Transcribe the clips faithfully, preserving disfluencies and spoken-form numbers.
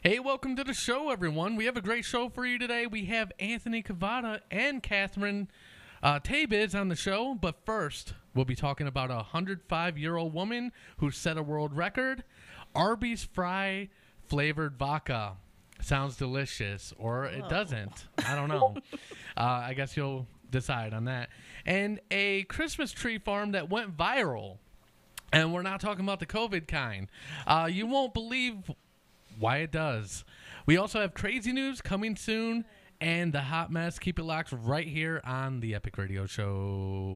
Hey, welcome to the show, everyone. We have a great show for you today. We have Anthony Covatta and Katherine uh, Tabisz on the show. But first, we'll be talking about a one hundred five-year-old woman who set a world record. Arby's fry flavored vodka. Sounds delicious, or it doesn't. I don't know. uh, I guess you'll decide on that. And a Christmas tree farm that went viral. And we're not talking about the COVID kind. Uh, you won't believe why it does. We also have crazy news coming soon and the hot mess. Keep it locked right here on the Epic Radio Show.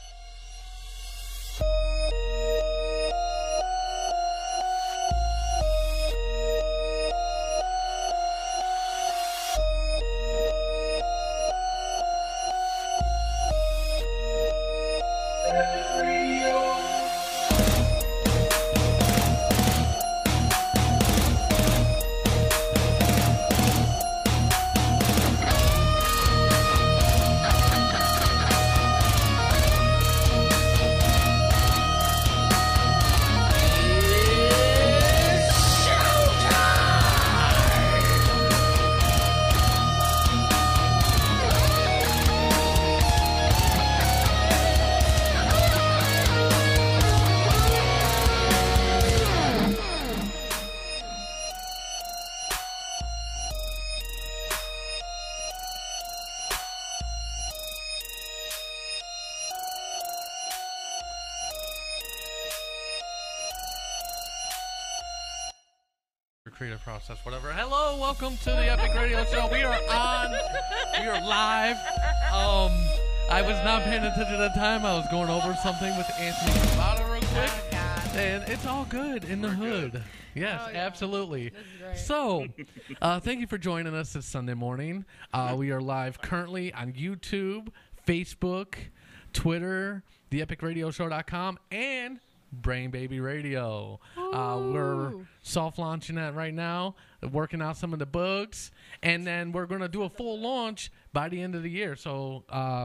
Creative process, whatever. Hello, welcome to the Epic Radio Show. We are on. We are live. Um, I was not paying attention at the time. I was going over something with Anthony Covatta real quick, oh, and it's all good in the We're hood. good. Yes, oh, yeah. absolutely. This is great. So, uh, thank you for joining us this Sunday morning. Uh, we are live currently on YouTube, Facebook, Twitter, the epic radio show dot com, and Brain Baby Radio. Uh, we're soft launching that right now, working out some of the bugs, and then we're going to do a full launch by the end of the year. So, uh,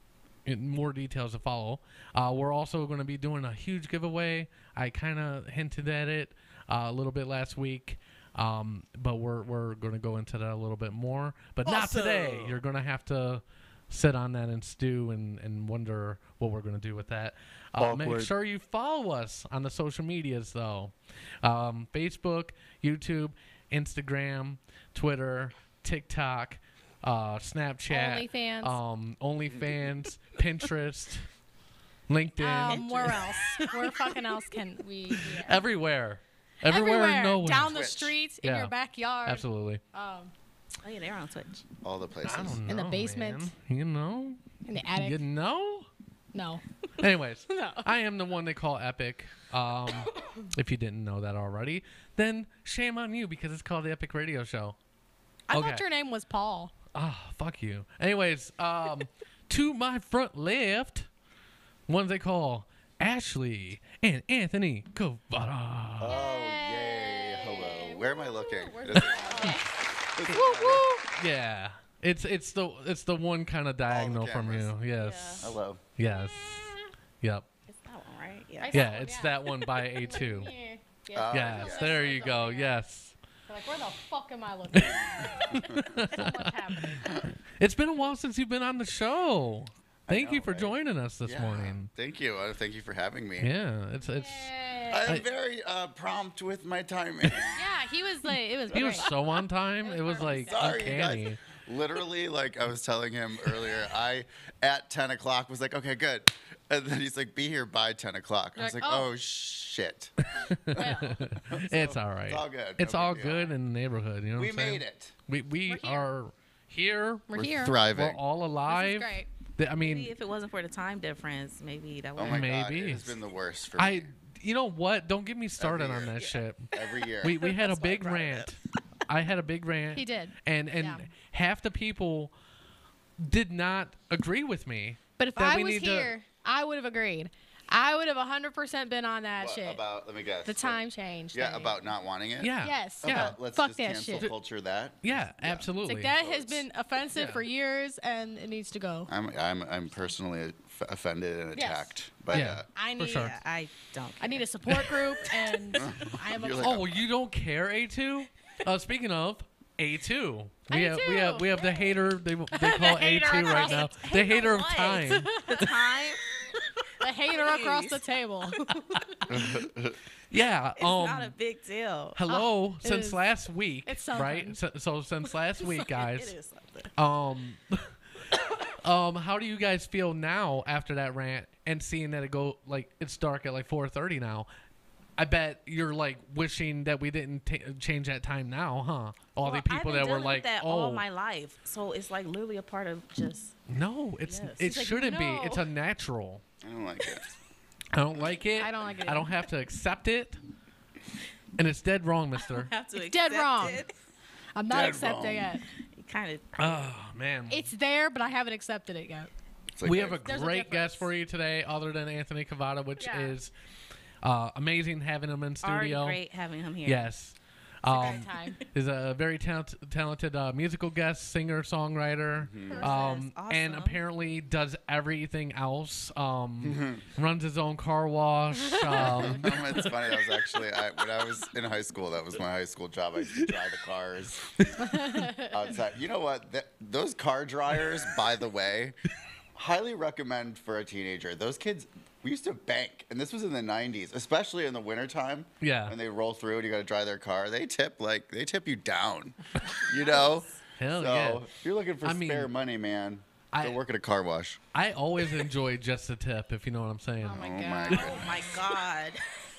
in more details to follow. Uh, we're also going to be doing a huge giveaway. I kind of hinted at it uh, a little bit last week, um, but we're we're going to go into that a little bit more. But not Awesome. today. You're going to have to sit on that and stew and, and wonder what we're going to do with that. Uh, make Awkward. sure you follow us on the social medias, though. Um, Facebook, YouTube, Instagram, Twitter, TikTok, uh, Snapchat, OnlyFans. um, OnlyFans, Pinterest, LinkedIn, Um, where else? Where fucking else can we? Yeah. everywhere. Everywhere, and nowhere. Down the Twitch. street, in Yeah. your backyard. Absolutely. Um, Oh yeah, they're on Twitch. All the places. I don't know, In the basement. man. You know? in the attic. You know? No. Anyways, No. I am the one they call Epic. Um, if you didn't know that already, then shame on you because it's called the Epic Radio Show. I Okay. thought your name was Paul. Ah, fuck you. Anyways, um, to my front left, ones they call Ashley and Anthony Covatta. Oh, yay. Hello. Where am I looking? Where's Is it- Woo woo. Yeah, it's it's the it's the one kind of diagonal from you. cameras. Yes. Hello. Yes. Yep. It's that one, right? Yeah. I- Yeah, Oh, it's yeah. that one by A two. Yeah. Oh, Yes, yes. there you go. Yes. They're like, where the fuck am I looking? So much happening. It's been a while since you've been on the show. Thank know, you for right? joining us this Yeah. morning. Thank you. Uh, thank you for having me. Yeah, it's it's. I am I- very uh, prompt with my timing. Yeah, he was like, it was He was great. so on time. It was like Sorry, you uncanny. guys. Literally, like I was telling him earlier, I at ten o'clock was like, okay, good. And then he's like, be here by ten o'clock. I was You're like, like, oh, oh. shit. Well, It's all right. It's all good. It's No all big deal. good in the neighborhood. You know We what I'm saying? made it. We we We're here. are here. we're, We're here. thriving. We're all This alive. is great. Th- I mean, Maybe if it wasn't for the time difference, maybe that would. Oh my god, Maybe. it has been the worst for I. me You know what? Don't get me started Every on year. that shit. every year. We we had a That's why I big brought it rant. I had a big rant. He did. And and Yeah. half the people did not agree with me. But if that I we was need to- here, I would have agreed. I would have one hundred percent been on that What, shit. about, let me guess. the what- time change. Yeah, thing. about not wanting it? Yeah. Yes. Yeah. About, let's Fuck just that cancel shit. culture that. Yeah, It's absolutely. like that has Votes. been offensive Yeah. for years, and it needs to go. I'm I'm I'm personally f- offended and Yes. attacked by Yeah. that. I For need. sure. Yeah, I don't. I need a support group, and I am. You're A, like, Oh, you don't care, A two? Uh, speaking of A two, we have we A two. have we have the hater. They they call A hater two right across now. the- The hater of What? time. The time. The hater across Please. the table. Yeah. It's um. not a big deal. Hello. it since is. last week, It's something. right? So, so since last week, It guys. is something. Um. um. How do you guys feel now after that rant and seeing that it go like it's dark at like four thirty now? I bet you're like wishing that we didn't ta change that time now, huh? All Well, the people I've been that were dealing like, with that oh, all my life, so it's like literally a part of just. no, it's Yes. it He's like, shouldn't "No." be. It's unnatural. I don't like it. I don't like it. I don't like it I don't have to accept it. And it's dead wrong, mister. Have to It's dead accept wrong. It. I'm not Dead accepting wrong. it. It kind of. Oh, man. It's there, but I haven't accepted it yet. It's like we a- have a There's a great guest difference. for you today, other than Anthony Covatta, which Yeah. is uh, amazing having him in Already studio. great having him here. Yes. It's a Um, great time. is a very talent, talented uh, musical guest, singer, songwriter, Mm-hmm. um, Yes, and awesome. apparently does everything else. Um, runs his own car wash. Um, No, it's funny. I was actually I, when I was in high school. That was my high school job. I used to dry the cars outside. You know what? Th- those car dryers, by the way, highly recommend for a teenager. Those kids, we used to bank, and this was in the nineties, especially in the wintertime. Yeah. When they roll through and you got to dry their car, they tip like they tip you down. You know. Hell so yeah. if you're looking for I mean, spare money, man, I- go work at a car wash. I always enjoy just a tip, if you know what I'm saying. Oh my Oh god. my Oh my God.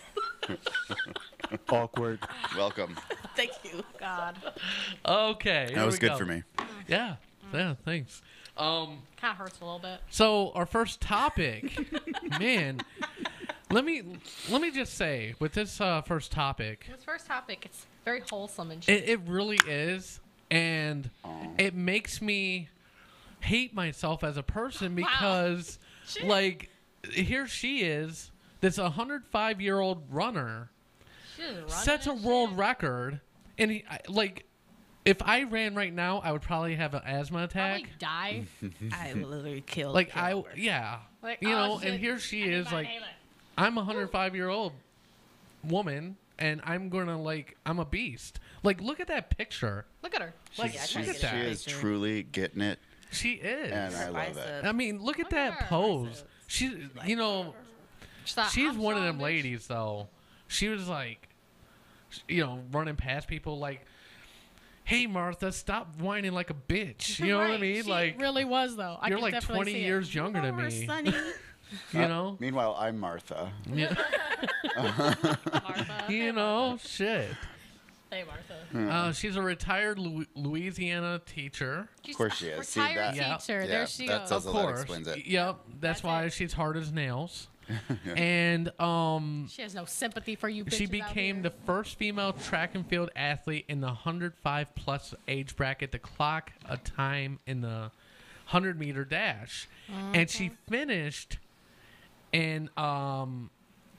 Awkward. Welcome. Thank you. God. Okay. here That was we good go. for me. Yeah. Yeah. Thanks. Um. Kind of hurts a little bit. So our first topic, man. Let me let me just say with this uh, first topic, This first topic, it's very wholesome and shit. it, it really is, and it makes me hate myself as a person because, Shit. like, here she is, this one hundred five year old runner She is running sets a and world shit. record, and he, I- like, if I ran right now, I would probably have an asthma Probably attack. die. I literally killed. Like kill I, her. yeah, Like, you oh, know, shit. and here she I need is, my like, inhaler. I'm a one hundred five year old woman, and I'm gonna like, I'm a beast. Like, look at that picture. Look at her. Like, Yeah, I She's, tried look to at she that. is truly getting it, She is. and I Her love it. bicep. I mean, look at Look at that her pose. biceps. She, you know, She's, like, she's I'm one of strong, them bitch. ladies though. She was like, you know, running past people like, "Hey Martha, stop whining like a bitch." You know what I Right. mean? She Like, really was though. I you're can like definitely twenty see it. years younger than Poor me. Sonny. You Uh, know? Meanwhile, I'm Martha. Yeah. Martha. You know, shit. Hey Martha. Uh, she's a retired Lu- Louisiana teacher. She's course she is. See, Retired that- Yeah. teacher. Yeah, there she that goes. says Of So that course. explains it. Y- Yep. That's, That's why it. she's hard as nails. And um, She has no sympathy for you. she bitches out became here. the first female track and field athlete in the one hundred five plus age bracket to clock a time in the one hundred meter dash. And she finished in um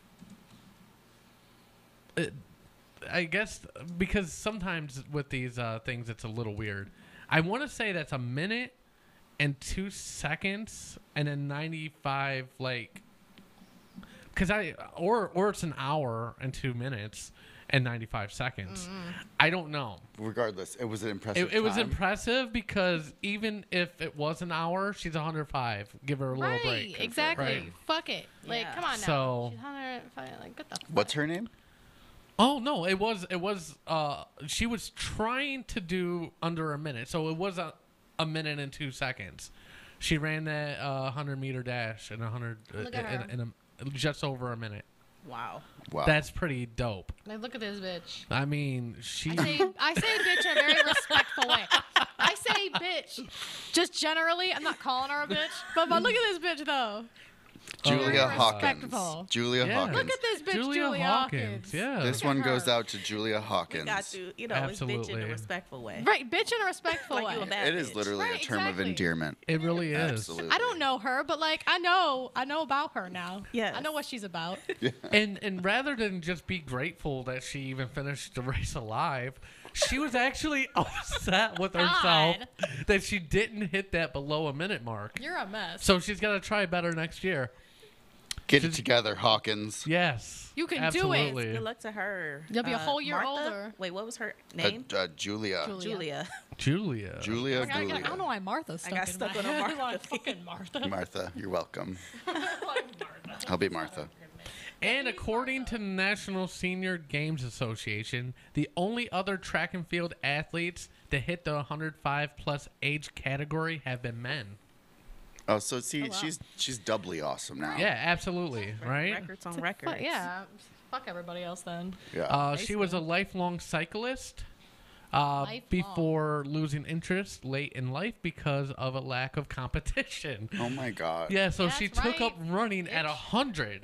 uh, I guess because sometimes with these uh, things it's a little weird. I want to say that's a minute and two seconds, and then ninety-five like, because I or or it's an hour and two minutes and ninety-five seconds. I don't know. Regardless, it was an impressive. It, it was time. impressive because even if it was an hour, she's one hundred five. Give her a little right, break. exactly. Right. Fuck it. Like, Yeah. come on now. So- She's one hundred five, like, what the fuck? What's her name? Oh no, it was it was uh she was trying to do under a minute, so it was a, a minute and two seconds. She ran that uh, one hundred meter dash in a hundred uh, Look at her. in, in a, just over a minute. Wow. Wow. That's pretty dope. Like, look at this bitch. I mean, she. I say, I say bitch in a very respectful way. I say bitch. Just generally, I'm not calling her a bitch, but, but look at this bitch though. Julia Very Hawkins. respectful. Julia Yeah. Hawkins. Look at this bitch, Julia, Julia, Hawkins. Yeah. This Look one at goes her. out to Julia We Hawkins. got to, you know, it's bitch in Absolutely. a respectful way. Right, bitch in a respectful Like way. you a bad It is bitch. literally Right, a term exactly. of endearment. It really is. Absolutely. I don't know her, but like I know, I know about her now. Yes. I know what she's about. And and rather than just be grateful that she even finished the race alive, she was actually upset with herself God. that she didn't hit that below a minute mark. You're a mess. So she's got to try better next year. Get it together, Hawkins. Yes. You can absolutely. do it. Good luck to her. You'll be a Uh, whole year Martha? older. Wait, what was her Uh, name? uh, Julia. Julia. Julia. Julia. Julia. I, got- I, Julia. got- I don't know why Martha's I stuck got in stuck my on a head. Martha Like, thing. fucking Martha. Martha, you're welcome. I'll be Martha. And according to the National Senior Games Association, the only other track and field athletes to hit the one hundred five plus age category have been men. Oh, so see, Oh, wow. she's she's doubly awesome now. Yeah, absolutely. Right? Records on Fuck, records. yeah. Fuck everybody else then. Yeah. Uh, she was a Basically. lifelong cyclist uh, Lifelong. before losing interest late in life because of a lack of competition. oh my God. Yeah, so That's she took right, up running at bitch. one hundred.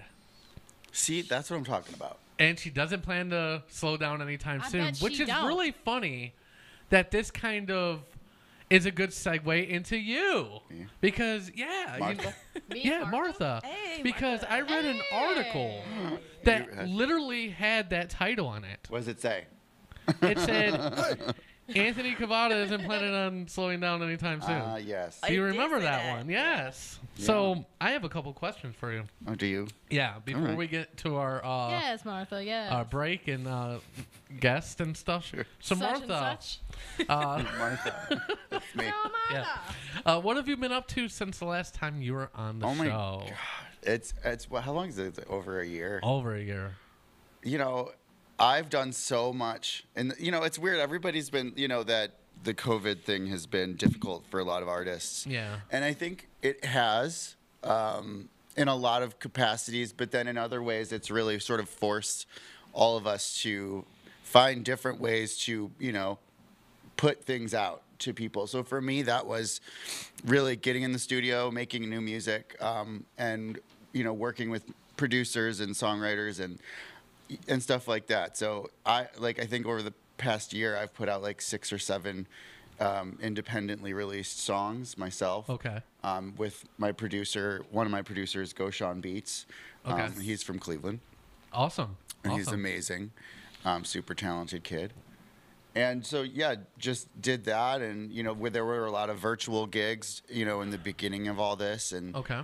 See, that's what I'm talking about. And she doesn't plan to slow down anytime I soon, bet which she is don't. really funny that this kind of is a good segue into you. Me? Because, yeah. you Martha? know- Me, yeah, Martha. Hey, because Martha. I read an Hey. article that You had- literally had that title on it. What does it say? It said, Anthony Covatta isn't planning on slowing down anytime soon. Ah, yes. Do you I did remember say that, that. one? Yes. Yeah. So I have a couple questions for you. Oh, do you? Yeah, before right. we get to our uh, Yes, Martha, yes. our break and uh, guest and stuff. Sure. So Such and Martha, such. uh, Martha. That's me. Oh, yeah. Martha. uh, what have you been up to since the last time you were on the Oh my show? God. It's it's well, how long is it? It's over a year. Over a year. You know, I've done so much, and you know, it's weird. Everybody's been, you know, that the COVID thing has been difficult for a lot of artists. Yeah. And I think it has um, in a lot of capacities, but then in other ways, it's really sort of forced all of us to find different ways to, you know, put things out to people. So for me, that was really getting in the studio, making new music, um, and, you know, working with producers and songwriters and and stuff like that. So I like I think over the past year, I've put out like six or seven um, independently released songs myself. Okay. Um, with my producer, one of my producers, Goshan Beats. Okay. Um, he's from Cleveland, Awesome. and awesome. he's amazing, um, super talented kid. And so yeah, just did that, and you know, where there were a lot of virtual gigs, you know, in the beginning of all this, and Okay.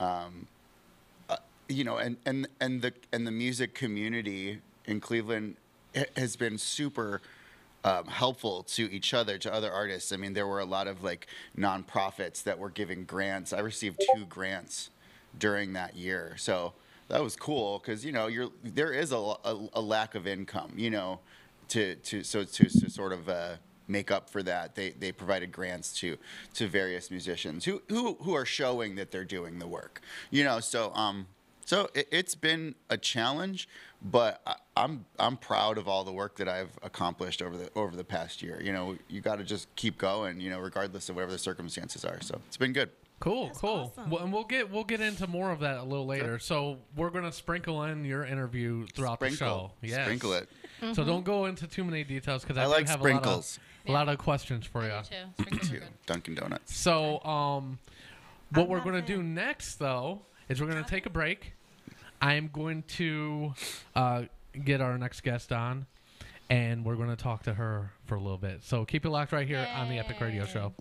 you know, and, and, and the and the music community in Cleveland ha- has been super um, helpful to each other, to other artists. I mean, there were a lot of like nonprofits that were giving grants. I received two grants during that year, so that was cool because you know you're there is a, a, a lack of income, you know, to to so to, to sort of. Uh, make up for that. They they provided grants to to various musicians who who who are showing that they're doing the work. You know, so um so it, it's been a challenge, but I, I'm I'm proud of all the work that I've accomplished over the over the past year. You know, you got to just keep going, you know, regardless of whatever the circumstances are. So it's been good. Cool, That's cool. awesome. Well, and we'll get we'll get into more of that a little later. So we're gonna sprinkle in your interview throughout the show. Sprinkle, Yes. sprinkle it. So don't go into too many details because I, I do like have sprinkles. a lot of a lot of questions for you. Me too. Sprinkles are Too. good. Dunkin' Donuts. So um, what I'm we're not gonna a do fan. next though is we're gonna take a break. I'm going to uh, get our next guest on, and we're gonna talk to her for a little bit. So keep it locked right here on the Epic Radio Show.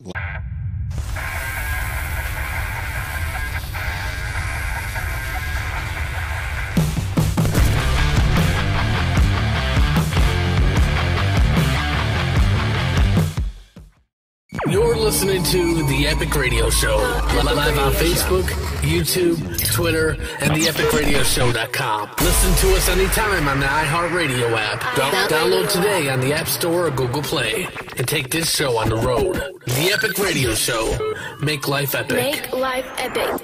You're listening to The Epic Radio Show. Live on Facebook, YouTube, Twitter, and the epic radio show dot com. Listen to us anytime on the iHeartRadio app. Down- download today on the App Store or Google Play. And take this show on the road. The Epic Radio Show. Make life epic. Make life epic.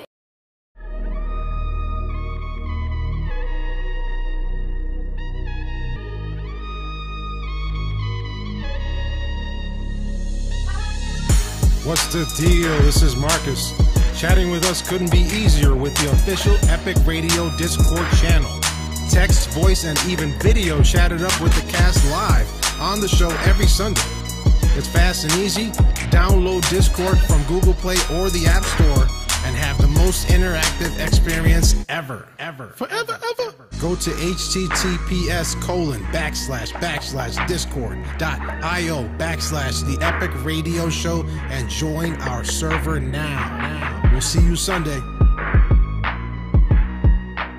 What's the deal? This is Marcus. Chatting with us couldn't be easier with the official Epic Radio Discord channel. Text, voice, and even video chatted up with the cast live on the show every Sunday. It's fast and easy. Download Discord from Google Play or the App Store and have the most interactive experience ever, ever, forever, ever. Go to https colon backslash backslash discord dot io backslash the epic radio show and join our server now. We'll see you Sunday.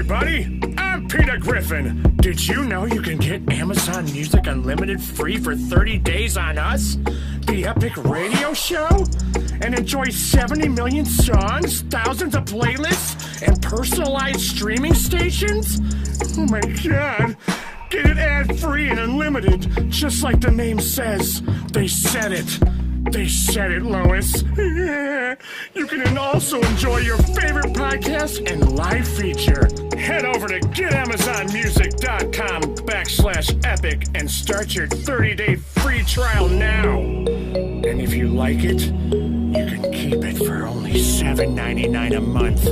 everybody. I'm Peter Griffin. Did you know you can get Amazon Music Unlimited free for thirty days on us, the Epic Radio Show? And enjoy seventy million songs, thousands of playlists, and personalized streaming stations? Oh my god. Get it ad-free and unlimited, just like the name says. They said it. They said it, Lois. You can also enjoy your favorite podcast and live feature. Head over to getamazonmusic.com backslash epic and start your thirty-day free trial now. And if you like it, you can keep it for only seven ninety-nine a month.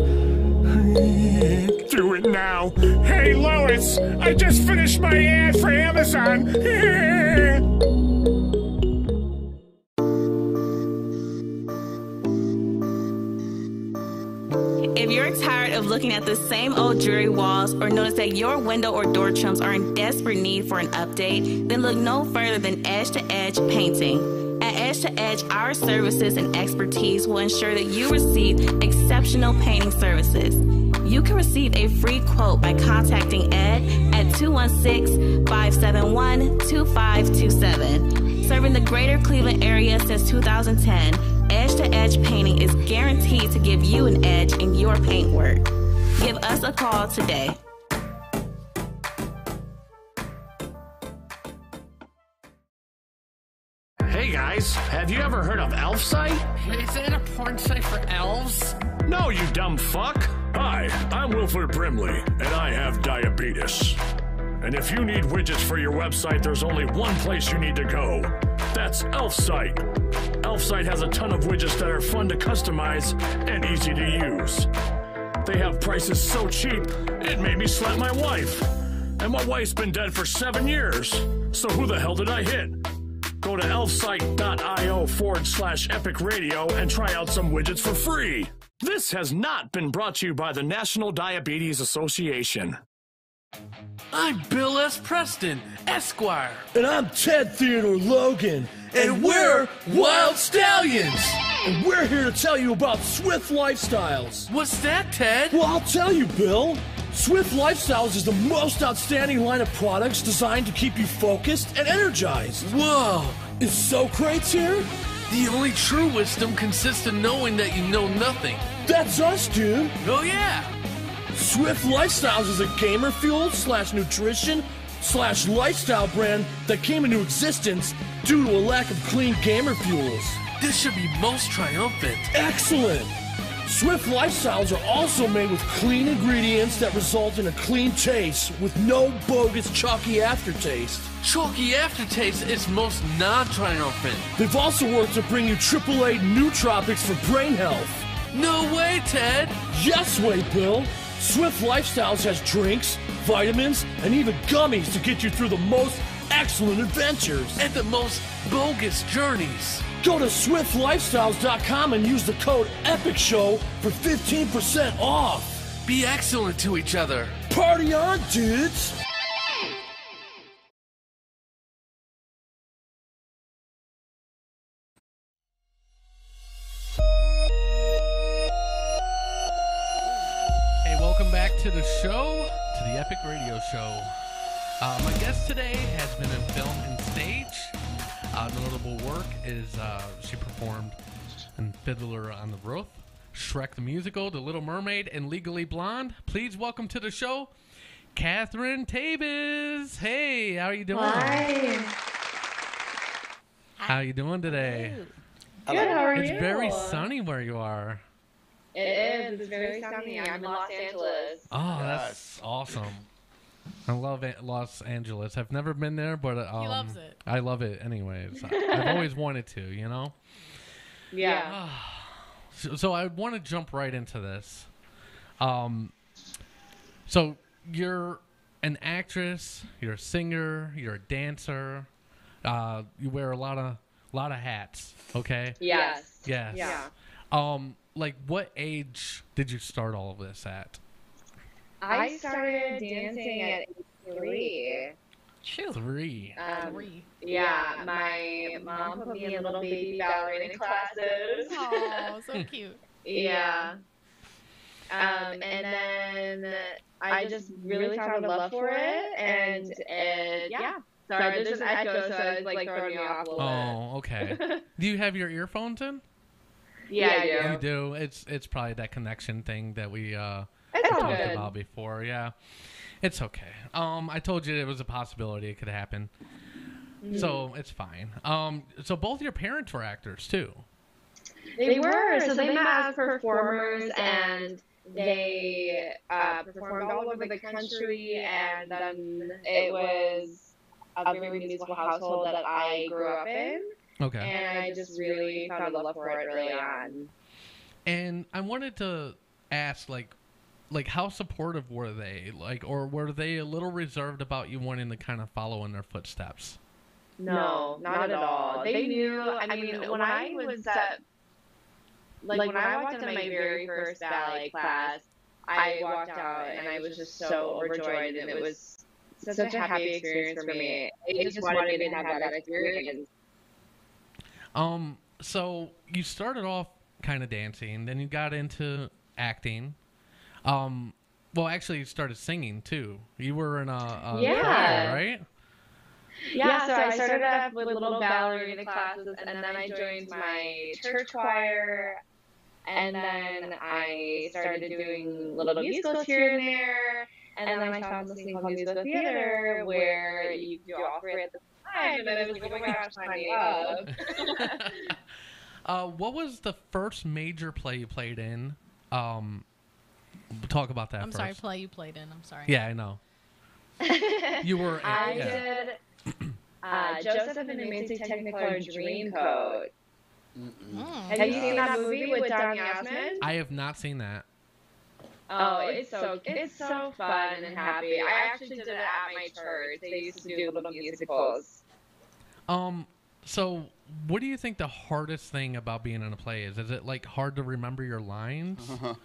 Do it now. Hey, Lois, I just finished my ad for Amazon. If you're tired of looking at the same old dreary walls or notice that your window or door trims are in desperate need for an update, then look no further than Edge to Edge Painting. At Edge to Edge, our services and expertise will ensure that you receive exceptional painting services. You can receive a free quote by contacting Ed at two one six, five seven one, two five two seven. Serving the greater Cleveland area since two thousand ten, Edge to Edge Painting is guaranteed to give you an edge in your paint work. Give us a call today. Hey guys, have you ever heard of Elf Site? Is it a porn site for elves? No, you dumb fuck. Hi, I'm Wilford Brimley, and I have diabetes. And if you need widgets for your website, there's only one place you need to go. That's ElfSite. ElfSite has a ton of widgets that are fun to customize and easy to use. They have prices so cheap, it made me slap my wife. And my wife's been dead for seven years. So who the hell did I hit? Go to elfsite.io forward slash epic radio and try out some widgets for free. This has not been brought to you by the National Diabetes Association. I'm Bill S. Preston, Esquire. And I'm Ted Theodore Logan. And we're Wild Stallions. And we're here to tell you about Swift Lifestyles. What's that, Ted? Well, I'll tell you, Bill. Swift Lifestyles is the most outstanding line of products designed to keep you focused and energized. Whoa. Is Socrates here? The only true wisdom consists in knowing that you know nothing. That's us, dude. Oh, yeah. Swift Lifestyles is a gamer fuel slash nutrition slash lifestyle brand that came into existence due to a lack of clean gamer fuels. This should be most triumphant. Excellent. Swift Lifestyles are also made with clean ingredients that result in a clean taste with no bogus chalky aftertaste. Chalky aftertaste is most non-triumphant. They've also worked to bring you triple A nootropics for brain health. No way, Ted. Yes way, Bill. Swift Lifestyles has drinks, vitamins, and even gummies to get you through the most excellent adventures. And the most bogus journeys. Go to swift lifestyles dot com and use the code EPICSHOW for fifteen percent off. Be excellent to each other. Party on, dudes! Hey, welcome back to the show, to the Epic Radio Show. Uh, my guest today has been in film and stage. Uh, notable work is uh, she performed in Fiddler on the Roof, Shrek the Musical, The Little Mermaid, and Legally Blonde. Please welcome to the show, Katherine Tabisz. Hey, how are you doing? Hi. How are you doing today? Good, how are it's you? It's very sunny where you are. It is. It's very sunny. I'm in Los Angeles. Oh, that's awesome. I love Los Angeles. I've never been there, but um, he loves it. I love it anyways. I've always wanted to, you know? Yeah. So, so I want to jump right into this. Um, so you're an actress, you're a singer, you're a dancer. Uh, you wear a lot of lot of hats, okay? Yes. Yes. Yeah. Um, like what age did you start all of this at? I started dancing at age three. Shoot. Three. Um, Three. Yeah, my mom put me in little baby ballerina classes. Oh, so cute. Yeah. Um, and then I just really found a love for it, and it, yeah. Sorry, there's an echo, so it's like throwing me off a little Oh, okay. Do you have your earphones in? bit. Yeah, I do. You do. It's it's probably that connection thing that we uh It's all talked good. about before. Yeah, it's okay. Um, I told you it was a possibility it could happen, Mm-hmm. so it's fine. Um, so both your parents were actors too. They were, so they met as performers, and they uh, performed all over the country, and then it was a very musical household that I grew up in, Okay. and I just really found a love for it early on. And I wanted to ask, like, like how supportive were they? Like, or were they a little reserved about you wanting to kind of follow in their footsteps? No, not at all. They knew, I mean, when I was at, like, when I walked into my very first ballet class, I walked out and I was just so overjoyed, and it was such a happy experience for me. I just wanted me to have that experience. Um, so you started off kind of dancing, then you got into acting. Um, well, actually, you started singing too. You were in a, a Yeah. choir, right? Yeah, so I started off with little ballerina classes, and then I joined my church choir, and then I started doing little musicals here and there, and then I found this thing called musical theater where you do all three at the same time, and I was like, oh my gosh, sign me up. uh, what was the first major play you played in? Um, talk about that I'm first. sorry, play you played in. I'm sorry. Yeah, I know. You were. I yeah. did uh, Joseph and the Amazing Technicolor Dreamcoat. Mm. Have you seen that movie with Don Yasmin? I have not seen that. Oh, it's so it's so fun and happy. I actually did it at my church. They used to do little musicals. Um. So, what do you think the hardest thing about being in a play is? Is it like hard to remember your lines?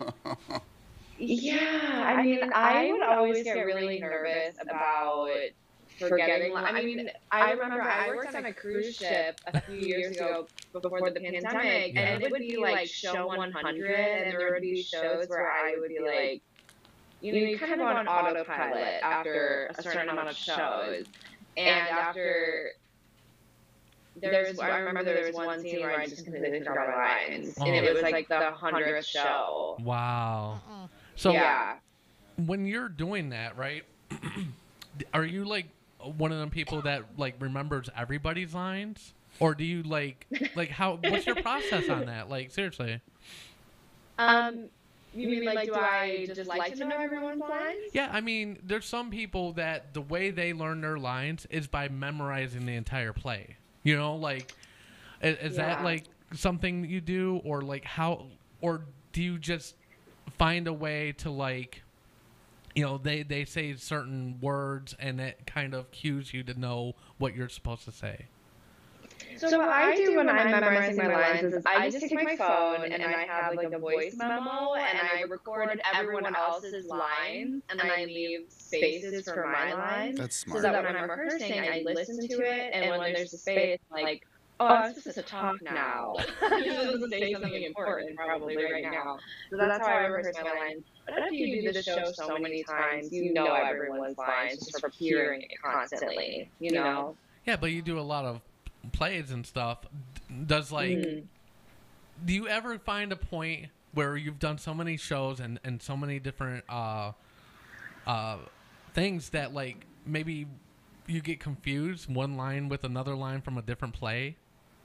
Yeah, I mean, I would always get really nervous about forgetting. I mean, I remember I worked on a cruise ship a few years ago before the pandemic, and it would be like show one hundred, and there would be shows where I would be like, you know, you kind of go on autopilot after a certain amount of shows, and after. There's, I remember there was one scene where I just completely forgot my lines, Oh. and it was like the hundredth show. Wow. Uh-uh. So, yeah. when you're doing that, right? Are you like one of them people that like remembers everybody's lines, or do you like like how? What's your process on that? Like seriously. Um, you mean like, do I just like to know everyone's lines? Yeah, I mean, there's some people that the way they learn their lines is by memorizing the entire play. You know, like, is, is that Yeah. like something that you do, or like how, or do you just find a way to like, you know, they they say certain words and it kind of cues you to know what you're supposed to say? So what I do when I'm memorizing my lines is I just take my phone and I have like a voice memo and I record everyone else's lines and I leave spaces for my lines. That's So smart. that when I'm rehearsing, I listen to it, and when there's a space, like, oh, I'm supposed to talk now. I'm supposed to say something important probably right now. So that's how I rehearse my lines. But after you do this show so many times, you know everyone's lines just from hearing it constantly, you know? Yeah, but you do a lot of plays and stuff. Does like, Mhm. do you ever find a point where you've done so many shows and, and so many different uh, uh, things that like maybe you get confused one line with another line from a different play?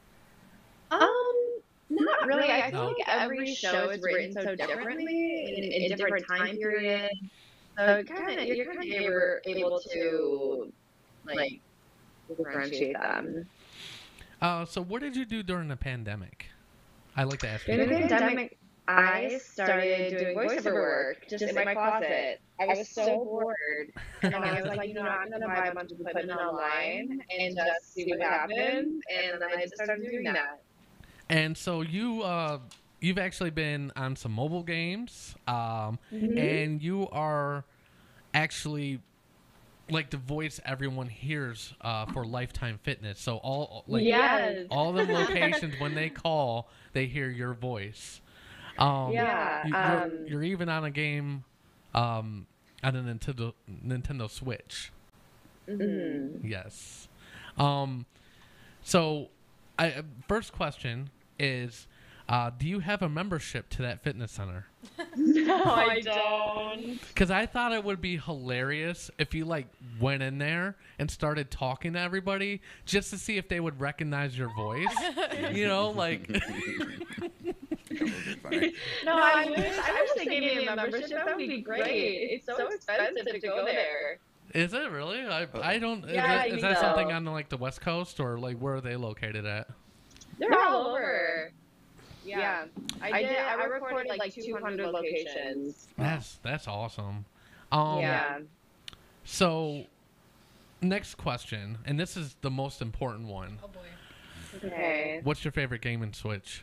Um, not really. I feel No. like every show is written so differently in, in different time periods. So kind of, you're kind of able, able to like differentiate them. Uh, so what did you do during the pandemic? I like to ask you. During the that. pandemic, I started doing voiceover work just in my closet. I was so bored, and I was like, you know, I'm gonna buy a bunch of equipment online and just see what happens. And then I just started doing that. And so you, uh, you've actually been on some mobile games, um, Mhm. and you are actually like the voice everyone hears uh, for Lifetime Fitness. So all like Yes. all the locations when they call, they hear your voice. Um, Yeah, you- you're, um, you're even on a game um, on the Nintendo Nintendo Switch. Mm-hmm. Yes. Um. So, I first question is, uh, do you have a membership to that fitness center? No, I don't. Because I thought it would be hilarious if you like went in there and started talking to everybody just to see if they would recognize your voice. You know, like. That would be funny. No, I wish I wish they gave me a membership. That would be great. It's so expensive to go there. Is it really? I I don't. Yeah, is, it, is you that know. something on the, like the West Coast or like where are they located at? They're all over. Yeah, I did. I recorded like two hundred locations. That's that's awesome. Um, Yeah. So, next question, and this is the most important one. Oh boy. Okay. What's your favorite game in Switch?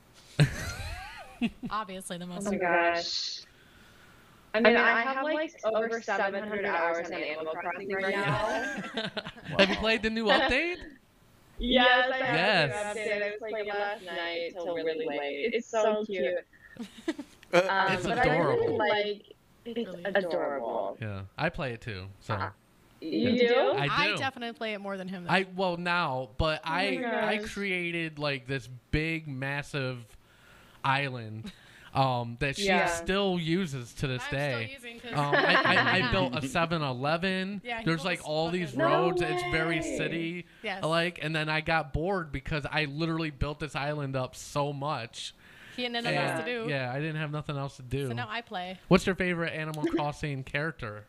Obviously the most. Oh my gosh. I mean, I have like over seven hundred hours on Animal Crossing right now. Have you played the new update? Yes, I Yes. have. Yes. I was playing it last night till really late. It's so cute. Um, It's but adorable. I really like. It's adorable. Yeah, I play it too. So You do? I do. I definitely play it more than him. Though. I well now, but Oh I my I gosh. created like this big massive island um, that she Yeah. still uses to this I'm day. still using his. Um, I, I, I built a seven eleven. Yeah, he There's built like this all these fucking- No roads. It's very way. city Yes. like, and then I got bored because I literally built this island up so much. He had nothing else to do. Yeah, I didn't have nothing else to do. So now I play. What's your favorite Animal Crossing character?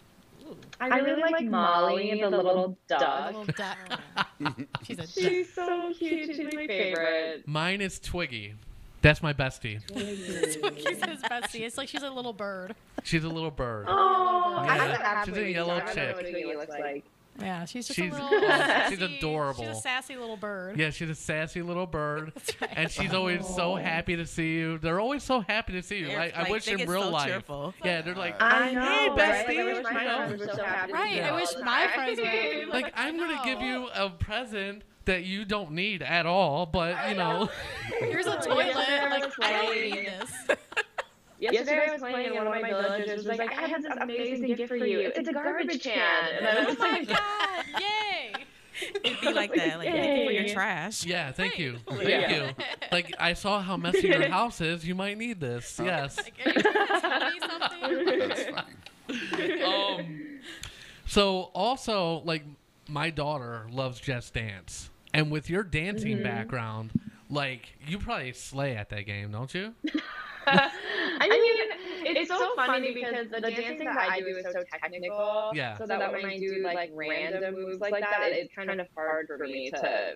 I really like Molly, the little The duck. little duck. She's a duck. She's so cute. She's my favorite. Mine is Twiggy. That's my bestie. Twiggy's his bestie. It's like she's a little bird. She's a little bird. Oh, Yeah. I haven't had She's a Twiggy, yellow so I don't know chick. what Twiggy looks like. Yeah, she's just She's- a little. she's sassy- adorable. She's a sassy little bird. Yeah, she's a sassy little bird, That's right. and she's always so happy to see you. They're always so happy to see you. They're, Like, I like, wish they in get real so life. cheerful. Yeah, they're like, I know, hey, right? bestie. I wish my you know? friends were so happy. Right, to I see wish all my the friends time. were Like, like, I'm gonna I give know. you a present that you don't need at all, but you know. Here's a Oh, toilet. yeah, Like, that's I don't right. need this. Yesterday I was playing and one of my villagers was like, I have this amazing gift for you. It's a garbage can. And I Oh was my like, god! Yay! It'd be like that, like thank you for your Yay. trash. Yeah, thank you, thank Yeah. you. Like, I saw how messy your house is. You might need this. Yes. Like, are you trying to tell me something? That's funny. um, so also, like, my daughter loves Just Dance, and with your dancing Mm-hmm. background, like, you probably slay at that game, don't you? I mean, it's so funny because the dancing that I do is so technical. Yeah. So that when I do like random moves like that, it's kind of hard for me to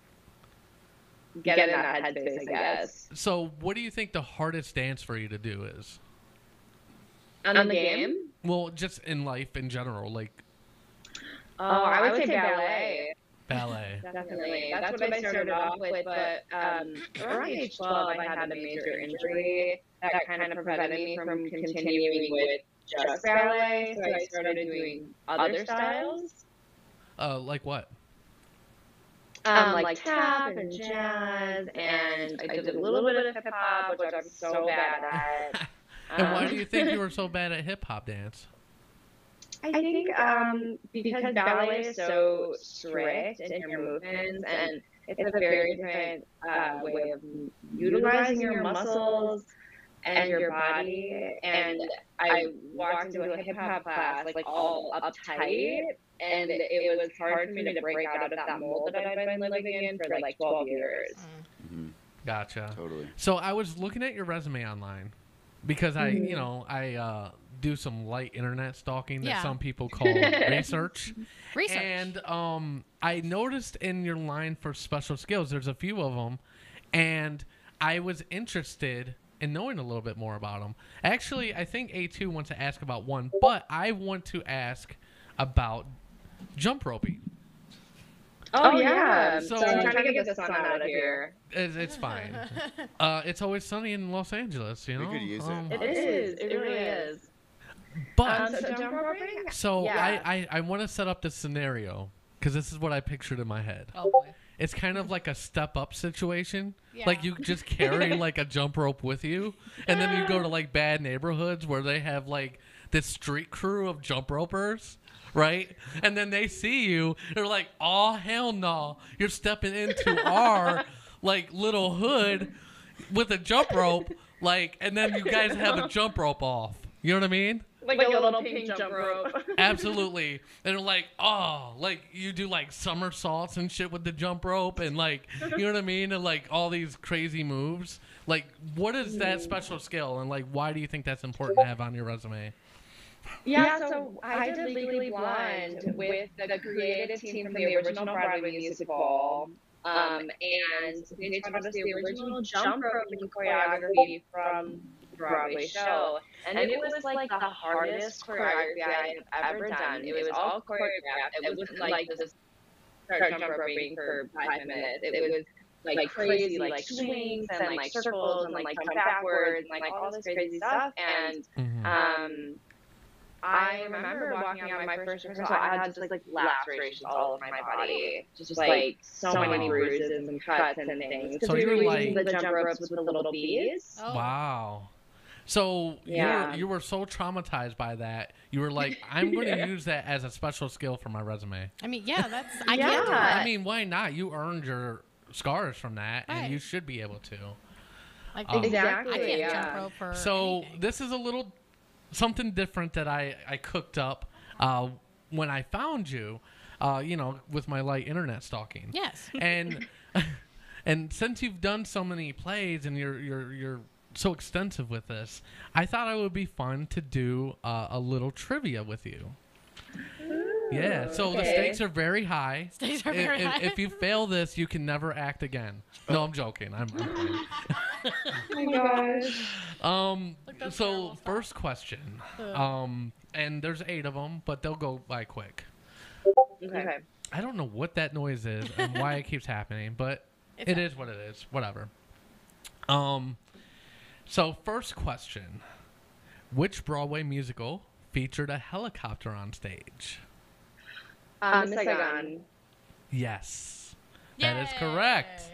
get in that headspace, I guess. So, what do you think the hardest dance for you to do is? On the game? Well, just in life in general, like Oh, I would say ballet. ballet. Definitely. That's what I started off with, but um, around age twelve, I had a major injury that kind of prevented me from continuing with just ballet, so I started doing other styles, Uh, like what? um, like tap and jazz, and I did a little bit of hip hop, which I'm so bad at. And why Um, do you think you were so bad at hip hop dance? I think um, because ballet is so strict in your movements, and it's a very different uh, way of utilizing your muscles and your body. And I walked into a hip hop class like all uptight, and it was hard for me to break out of that mold that I've been living in for like twelve years. Mhm. Gotcha. Totally. So I was looking at your resume online because I, Mm-hmm. you know, I uh, do some light internet stalking that Yeah. some people call research. Research. And um, I noticed in your line for special skills, there's a few of them, and I was interested in knowing a little bit more about them. Actually, I think A two wants to ask about one, but I want to ask about jump roping. Oh, yeah. So- So, I'm trying to get the sun out of here. It's, it's fine. uh, it's always sunny in Los Angeles, you We know. could use it. Um, It is. It really is. But Um, so jump roping? So Yeah. I, I, I want to set up this scenario because this is what I pictured in my head. Oh boy. It's kind of like a step up situation. Yeah. Like you just carry like a jump rope with you, and then you go to like bad neighborhoods where they have like this street crew of jump ropers, right? And then they see you, they're like, oh, hell no. You're stepping into our, like, little hood with a jump rope, like, and then you guys have a jump rope off. You know what I mean? Like, like a little, little pink, pink jump rope. rope. Absolutely. And they're like, oh, like, you do, like, somersaults and shit with the jump rope and, like, you know what I mean? And, like, all these crazy moves. Like, what is that special skill? And, like, why do you think that's important to have on your resume? Yeah, yeah, so I did Legally Blonde with the creative team from the original Broadway musical. Um, and they taught us the original jump roping choreography from the Broadway show. And it was like the hardest choreography I have ever done. It was all choreographed. It wasn't like just start jump roping for five minutes. It was like crazy, like swings and like circles and like jump backwards and like all this crazy stuff. And um, I remember walking out my first rehearsal, I had just like lacerations all over my body, just like so many bruises and cuts and things. So you were like the jump ropes with the little bees. Oh. Wow. So yeah. you were, you were so traumatized by that. You were like, I'm going to yeah. use that as a special skill for my resume. I mean, yeah, that's I yeah. can't do that. I mean, why not? You earned your scars from that, right. and you should be able to. Like, um, exactly. I can't yeah. jump rope for So anything. this is a little something different that I, I cooked up uh, when I found you, uh, you know, with my light internet stalking. Yes. And and since you've done so many plays and you're you're you're so extensive with this, I thought it would be fun to do uh, a little trivia with you. Yeah, so okay. the stakes are very high. Stakes are if, very if, high. if you fail this, you can never act again. No, I'm joking. I'm, I'm playing. Oh my gosh. Um. that's So terrible. first question. Ugh. Um. And there's eight of them, but they'll go by quick. Okay. I don't know what that noise is and why it keeps happening, but It's it is what it is. Whatever. Um. So first question: which Broadway musical featured a helicopter on stage? Um, Miss Saigon. Yes, that is correct.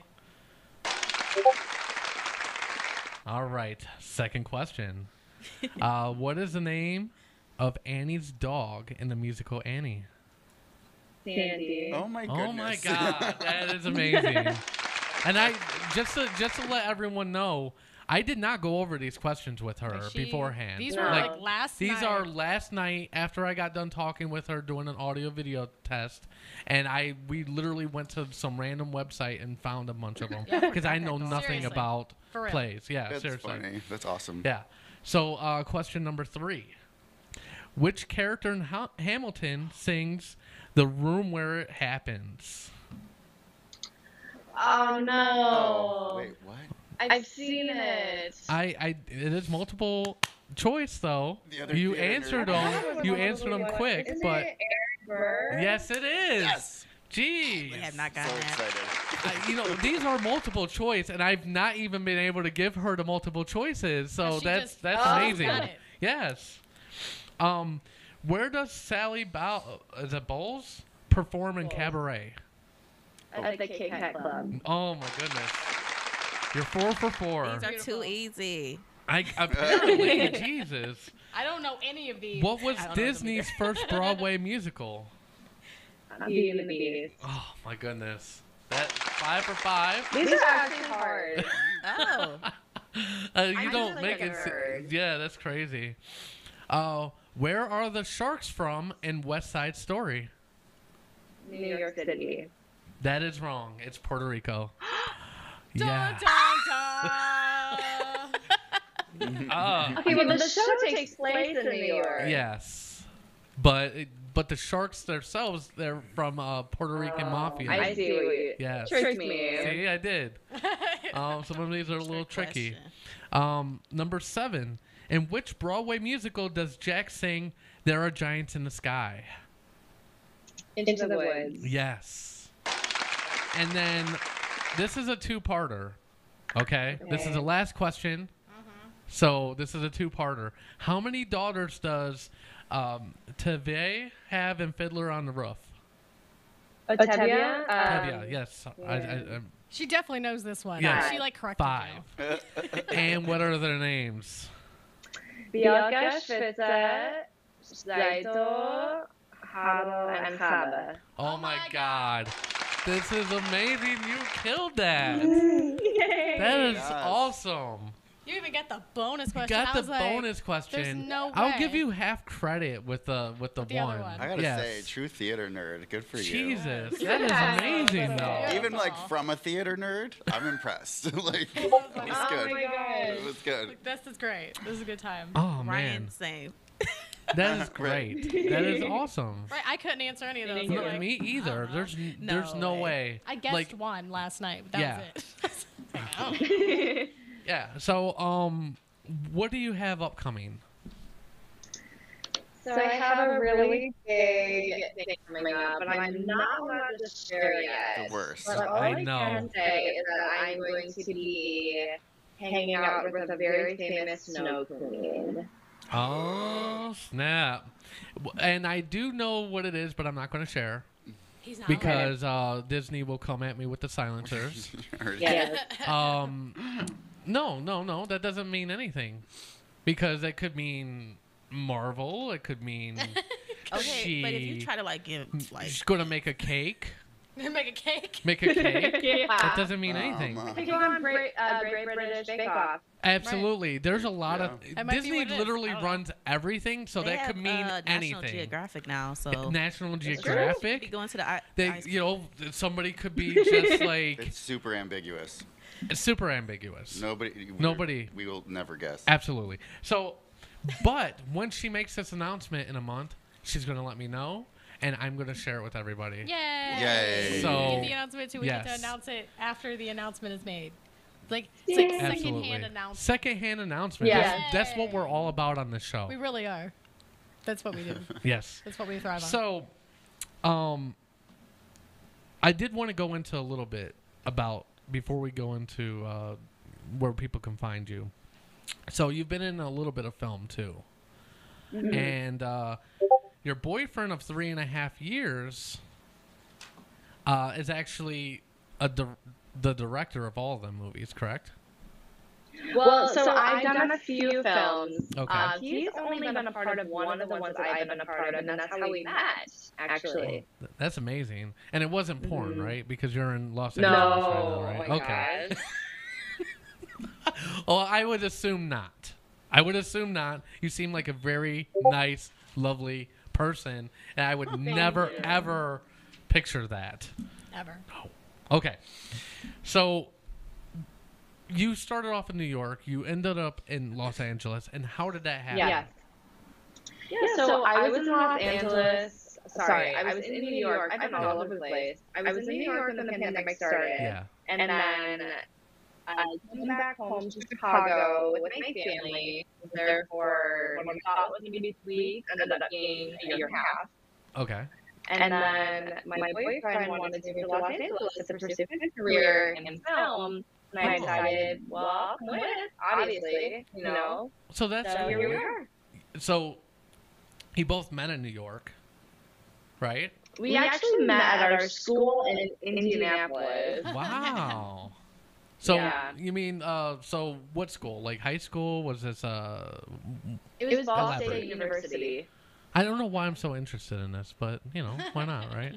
All right. Second question. uh, what is the name of Annie's dog in the musical Annie? Sandy. Oh my goodness. Oh my God, that is amazing. And I just to just to let everyone know, I did not go over these questions with her She- beforehand. These were No. like last These night. are last night after I got done talking with her doing an audio video test, and I we literally went to some random website and found a bunch of them because I know nothing Seriously. about For real. plays. Yeah, That's seriously. funny. That's awesome. Yeah. So uh, question number three: which character in ha- Hamilton sings "The Room Where It Happens"? Oh no. Oh, wait, what? I've seen it. I, I it is multiple choice though. The other You theater answered nerd. them. You answered them quick, Isn't but it Aaron Burr? yes, it is. Yes. Jeez. We have not So gotten that. excited. I, you know, these are multiple choice, and I've not even been able to give her the multiple choices. So Yeah, she that's just- that's Oh, amazing. got it. Yes. Um, where does Sally Bow is it Bowles perform in cabaret? At the Kit Kat Club. Oh my goodness. You're four for four. These are Beautiful. too easy. I apparently Jesus. I don't know any of these. What was I don't know them Disney's first Broadway musical? Beauty and the Beast. Oh my goodness. That five for five. These are actually hard. Oh. Uh, you I'm don't just make like a it. nerd. Yeah, that's crazy. Uh, where are the sharks from in West Side Story? New York City. That is wrong. It's Puerto Rico. Dun, yeah. dun, dun. Uh, Okay, well, the, show takes place in New York. yes, but it, but the sharks themselves, they're from uh, Puerto Rican mafia. I see what you Yes. tricked me. See, I did. Um, some of these are a little Trick tricky. question. Um, number seven. In which Broadway musical does Jack sing "There Are Giants in the Sky"? Into the Woods. Yes. And then this is a two-parter. Okay? This is the last question. So this is a two-parter. How many daughters does um, Tevye have in Fiddler on the Roof? Otavia? Um, Tevye, yes. I, I, I, She definitely knows this one. Yes. She like corrected five. you. And what are their names? Białka, świece, zajto, halo, and chaba. Oh my God. This is amazing. You killed that. Yay. That is Yes. awesome. You even got the bonus You question. got I the was like, bonus question. There's no way. I'll give you half credit with the with the, With the other one. one. I gotta Yes. say, true theater nerd. Good for you. Jesus, Yeah. that is amazing though. Even like from a theater nerd, I'm impressed. like it Oh was Oh good. my gosh. It was good. Like, this is great. This is a good time. Oh man, Ryan, same. that is great. That is awesome. Right, I couldn't answer any of those. No, I'm like, me either. There's n- No there's no way. way. I guessed like one last night, but that Yeah. was it. yeah. So um, what do you have upcoming? So I have a really big thing coming up, but I'm not allowed to share yet. The worst. But all I I, know. can say is that I'm going to be hanging out with a very famous snow queen. Oh snap! W- And I do know what it is, but I'm not going to share He's not because uh, Disney will come at me with the silencers. Yes. um, no, no, no. That doesn't mean anything because it could mean Marvel. It could mean Okay, she, but if you try to like give like she's going to make a cake. Make a cake. Make a cake. Yeah. That doesn't mean Um, anything. uh, I think on Great, uh, Great British Bake Off. Absolutely. There's a lot of That might be Disney what it is. literally I don't know. runs everything, so they that have, could mean uh, anything. National Geographic now, so National be Geographic. going to the I- They, ice you know, somebody could be just like It's super ambiguous. super ambiguous. Nobody. we- Nobody. We will never guess. Absolutely. So, but when she makes this announcement in a month, she's gonna let me know, and I'm gonna share it with everybody. Yay! Yay. So- Give the announcement too. We get to yes. announce it after the announcement is made. It's like it's like Absolutely. secondhand announcement. Secondhand announcement. Yeah. That's, that's what we're all about on this show. We really are. That's what we do. Yes. That's what we thrive on. So, um, I did want to go into a little bit about before we go into uh, where people can find you. So you've been in a little bit of film too, and uh, your boyfriend of three and a half years uh, is actually a di- the director of all of them movies, correct? Well, so, I've done a few films. Okay. Uh, he's only been a part of one of the ones that I've been a part of, and that's how we met, actually. Th- That's amazing, and it wasn't porn, right? Because you're in Los No, Angeles right now, oh right? my okay. gosh. Well, I would assume not. I would assume not. You seem like a very nice, lovely person, and I would never, you. ever picture that. Ever. Okay. So, you started off in New York. You ended up in Los Angeles, and how did that happen? Yes. Yeah, so I was in Los Angeles. Sorry, I was in New York. I've been all over the place. I was in New York when the pandemic started. Yeah. And then I came back home to Chicago with my family. I was there for what we thought was maybe three weeks, ended up being a year and a half. Okay. And then my boyfriend wanted to move to Los Angeles to pursue his career in film. And I decided, well, I'll come with, obviously, you know. So that's So here we are. So, you both met in New York, right? We actually met at our school in Indianapolis. Wow. So Yeah. you mean uh so what school? Like high school? Was this uh It was Ball Elaborate. State University. I don't know why I'm so interested in this, but you know, why not, right?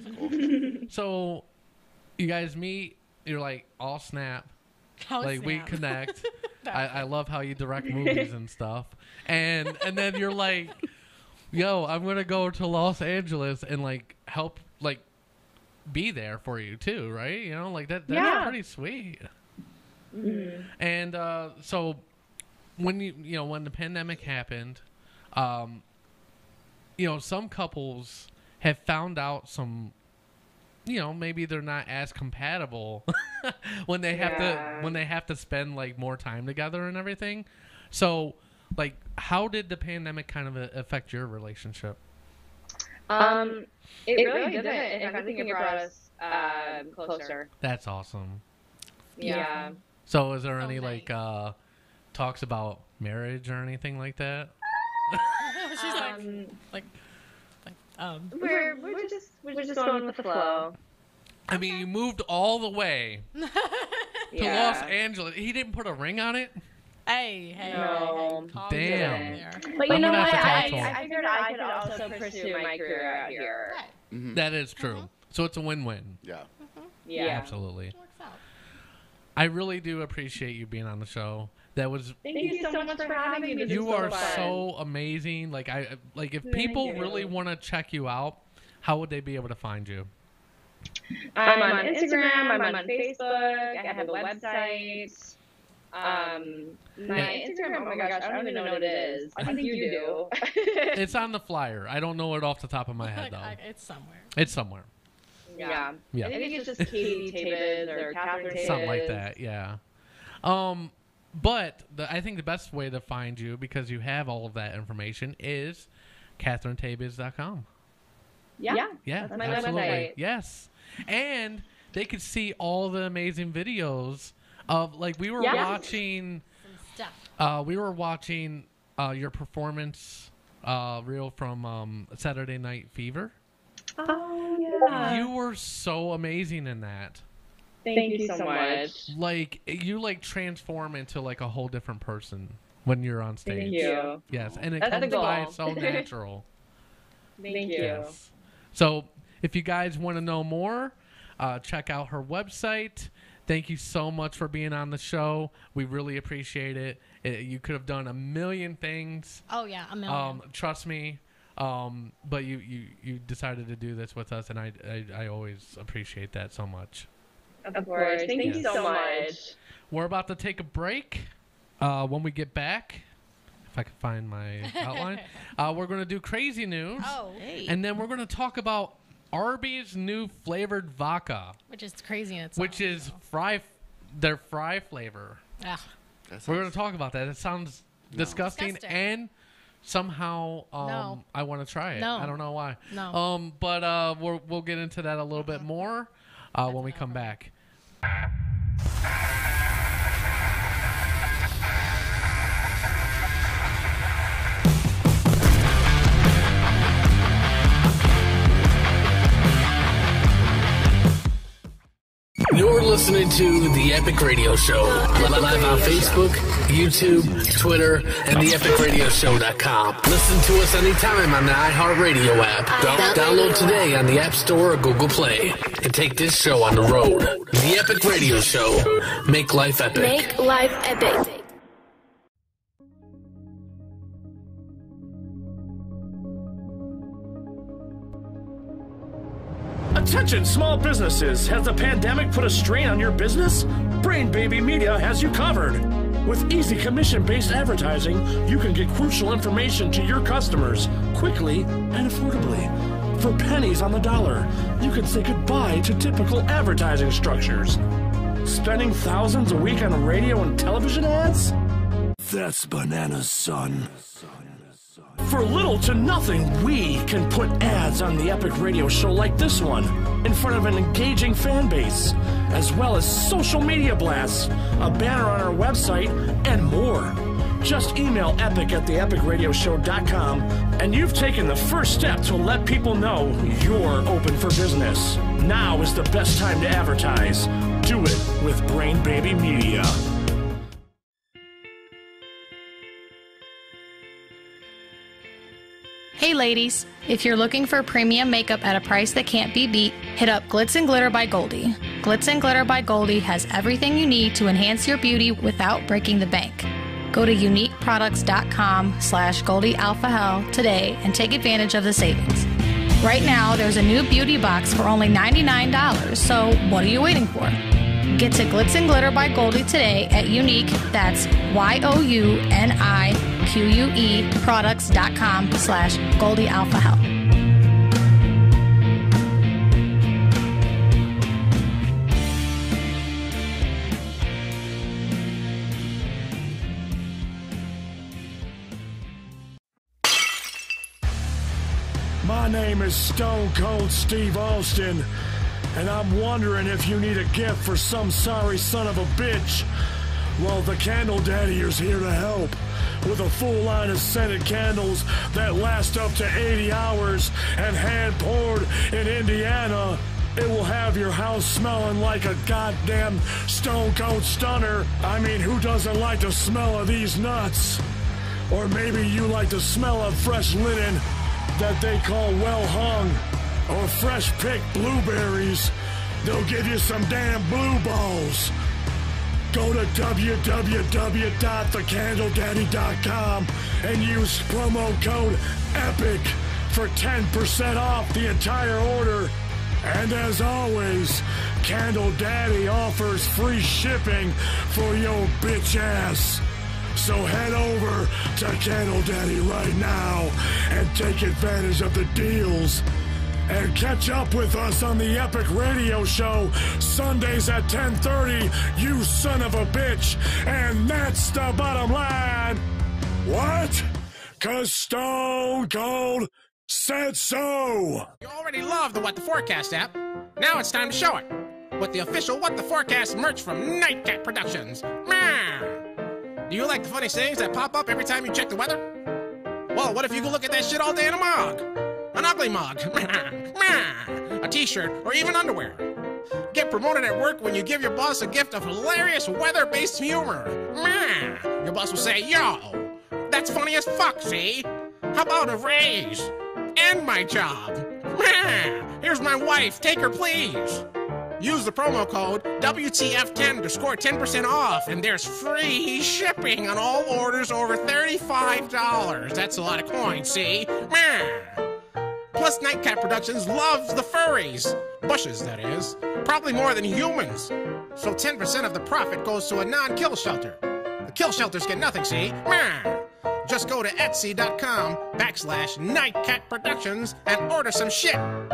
So you guys meet, you're like all snap. Oh, like we snap. connect. I, I love how you direct movies and stuff. And and then you're like, yo, I'm gonna go to Los Angeles and like help like be there for you too, right? You know, like that that's Yeah. pretty sweet. Mm-hmm. And uh, so when you you know when the pandemic happened, um, you know some couples have found out some, you know maybe they're not as compatible when they have Yeah. to when they have to spend like more time together and everything. So like, how did the pandemic kind of a- affect your relationship? Um, it really did it. If anything, it brought us um, closer. That's awesome. Yeah. So is there So any nice. like uh, talks about marriage or anything like that? She's like, Um, like, like, um. we're we're just we're just going with the flow. I mean, you moved all the way to Yeah. Los Angeles. He didn't put a ring on it. Hey, hey, No. hey, hey. Calm Damn. down there. But you I'm know gonna what? have to I, talk to him. I figured I could also pursue my career out here. Right. That is true. So it's a win-win. Yeah. Yeah. Absolutely. Works out. I really do appreciate you being on the show. That was Thank you so much for having me. This you is so are fun. so amazing. Like I like if Thank people you. really want to check you out, how would they be able to find you? I'm on Instagram. I'm on Facebook. I have a website. Um, my Instagram. Oh my gosh, I don't even know what it is. I think you do. It's on the flyer. I don't know it off the top of my head Like, though. I- it's somewhere. It's somewhere. Yeah. Yeah. I think it's just Katie Tabisz or Katherine Tabisz. Something like that. Yeah. Um, but the, I think the best way to find you, because you have all of that information, is Katherine Tabisz dot com. Yeah. Yeah, That's my absolutely. website. Yes. And they could see all the amazing videos of, like, we were Yeah. watching, Some stuff. uh, we were watching uh, your performance uh, reel from um, Saturday Night Fever. Oh yeah. You were so amazing in that. Thank you so much. Like, you, like, transform into, like, a whole different person when you're on stage. Thank you. Yes, and it That's the comes by goal. so natural. Thank you. Yes. So if you guys want to know more, uh, check out her website. Thank you so much for being on the show. We really appreciate it. It you could have done a million things. Oh yeah, a million. Um, trust me. Um, but you, you, you decided to do this with us, and I, I, I always appreciate that so much. Of course. Thank you so much. We're about to take a break. Uh, when we get back, if I can find my outline, uh, we're going to do crazy news. Oh, And then we're going to talk about Arby's new flavored vodka, which is crazy in itself. which is fry, their fry flavor. Ugh. We're going to talk about that. It sounds disgusting, Disgusting. and somehow um, No. I want to try it. No. I don't know why. No. Um, but uh, we'll we'll get into that a little bit more uh, when we come back. You're listening to The Epic Radio Show, live on Facebook, YouTube, Twitter, and the epic radio show dot com. Listen to us anytime on the iHeartRadio app. Down- download today on the App Store or Google Play, and take this show on the road. The Epic Radio Show. Make life epic. Make life epic. Attention small businesses, has the pandemic put a strain on your business? Brain Baby Media has you covered. With easy commission-based advertising, you can get crucial information to your customers quickly and affordably. For pennies on the dollar, you can say goodbye to typical advertising structures. Spending thousands a week on radio and television ads? That's bananas, son. For little to nothing, we can put ads on the Epic Radio Show like this one, in front of an engaging fan base, as well as social media blasts, a banner on our website, and more. Just email epic at the epic radio show dot com, and you've taken the first step to let people know you're open for business. Now is the best time to advertise. Do it with Brain Baby Media. Hey ladies, if you're looking for premium makeup at a price that can't be beat, hit up Glitz and Glitter by Goldie. Glitz and Glitter by Goldie has everything you need to enhance your beauty without breaking the bank. Go to unique products dot com slash Goldie Alpha Hell today and take advantage of the savings. Right now, there's a new beauty box for only ninety-nine dollars, so what are you waiting for? Get to Glitz and Glitter by Goldie today at Unique, that's Y O U N I Q U E products dot com slash Goldie Alpha Hell. My name is Stone Cold Steve Austin, and I'm wondering if you need a gift for some sorry son of a bitch. Well, the Candle Daddy is here to help with a full line of scented candles that last up to eighty hours and hand poured in Indiana. It will have your house smelling like a goddamn Stone Cold Stunner. I mean, who doesn't like the smell of these nuts? Or maybe you like the smell of fresh linen that they call well hung, or fresh picked blueberries. They'll give you some damn blue balls. Go to w w w dot the candle daddy dot com and use promo code EPIC for ten percent off the entire order. And as always, Candle Daddy offers free shipping for your bitch ass. So head over to Candle Daddy right now and take advantage of the deals. And catch up with us on the Epic Radio Show, Sundays at ten thirty, you son of a bitch. And that's the bottom line. What? 'Cause Stone Cold said so. You already love the What the Forecast app. Now it's time to show it. With the official What the Forecast merch from Nightcat Productions. Meow. Do you like the funny sayings that pop up every time you check the weather? Well, what if you could look at that shit all day in a mug? An ugly mug, a t-shirt, or even underwear. Get promoted at work when you give your boss a gift of hilarious weather-based humor. Your boss will say, yo, that's funny as fuck, see? How about a raise? And my job. Here's my wife, take her please. Use the promo code W T F ten to score ten percent off, and there's free shipping on all orders over thirty-five dollars. That's a lot of coins, see? Plus, Nightcat Productions loves the furries. Bushes, that is. Probably more than humans. So ten percent of the profit goes to a non-kill shelter. The kill shelters get nothing, see? Just go to etsy.com backslash Nightcat Productions and order some shit.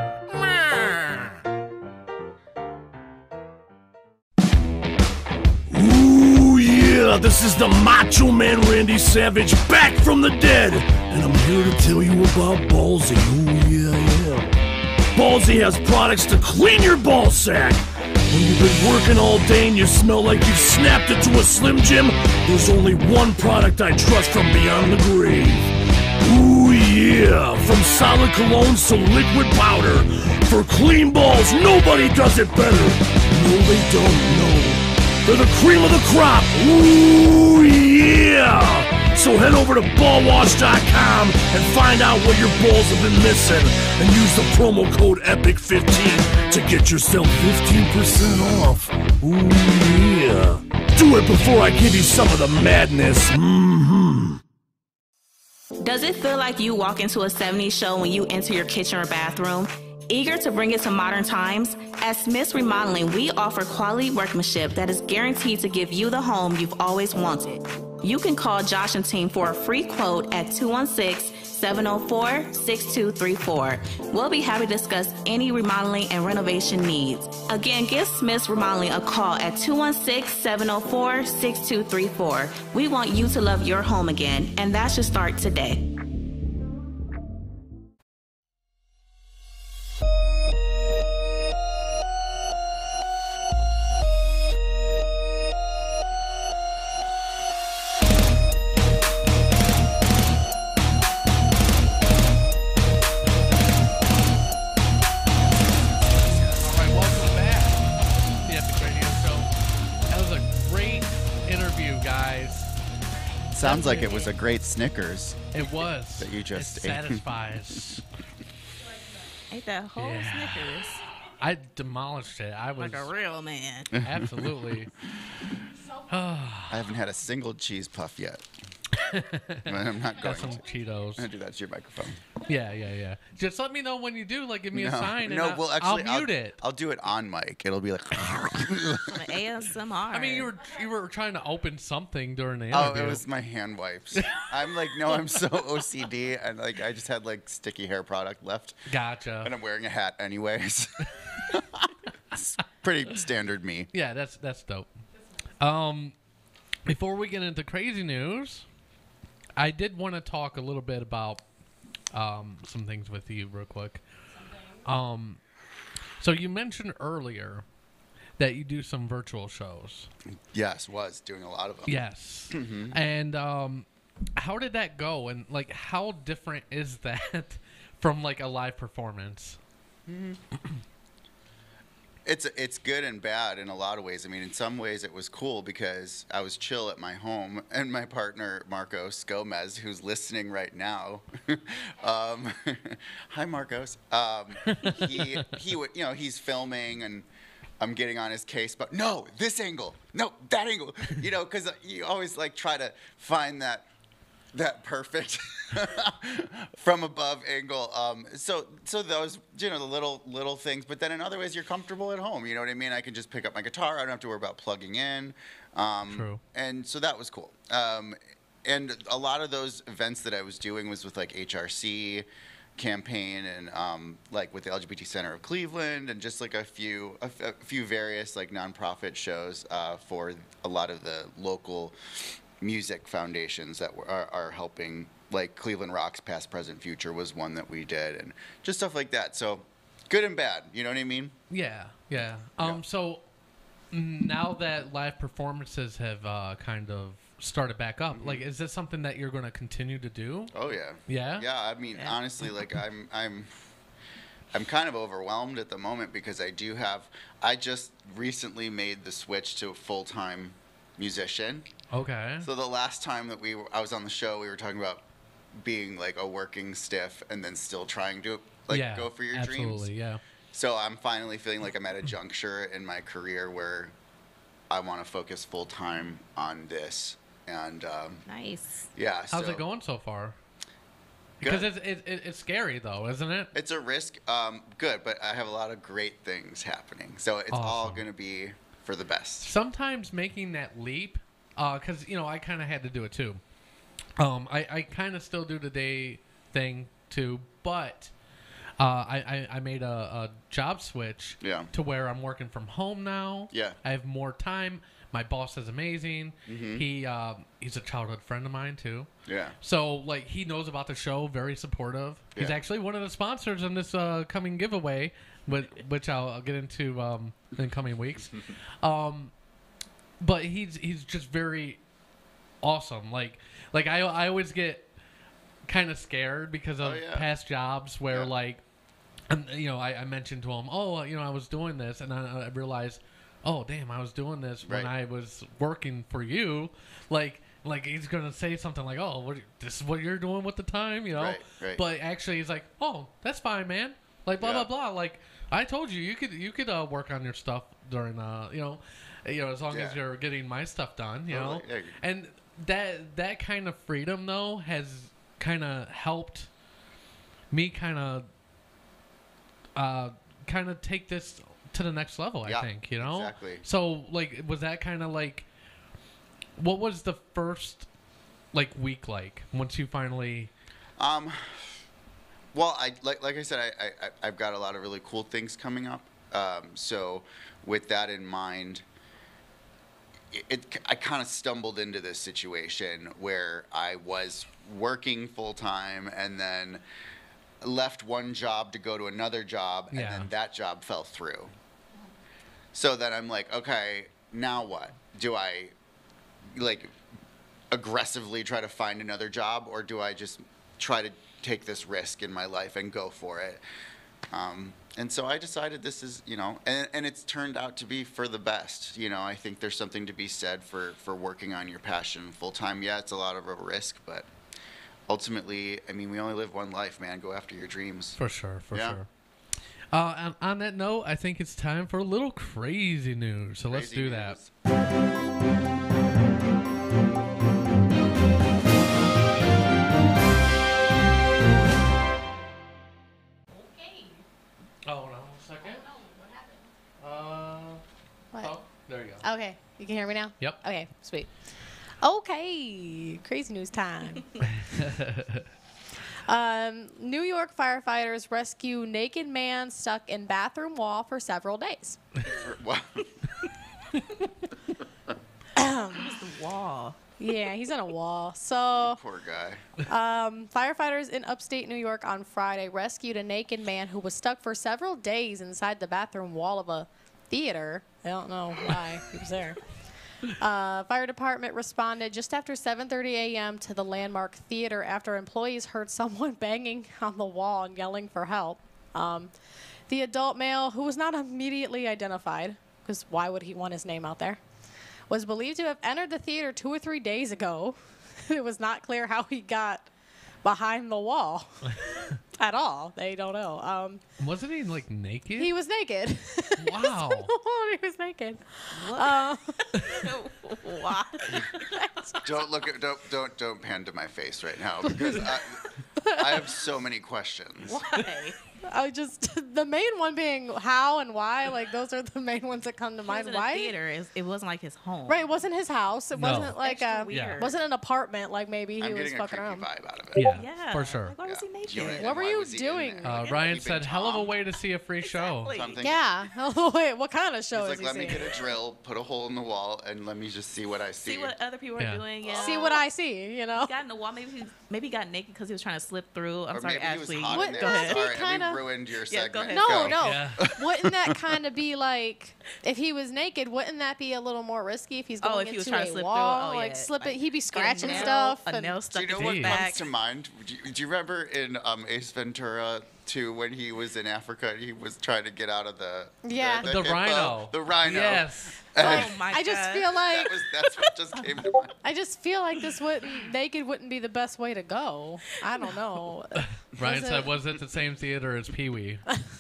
Ooh, yeah, this is the Macho Man Randy Savage back from the dead. And I'm here to tell you about Ballsy. Ooh, yeah, yeah. Ballsy has products to clean your ball sack. When you've been working all day and you smell like you've snapped into a Slim Jim, there's only one product I trust from beyond the grave. Ooh, yeah. From solid colognes to liquid powder. For clean balls, nobody does it better. No, they don't, no. They're the cream of the crop. Ooh, yeah. So head over to ball wash dot com and find out what your balls have been missing. And use the promo code EPIC fifteen to get yourself fifteen percent off. Ooh, yeah. Do it before I give you some of the madness. Mm-hmm. Does it feel like you walk into a seventies show when you enter your kitchen or bathroom? Eager to bring it to modern times? At Smith's Remodeling, we offer quality workmanship that is guaranteed to give you the home you've always wanted. You can call Josh and team for a free quote at two one six, seven oh four, six two three four. We'll be happy to discuss any remodeling and renovation needs. Again, give Smith's Remodeling a call at two one six, seven oh four, six two three four. We want you to love your home again, and that should start today. Sounds like it was a great Snickers. It was. That you just it ate. satisfies. Ate that whole Yeah. Snickers. I demolished it. I was Like a real man. Absolutely. I haven't had a single cheese puff yet. But I'm not going Got some to. Cheetos. I'm gonna do that to your microphone. Yeah, yeah, yeah. Just let me know when you do. Like, give me no, a sign, and no, I'll, well, actually, I'll mute I'll, it. I'll do it on mic. It'll be like. A S M R. I mean, you were you were trying to open something during the Oh, interview. it was my hand wipes. I'm like, no, I'm so O C D, and like, I just had like sticky hair product left. Gotcha. And I'm wearing a hat anyways. It's pretty standard me. Yeah, that's that's dope. Um, before we get into crazy news, I did want to talk a little bit about um some things with you real quick. Um, so you mentioned earlier that you do some virtual shows. Yes, was doing a lot of them. Yes. Mhm. And um, how did that go? And like, how different is that from like a live performance? Mm-hmm. It's it's good and bad in a lot of ways. I mean, in some ways it was cool because I was chill at my home, and my partner Marcos Gomez, who's listening right now, um, hi Marcos. Um, he he would you know he's filming, and I'm getting on his case, but no, this angle, no, that angle, you know, because you always like try to find that. That perfect from above angle. Um, so so those, you know, the little little things. But then in other ways, you're comfortable at home. You know what I mean? I can just pick up my guitar. I don't have to worry about plugging in. Um, True. And so that was cool. Um, and a lot of those events that I was doing was with like H R C campaign and um, like with the L G B T Center of Cleveland and just like a few a, f- a few various like nonprofit shows uh, for a lot of the local music foundations that were, are, are helping, like Cleveland Rocks Past, Present, Future was one that we did, and just stuff like that. So good and bad, you know what I mean? Yeah, yeah. Um, yeah. So now that live performances have uh, kind of started back up, mm-hmm. like, is this something that you're going to continue to do? Oh yeah. Yeah? Yeah, I mean, yeah. honestly, like I'm, I'm, I'm kind of overwhelmed at the moment because I do have, I just recently made the switch to a full-time musician. Okay. So the last time that we were, I was on the show, we were talking about being like a working stiff and then still trying to like yeah, go for your absolutely, dreams. Yeah. So I'm finally feeling like I'm at a juncture in my career where I want to focus full time on this. And um, nice. Yeah. How's so, it going so far? Because it's it, it, it's scary though, isn't it? It's a risk. Um, good, but I have a lot of great things happening. So it's awesome. all going to be for the best. Sometimes making that leap, because, uh, you know, I kind of had to do it too. Um, I, I kind of still do the day thing too, but uh, I, I, I made a, a job switch yeah. to where I'm working from home now. Yeah. I have more time. My boss is amazing. Mm-hmm. He uh, he's a childhood friend of mine too. Yeah. So like he knows about the show, very supportive. He's yeah. actually one of the sponsors in this uh, coming giveaway, which, which I'll, I'll get into um, in coming weeks. um, but he's he's just very awesome. Like like I I always get kind of scared because of oh, yeah. past jobs where yeah. like, and, you know, I, I mentioned to him, oh, you know, I was doing this, and I, I realized, oh, damn, I was doing this when right. I was working for you. Like, like he's going to say something like, oh, what, this is what you're doing with the time, you know? Right, right. But actually he's like, oh, that's fine, man. Like, blah, yeah. blah, blah. Like, I told you, you could you could uh, work on your stuff during, uh, you know, you know, as long yeah. as you're getting my stuff done, you totally. know? Yeah. And that, that kind of freedom, though, has kind of helped me kind of uh, kind of take this to the next level, yeah, I think, you know? Exactly. So, like, was that kind of like, what was the first, like, week like once you finally... Um, well, I like like I said, I, I, I've got a lot of really cool things coming up. Um, so with that in mind, it, it I kind of stumbled into this situation where I was working full-time and then left one job to go to another job, and Yeah. then that job fell through. So then I'm like, okay, now what? Do I, like, aggressively try to find another job, or do I just try to take this risk in my life and go for it? Um, and so I decided this is, you know, and, and it's turned out to be for the best. You know, I think there's something to be said for, for working on your passion full time. Yeah, it's a lot of a risk, but ultimately, I mean, we only live one life, man. Go after your dreams. For sure, for Yeah. sure. Uh, and on that note, I think it's time for a little crazy news. So let's Crazy do that. news. Oh, hold on one second. Uh, What? oh, there you go. Okay, you can hear me now? Yep. Okay, sweet. Okay, crazy news time. um, New York firefighters rescue naked man stuck in bathroom wall for several days. Wow. What's the wall? Yeah, he's on a wall. So, Poor guy. um, firefighters in upstate New York on Friday rescued a naked man who was stuck for several days inside the bathroom wall of a theater. I don't know why he was there. Uh, fire department responded just after seven thirty a.m. to the Landmark Theater after employees heard someone banging on the wall and yelling for help. Um, The adult male, who was not immediately identified, because why would he want his name out there, was believed to have entered the theater two or three days ago. It was not clear how he got behind the wall at all. They don't know. Um, Wasn't he like naked? he was naked. Wow. He was naked. Uh, Why? Don't look at don't don't don't pan to my face right now because I, I have so many questions. Why? I just the main one being how and why. Like those are the main ones that come to He was mind. in a Why? theater. It, it wasn't like his home. Right, it wasn't his house. It No. wasn't like Extra a, weird. wasn't an apartment like maybe he I'm was getting a fucking creepy around. vibe out of it. Yeah, Yeah. for sure. Like, why was he naked? You're right. What were Why you was he in doing? there? Uh, Ryan Keeping said, "Hell of a Tom. way to see a free show." So I'm thinking, Yeah. Oh wait, what kind of show He's is like, he let me seeing? get a drill, put a hole in the wall, and let me just see what I see. See what other people Yeah. are doing. Yeah. See what I see, you know? He got in the wall. Maybe he maybe he got naked because he was trying to slip through. I'm or sorry, maybe Ashley. he was hot What- in there. Go ahead. Sorry, Kinda- we ruined your Yeah, go segment. ahead. No, Go. no. Yeah. Wouldn't that kind of be like if he was naked? Wouldn't that be a little more risky if he's going Oh, if he was into trying to a slip through? wall, Oh, like yeah. slipping? Like, He'd be Get a scratching nail- stuff. A and- nail Do stuck you know in what his comes back. to mind? Do you, do you remember in um, Ace Ventura two when he was in Africa and he was trying to get out of the Yeah. the, The hippo? rhino. The rhino. Yes. And Oh my I just God. feel like that was that's what just came to mind. I just feel like this wouldn't naked wouldn't be the best way to go. I don't know. Ryan Was said, it- "Was it the same theater as Pee Wee?"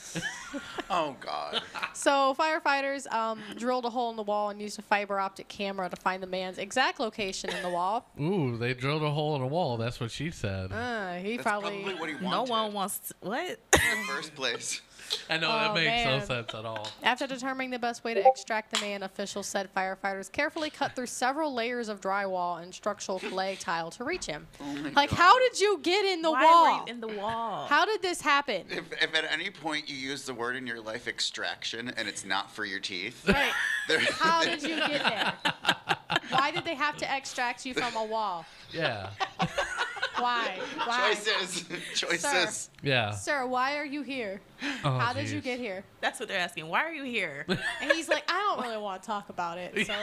Oh God. So firefighters um, drilled a hole in the wall and used a fiber optic camera to find the man's exact location in the wall. Ooh, they drilled a hole in a wall. That's what she said. Uh, he That's probably. probably what he wanted. No one wants to, what? in the first place. I know Oh, that makes no man. sense at all. After determining the best way to extract the man, officials said firefighters carefully cut through several layers of drywall and structural clay tile to reach him. Oh my Like, God. how did you get in the Why wall? were you in the wall? How did this happen? If, if at any point you use the word in your life extraction and it's not for your teeth, Right. there- How did you get there? Why did they have to extract you from a wall? Yeah. Why? Why? choices, choices. Yeah. Sir, why are you here? Oh, How did you jeez. get here? That's what they're asking. Why are you here? And he's like, I don't really want to talk about it. So,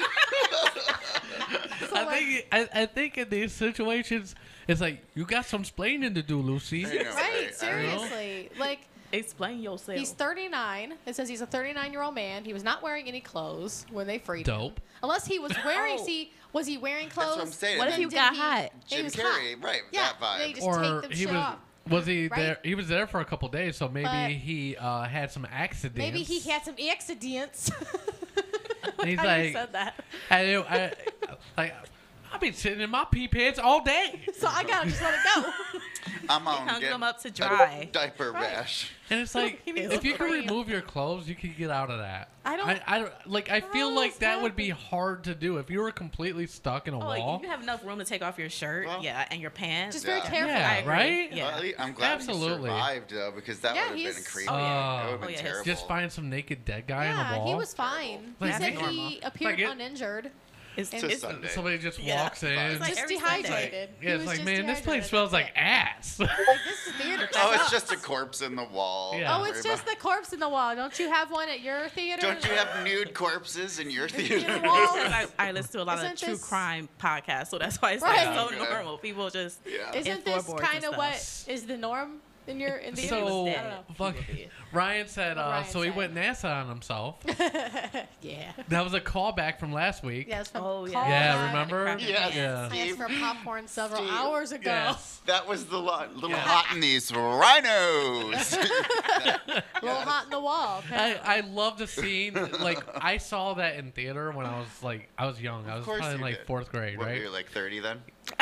so I like, think I, I think in these situations, it's like you got some splaining to do, Lucy. I know, right? I know. Seriously, like. Explain yourself. He's thirty-nine. It says he's a thirty-nine-year-old man. He was not wearing any clothes when they freed him. Dope. Unless he was wearing. Oh. See, was he wearing That's clothes? what I'm saying. What And if then you Did got he- hot? he Jim was Carrey, hot. right? Yeah, That vibe. they just Or take them he shit was off. was he Right? there? He was there for a couple days, so maybe But- he uh, had some accidents. Maybe he had some accidents. And he's How you like, said that. I, do- I, like, I've been sitting in my pee pants all day, So I gotta just let it go. I'm on hung get them up to a dry. diaper rash. and it's like He needs if some you can cream. remove your clothes, you can get out of that. I don't- I, I don't- like. I feel How like is that would that- be hard to do if you were completely stuck in a Oh, wall. you have enough room to take off your shirt, Well, yeah, and your pants. Just very Yeah. careful. I Yeah, agree. right? Yeah. Well, I'm glad Absolutely. he survived though, because that Yeah, would have been he's- creepy. Oh. That would have Oh, been yeah, terrible. Just find some naked dead guy in Yeah, a wall. he was fine. He Like, said that's he normal. appeared Like it- uninjured. It's, And- it's, Sunday. Somebody just Yeah. walks in. It's like Just every dehydrated. Sunday. He yeah, it's was like, just man, this place dehydrated. smells like That's ass. it. Like, this is theater. Oh, it's sucks. just a corpse in the wall. Yeah. Don't Oh, worry it's just about- the corpse in the wall. Don't you have one at your theater? Don't you have nude corpses in your theater? the wall? I, I listen to a lot Isn't of true this- crime podcasts, so that's why it's Right. like so Okay. normal. People just Yeah. Isn't and this floorboards and kind of stuff. what is the norm in your in the So, I don't know. fuck, Ryan said, What uh, Ryan so he said. went NASA on himself. Yeah. That was a callback from last week. Yes. From Oh, yeah. call Yeah, back. remember? Yes. Yeah. I asked for popcorn several Steve. hours ago. Yes. That was the lo- little Yeah. hot in these rhinos. A little hot in the wall. I, I love the scene. Like, I saw that in theater when I was, like, I was young. I was course probably in, you like, did. fourth grade, What, right? you're like thirty then?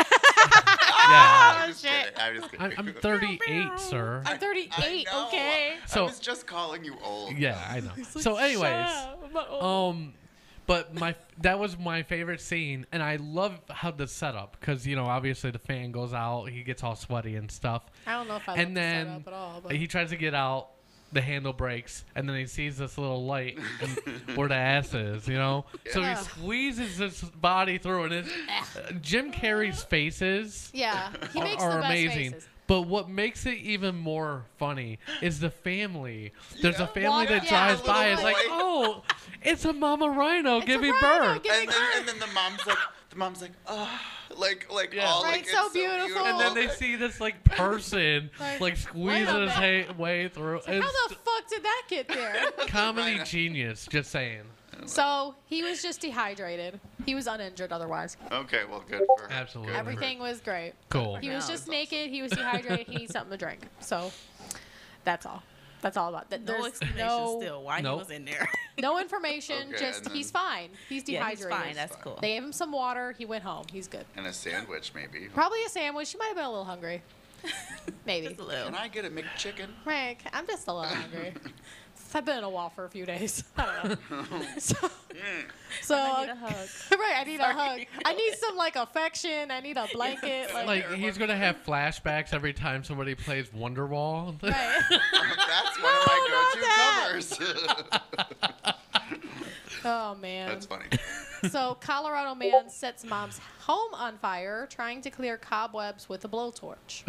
Yeah. I'm just kidding. I'm just kidding. I'm, I'm thirty-eight, sir. I'm thirty-eight. I know. Okay. So- I was just calling you old. Yeah, I know. So, anyways, Shut up, I'm not old. um, but my that was my favorite scene, and I love how the setup because you know obviously the fan goes out, he gets all sweaty and stuff, I don't know if I and like the then setup at all. But he tries to get out. The handle breaks, and then he sees this little light and where the ass is, you know. So he Yeah. squeezes his body through, and his, uh, Jim Carrey's faces yeah, he are, makes are the best amazing. faces. But what makes it even more funny is the family. There's a Yeah. family Walk- that yeah, drives the by. little It's like, boy. oh, it's a mama rhino It's a giving rhino birth. giving And then, birth. and then the mom's like, the mom's like, oh, like, like, Yeah. all Right, like, so it's beautiful. And then they see this like person Like, like wait squeezing a his minute. ha- way through. Like, how It's- the fuck did that get there? Comedy genius, just saying. So he was just dehydrated. He was uninjured otherwise. Okay, well, good for her. Absolutely. Good Everything was great. Cool. He was just naked. He was dehydrated. He needs something to drink. So that's all. That's all about that. No There's explanation no, still why Nope. he was in there. no information. Okay, just and then- he's fine. He's Yeah, he's dehydrated. fine. That's cool. They gave him some water. He went home. He's good. And a sandwich, maybe. Probably a sandwich. She might have been a little hungry. Maybe. Just a little. Can I get a McChicken? Right. I'm just a little hungry. I've been in a wall for a few days. I don't know. so, so I need a hug. right, I need a hug. I need some like affection. I need a blanket. Like, Like he's gonna have flashbacks every time somebody plays Wonderwall. right. That's one of my No, go-to covers. Oh man. That's funny. So Colorado man sets mom's home on fire trying to clear cobwebs with a blowtorch.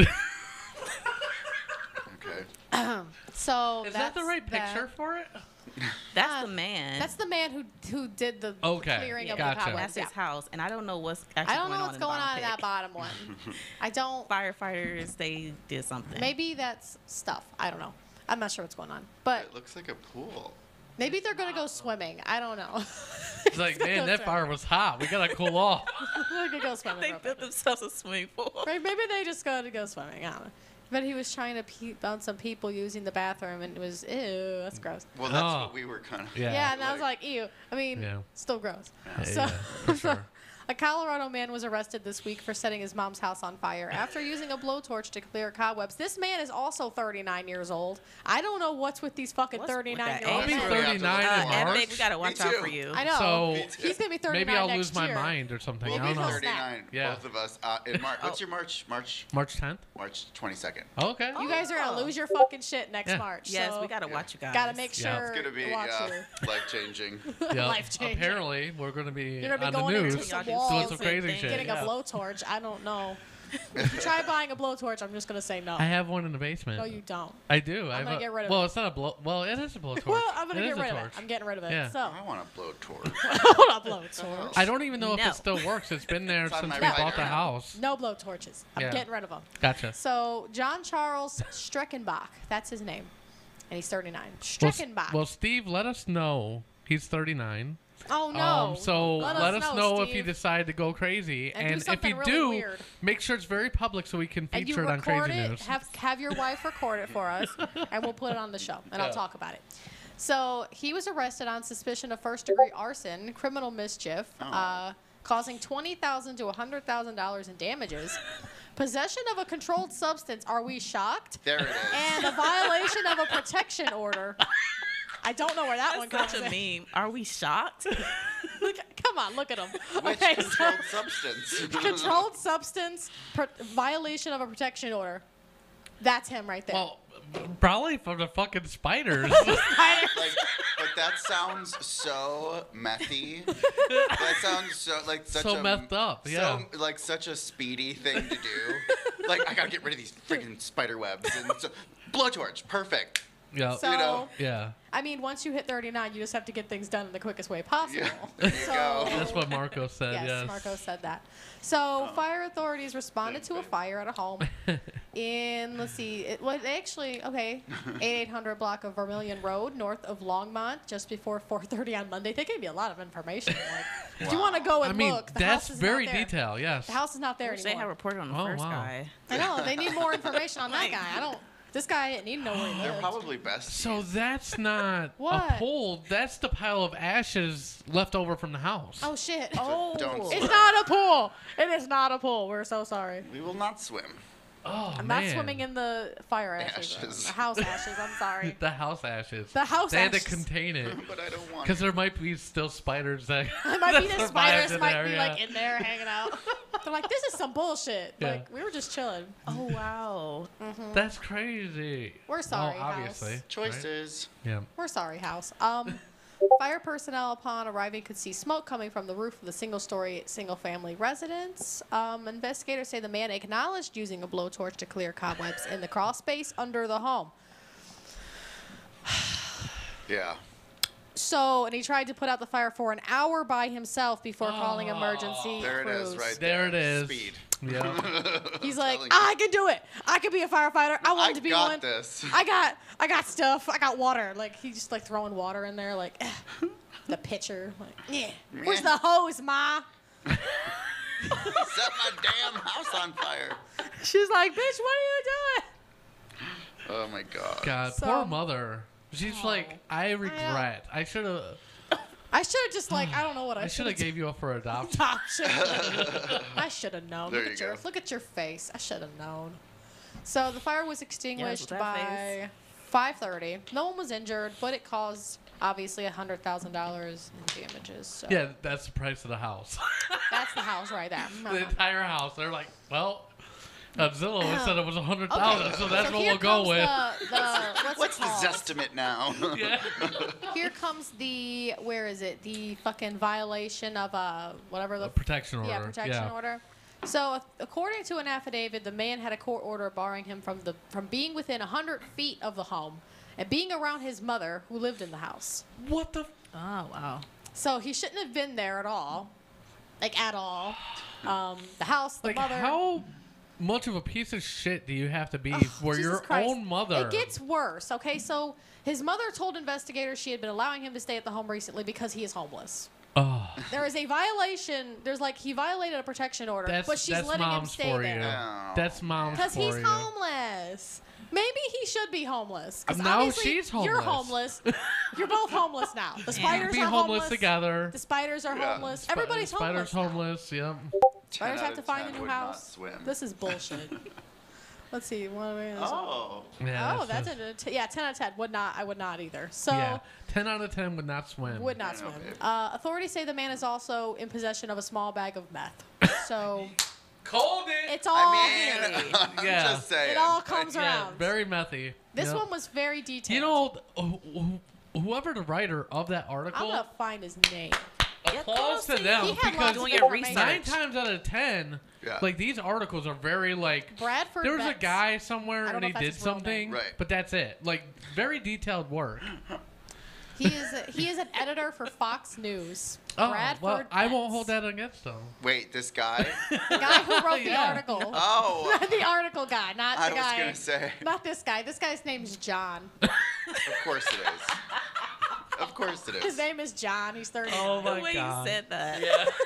Okay. So Is that's that the right that. picture for it? That's Uh, the man. That's the man who who did the Okay, clearing yeah, of gotcha. the cobwebs. That's his Yeah. house, and I don't know what's actually I don't going know on what's in the going bottom on in pit. that bottom one. I don't. Firefighters, they did something. Maybe that's stuff. I don't know. I'm not sure what's going on. But It looks like a pool. maybe they're gonna go swimming. I don't know. It's like, man, that fire was hot. We gotta cool off. They're gonna go swimming. They real built quick. themselves a swimming pool. Right, maybe they just go to go swimming. I don't know. But he was trying to peep on some people using the bathroom, and it was ew. That's gross. Well, that's Oh. what we were kind of. Yeah. Yeah, and I was like, ew. I mean, Yeah. still gross. Yeah, So, yeah, for so sure. a Colorado man was arrested this week for setting his mom's house on fire after using a blowtorch to clear cobwebs. This man is also thirty-nine years old. I don't know what's with these fucking What's with thirty-nine year that old I'll be age? men. thirty-nine Uh, in March. Epic, we gotta watch Me out too. for you. I know. So He's gonna be thirty-nine maybe I'll next lose my year. mind or something. We'll I be don't know. thirty-nine, Yeah. both of us. Uh, in March. What's your March? March. March tenth. March twenty-second. Okay. You guys are gonna Oh. lose your fucking shit next Yeah. March. Yes, so we gotta watch you guys. Gotta make Yeah. sure It's gonna be watch uh, you. life changing. Yep. Life-changing. Apparently, we're gonna be You're gonna be on going the into news some doing walls some and crazy thing. shit. getting yeah. a blowtorch. I don't know. If you try buying a blowtorch, I'm just gonna say no. I have one in the basement. No, you don't. I do. I I'm have gonna a, get rid of well, it. it's not a blow. Well, it is a blowtorch. Well, I'm gonna It get is a rid of it. torch. I'm getting rid of it. Yeah. So I want a blowtorch. I want a blowtorch. I don't even know if No. it still works. It's been there It's on since my we right bought the arm. house. No blowtorches. I'm Yeah. getting rid of them. Gotcha. So John Charles Streckenbach, that's his name, and he's thirty-nine. Well, Streckenbach. s- well, Steve, let us know. He's thirty-nine. oh no. Um, so let, let, us know, if you Steve. decide to go crazy, And do and if something you really do, weird. make sure it's very public so we can And you feature it on record Crazy it. News. Have have your wife record it for us, and we'll put it on the show, and Yeah. I'll talk about it. So he was arrested on suspicion of first-degree arson, criminal mischief, Oh. uh, causing twenty thousand to a hundred thousand dollars in damages, possession of a controlled substance. Are we shocked? There it is. And a violation of a protection order. I don't know where that one That's comes such a in. meme. Are we shocked? Look, come on, look at him. Which Okay, so controlled substance? controlled substance, pro- violation of a protection order. That's him right there. Well, probably from the fucking spiders. like, but that sounds so methy. That sounds so like such So a messed up, yeah. So like such a speedy thing to do. Like I gotta get rid of these freaking spider webs and so, blowtorch, perfect. yeah. So, you know. yeah. I mean, once you hit thirty-nine, you just have to get things done in the quickest way possible. Yeah, there you So- go. That's what Marco said. Yes, Yes. Marco said that. So, fire authorities responded to a fire at a home in, let's see, it was actually, okay, eighty-eight hundred block of Vermilion Road, north of Longmont, just before four thirty on Monday. They gave me a lot of information. Like, if you want to go and I mean, look, the that's house is very not there. detailed. Yes. The house is not there Wish they anymore. had reported on the Oh, first wow. guy. I know. They need more information on that guy. I don't. This guy didn't need to know where he They're lived. probably best. So that's not a What? pool. That's the pile of ashes left over from the house. Oh shit! Oh, Don't it's swim. not a pool. It is not a pool. We're so sorry. We will not swim. Oh, I'm man. not swimming in the fire ashes. Ashes. The house ashes. I'm sorry. The house ashes. The house They had ashes. to contain it. But I don't want. Because there might be still spiders that. It might be that the survived spiders in might there, be yeah. like in there hanging out. They're like, this is some bullshit. Yeah. Like we were just chilling. Oh, wow. That's crazy. We're sorry, Oh, obviously. house. right? Choices. Yeah. We're sorry, house. Um, fire personnel upon arriving could see smoke coming from the roof of the single-story, single-family residence. Um, investigators say the man acknowledged using a blowtorch to clear cobwebs in the crawl space under the home. Yeah. So, and he tried to put out the fire for an hour by himself before calling emergency There it crews. is, right There there. it is. Speed. Yeah. He's He's like, telling I can do it. I can be a firefighter. I want I to be got one. this. I got, I got stuff. I got water. Like he's just like throwing water in there, like eh. the pitcher. Like, yeah. Where's the hose, Ma? Set my damn house on fire. She's like, bitch, what are you doing? Oh my god. God, So- poor mother. She's Oh. like, I regret. I should have. I should have just like, I don't know what I, I should have gave you up for adoption. adoption. I should have known. There Look you at your go. look at your face. I should have known. So the fire was extinguished that by five thirty. No one was injured, but it caused obviously a hundred thousand dollars in damages. So Yeah, that's the price of the house. that's the house right there. The entire house. They're like, well, on Zillow it said it was a hundred Okay, thousand, so that's so what here we'll go comes with. The, the, what's What's it the called? Zestimate now? Yeah. Here comes the where is it? The fucking violation of uh whatever the A protection order. Yeah, protection Yeah. order. So, according to an affidavit, the man had a court order barring him from the from being within one hundred feet of the home and being around his mother, who lived in the house. What the? F- Oh, wow. So he shouldn't have been there at all, like at all. Um, the house, the like, mother. how much of a piece of shit do you have to be Ugh, for Jesus your Christ. own mother? It gets worse. Okay, so his mother told investigators she had been allowing him to stay at the home recently because he is homeless. Oh, There is a violation. There's like he violated a protection order, that's but she's that's letting him mom's stay for there. you. Oh. That's mom's for Because he's you. homeless. Maybe he should be homeless. 'Cause Now obviously she's You're homeless. homeless. You're both homeless now. The spiders Be are homeless, homeless together. The spiders are Yeah. homeless. Spi- Everybody's Spider's homeless. homeless. Yep. Spiders ten have out to of find a ten new would not house. swim. This is bullshit. Let's see. What are we Oh. Yeah, oh, that's just- a t- yeah. Ten out of ten would not. I would not either. So. yeah. Ten out of ten would not swim. Would not I know, swim. babe. Uh, authorities say the man is also in possession of a small bag of meth. So Cold it. it's all I mean, here. I'm Yeah. just saying. It all comes Yeah, around. very methy. This Yep. one was very detailed. You know, wh- wh- whoever the writer of that I'm article, gonna find his name. applause to see. them He had because lots Doing of your information. nine times out of ten, Yeah. like these articles are very like. Bradford. There was a Betts. guy somewhere I don't and know he if that's did his real name. something, Right. but that's it. Like very detailed work. He is a, he is an editor for Fox News. Oh, Bradford. well, I won't Betts. hold that against him. Wait, this guy? The guy who wrote the Yeah. article. Oh. the article guy, not I the was guy. gonna say. Not this guy. This guy's name's John. Of course it is. Of course it His is. name is John. He's thirty. Oh The my way god. you said that.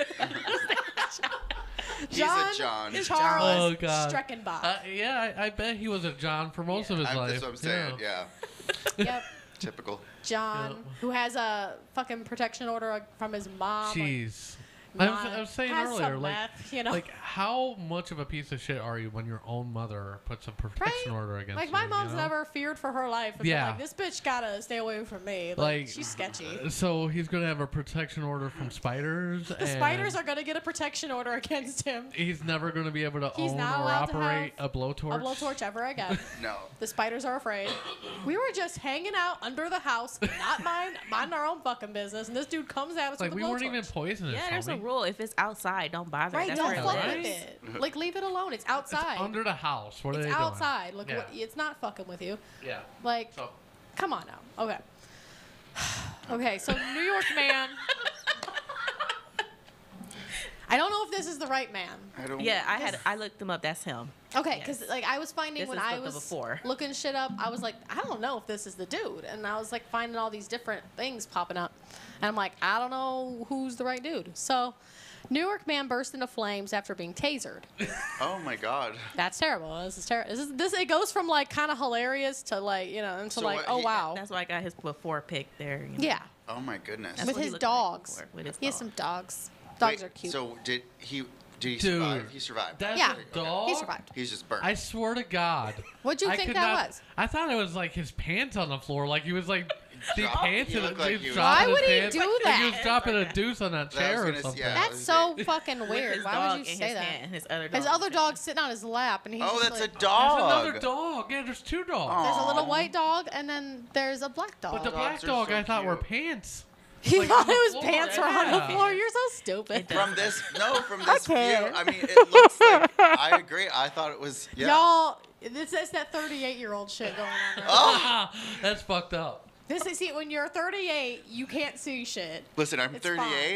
He's John, a John. Charles Oh, God. Streckenbach. Uh, yeah, I, I bet he was a John for most of his I'm, life. that's what I'm saying. Yeah. Yep. Typical. John, Yep. who has a fucking protection order from his mom. like, Jeez. I was, mom I was saying has earlier, some like, meth, you know? like how much of a piece of shit are you when your own mother puts a protection Right? order against Like you? my you mom's know? never feared for her life. And been Yeah. like, this bitch gotta stay away from me. Like, Like, she's sketchy. So he's gonna have a protection order from spiders. The spiders are gonna get a protection order against him. He's never gonna be able to He's own not or allowed to operate have a blowtorch. A blowtorch ever again. No. The spiders are afraid. We were just hanging out under the house, not mind, mind our own fucking business, and this dude comes at us Like with a we weren't blowtorch. even poisonous. Yeah, there's a homie. rule. If it's outside, don't bother. Right, That's don't where it fuck lives. with it. Like, leave it alone. It's outside. It's under the house. What are It's they outside. doing? Look, Yeah. what, it's not fucking with you. Yeah. Like, So come on now. Okay. Okay, so New York man. I don't know if this is the right man. I don't. Yeah, I had I looked him up. That's him. Okay, because Yes. like I was finding This when is I the- the was before. looking shit up, I was like, I don't know if this is the dude, and I was like finding all these different things popping up, and I'm like, I don't know who's the right dude. So, New York man burst into flames after being tasered. Oh my God. That's terrible. This is terrible. This is this. It goes from like kind of hilarious to like you know into So like what, oh he- wow. That's why I got his before pick there. You know. Yeah, Oh my goodness. That's with what he his looked like dogs. before, with his he has dog. some dogs. Dogs Wait, are cute. So did he? Did he Dude, survive? He survived. That's Yeah. a dog. he survived. He's just burnt. I swear to God. What'd you I think could that not- was? I thought it was like his pants on the floor. Like he was like the Drop- pants he and looked the, like he was he was- dropping Why would his he pants, do like he that? was dropping a deuce on that That was chair or gonna- something. yeah. That's so fucking With weird. his Why dog would you in say his that? hand, his other dog. His other dog's sitting on his lap, and he's oh, just that's like, a There's dog. another dog. Yeah, there's two dogs. Aw. There's a little Aw. white dog, and then there's a black dog. But the black Dogs are dog so I thought were cute. pants. He like, thought on the it was floor, pants were on the yeah. floor. You're so stupid. From this, no, from this Okay. view, I mean, it looks like. I agree. I thought it was. Yeah. Y'all, this is that thirty-eight-year-old shit going on. Right Oh, That's fucked up. This is see when you're thirty-eight, you can't see shit. listen, I'm It's thirty-eight.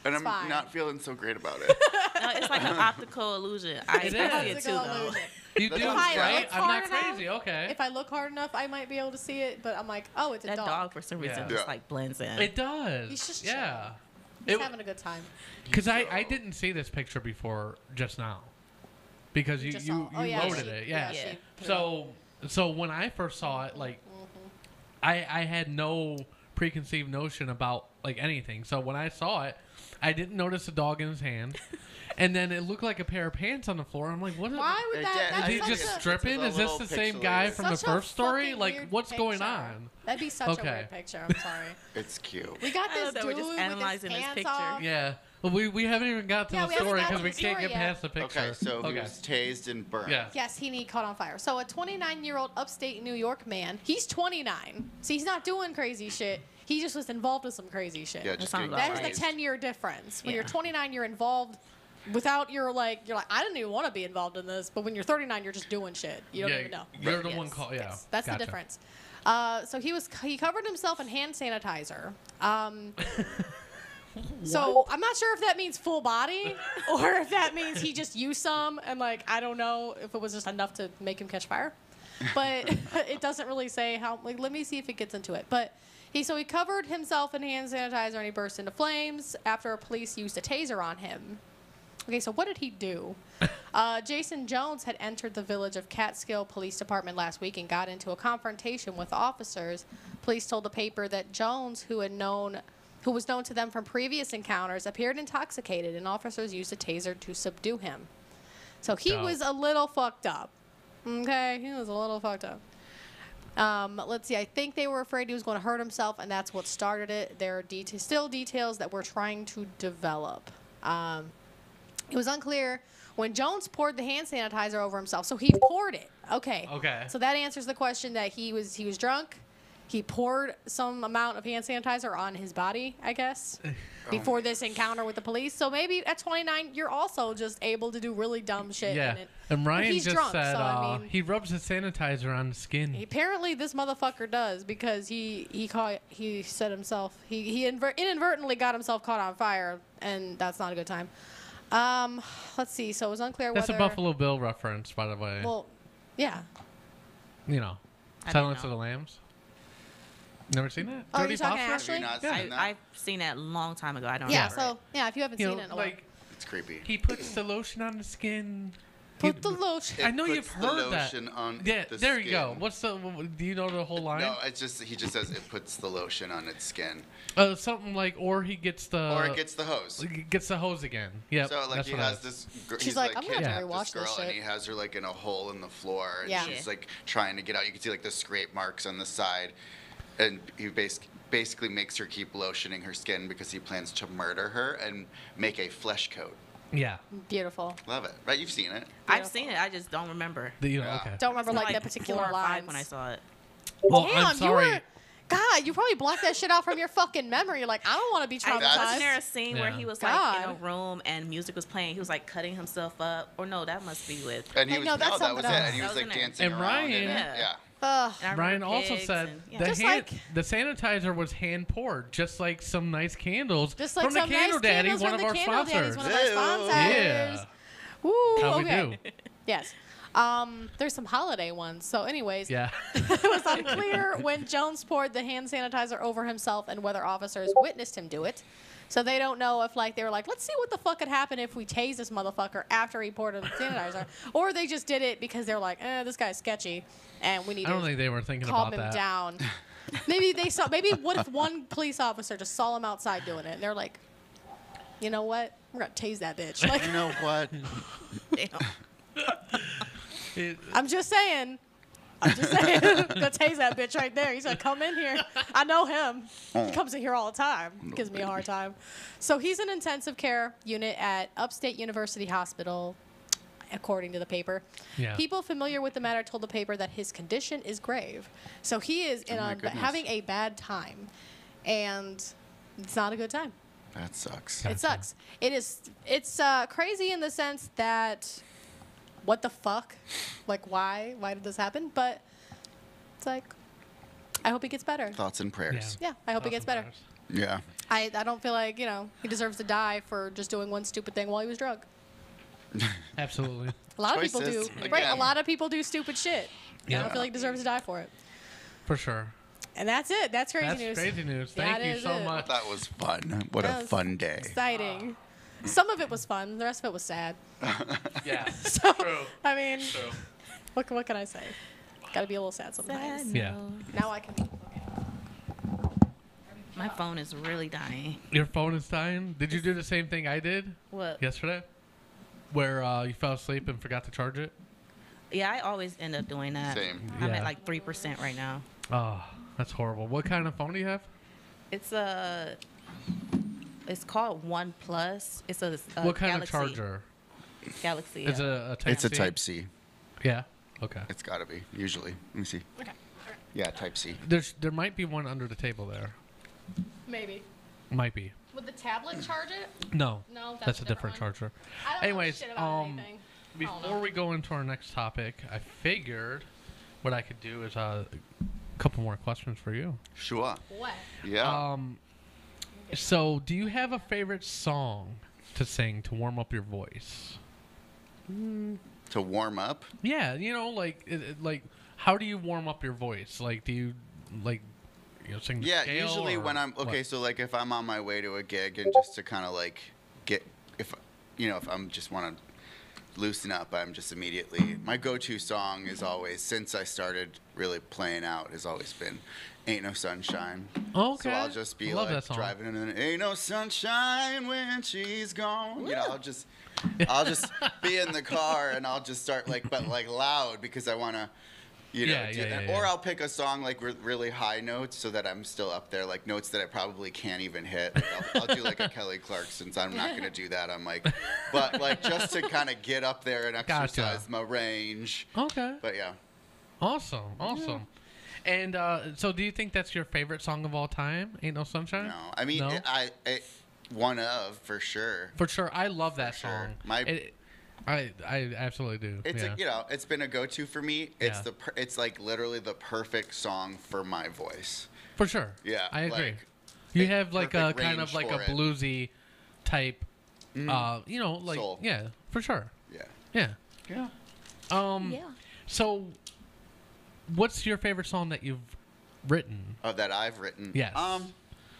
And It's I'm fine. not feeling so great about it. No, it's like an optical illusion. I It see is. it too, though. Illusion. You That do, sounds I right? look I'm not hard enough, crazy. Okay. If I look hard enough, I might be able to see it, but I'm like, oh, it's a That dog. dog, for some reason, Yeah. just Yeah. like blends in. It does. He's just yeah. He's It- having a good time. Because I, I didn't see this picture before just now. Because You you, just you, saw- oh, you yeah, loaded she- it. Yeah. yeah, she put it So so when I first saw it, like, I I had no preconceived notion about like anything. So when I saw it, I didn't notice a dog in his hand. And then it looked like a pair of pants on the floor. I'm like, what? Why would It that? did- That's Is he such just a, stripping? It's Is a this the little same guy pixelated. from the such a first story? fucking Like, weird what's going picture. on? That'd be such Okay. a weird picture. I'm sorry. It's cute. We got I this love that dude we're just with analyzing his this pants picture. off. Yeah. Well, we, we haven't even got to Yeah, the we haven't story got because to we the can't story get yet. past the picture. Okay, so okay. he was tased and burned. Yeah. Yes, he he caught on fire. So a twenty-nine-year-old upstate New York man, he's twenty-nine. See, he's not doing crazy shit. He just was involved with some crazy shit. Yeah, just sounds getting about That is tased. the ten-year difference. When Yeah. you're twenty-nine, you're involved without your like. You're like, I didn't even want to be involved in this. But when you're thirty-nine, you're just doing shit. You don't yeah, even know. You're the Yes. one call. Yeah. Yes, that's Gotcha. the difference. Uh, so he was he covered himself in hand sanitizer. Um, so I'm not sure if that means full body or if that means he just used some and like I don't know if it was just enough to make him catch fire. But it doesn't really say how. Like, let me see if it gets into it. But he so he covered himself in hand sanitizer and he burst into flames after police used a taser on him. Okay, so what did he do? Uh, Jason Jones had entered the village of Catskill Police Department last week and got into a confrontation with officers. Police told the paper that Jones, who had known, who was known to them from previous encounters, appeared intoxicated, and officers used a taser to subdue him. So he Dope. was a little fucked up. Okay, he was a little fucked up. Um, let's see. I think they were afraid he was going to hurt himself, and that's what started it. There are deta- still details that we're trying to develop. Um, It was unclear when Jones poured the hand sanitizer over himself. So he poured it. Okay. Okay. So that answers the question that he was he was drunk. He poured some amount of hand sanitizer on his body, I guess, before this encounter with the police. So maybe at twenty-nine, you're also just able to do really dumb shit. Yeah. In it. And But Ryan he's just drunk, said so, I uh, mean, he rubs his sanitizer on the skin. apparently this motherfucker does because he he caught he said himself he he inver- inadvertently got himself caught on fire, and that's not a good time. Um, let's see. So it was unclear That's whether a Buffalo Bill reference, by the way. Well, yeah. You know, I didn't Silence know. of the Lambs. Never seen that? Oh, Jodie you're talking Foster? Ashley? Have you not Yeah. seen that? I, I've seen that a long time ago. I don't Yeah. remember. So yeah, if you haven't You seen know, it, in a while. like It's creepy. he puts the lotion on the skin. Put He- the lotion. It I know you've puts the heard that. lotion on Yeah, the there you go. skin. What's the? Do you know the whole line? No, it's just he just says it puts the lotion on its skin, Uh, something like, or he gets the. or it gets the hose. he gets the hose again. Yep. So like that's he what it has is. this. Gr- She's he's like, like, I'm gonna have to kidnapped rewatch this this girl, and shit. he has her like in a hole in the floor, and Yeah. she's like trying to get out. You can see like the scrape marks on the side, and he basically basically makes her keep lotioning her skin because he plans to murder her and make a flesh coat. Yeah. Beautiful. Love it, right? You've seen it. I've seen it. I just don't remember. The, you know, Yeah. okay. Don't remember It's like, like that particular four or line five when I saw it. Well, Damn, I'm sorry. you were. God, you probably blocked that shit out from your fucking mememory. You're like, I don't want to be I traumatized. wasn't there a scene where Yeah. he was like in a God. room and music was playing. He was like cutting himself up. Or no, that must be with. And he Hey, was no, no, that's that was it. something And he else. was That like was in it. dancing And around in Ryan- it. Yeah. Yeah. Ugh. And I Ryan remember also pigs said and- yeah. the Just hand, like- the sanitizer was hand poured, just like some nice candles Just like from the some Candle nice Daddy, candles one from of the our Candle Daddies, sponsors. one of our Ew. sponsors. Yeah. Woo, How we okay. do. Yes. Um, there's some holiday ones. So, anyways, Yeah. it was unclear when Jones poured the hand sanitizer over himself and whether officers witnessed him do it. So they don't know if like they were like, let's see what the fuck could happen if we tase this motherfucker after he poured the sanitizer, or they just did it because they're like, eh, this guy's sketchy, and we need I don't to think they were thinking calm about him that. down. Maybe they saw. Maybe what if one police officer just saw him outside doing it, and they're like, you know what, we're gonna tase that bitch. Like, You know what? It- I'm just saying. I'm just saying. Gonna tase that bitch right there. He's gonna come in here. I know him. He comes in here all the time. Gives me a hard time. So he's in intensive care unit at Upstate University Hospital, according to the paper. Yeah. People familiar with the matter told the paper that his condition is grave. So he is in Oh my a, goodness. having a bad time, and it's not a good time. That sucks. It sucks. It is. It's uh, crazy in the sense that, what the fuck, like why? Why did this happen? But it's like, I hope he gets better. Thoughts and prayers. Yeah, I hope he gets better. Yeah. I, I don't feel like, you know, he deserves to die for just doing one stupid thing while he was drunk. Absolutely. A lot Choices, of people do. again. Right, a lot of people do stupid shit. Yeah. I don't feel like he deserves to die for it. For sure. And that's it. That's crazy That's news. crazy news. That Thank you is so it. much. That was fun. What That a was fun day. Exciting. Some of it was fun. The rest of it was sad. Yeah. So, True. I mean, True. what, what can I say? Got to be a little sad sometimes. Sad Yeah. note. Now I can. My phone is really dying. Your phone is dying. Did you do the same thing I did What? yesterday? Where uh, you fell asleep and forgot to charge it? Yeah, I always end up doing that. Same. I'm Yeah. at like three percent right now. Oh, that's horrible. What kind of phone do you have? It's a. It's called One Plus. It's a. a what kind Galaxy. of charger? Galaxy. Is it yeah. a, a Type It's a C? Type C. Yeah. Okay. It's got to be, usually. Let me see. Okay. Yeah, Type C. There's there might be one under the table there. Maybe. Might be. Would the tablet charge it? No. No, that's, That's a a different, different charger. I don't Anyways, know shit about um, anything. I don't before know. we go into our next topic, I figured what I could do is uh, a couple more questions for you. Sure. What? Yeah. Um. So, do you have a favorite song to sing to warm up your voice? To warm up? Yeah, you know, like, it, it- like, how do you warm up your voice? Like, do you, like, you know, sing the Yeah, scale, usually or when I'm okay, what? so like if I'm on my way to a gig and just to kind of like get if you know if I'm just want to loosen up, I'm just immediately my go-to song is always since I started really playing out has always been "Ain't No Sunshine." Oh, okay. So I'll just be I love like that song. driving and then "Ain't no sunshine when she's gone." You know, I'll just I'll just be in the car and I'll just start like but like loud because I want to. You know, Yeah, do yeah, that. yeah, Or yeah. I'll pick a song like re- really high notes so that I'm still up there, like notes that I probably can't even hit. Like I'll, I'll do like a Kelly Clarkson. I'm not going to do that. I'm like, but like just to kind of get up there and exercise Gotcha. my range. Okay. But yeah, Awesome. Awesome. And uh, so, do you think that's your favorite song of all time? Ain't No Sunshine? no, I mean, No? It, I it, one of for sure. For sure. I love that sure. song. My- It- I I absolutely do. It's yeah. a, you know, it's been a go-to for me. It's Yeah. the per- it's like literally the perfect song for my voice. For sure. Yeah, I agree. like, you it- have like a perfect kind of range like a for it. bluesy type, uh, you know, like Soul. yeah, for sure. Yeah. Yeah. Yeah. Um. Yeah. So, what's your favorite song that you've written? Oh, that I've written. Yes. Um.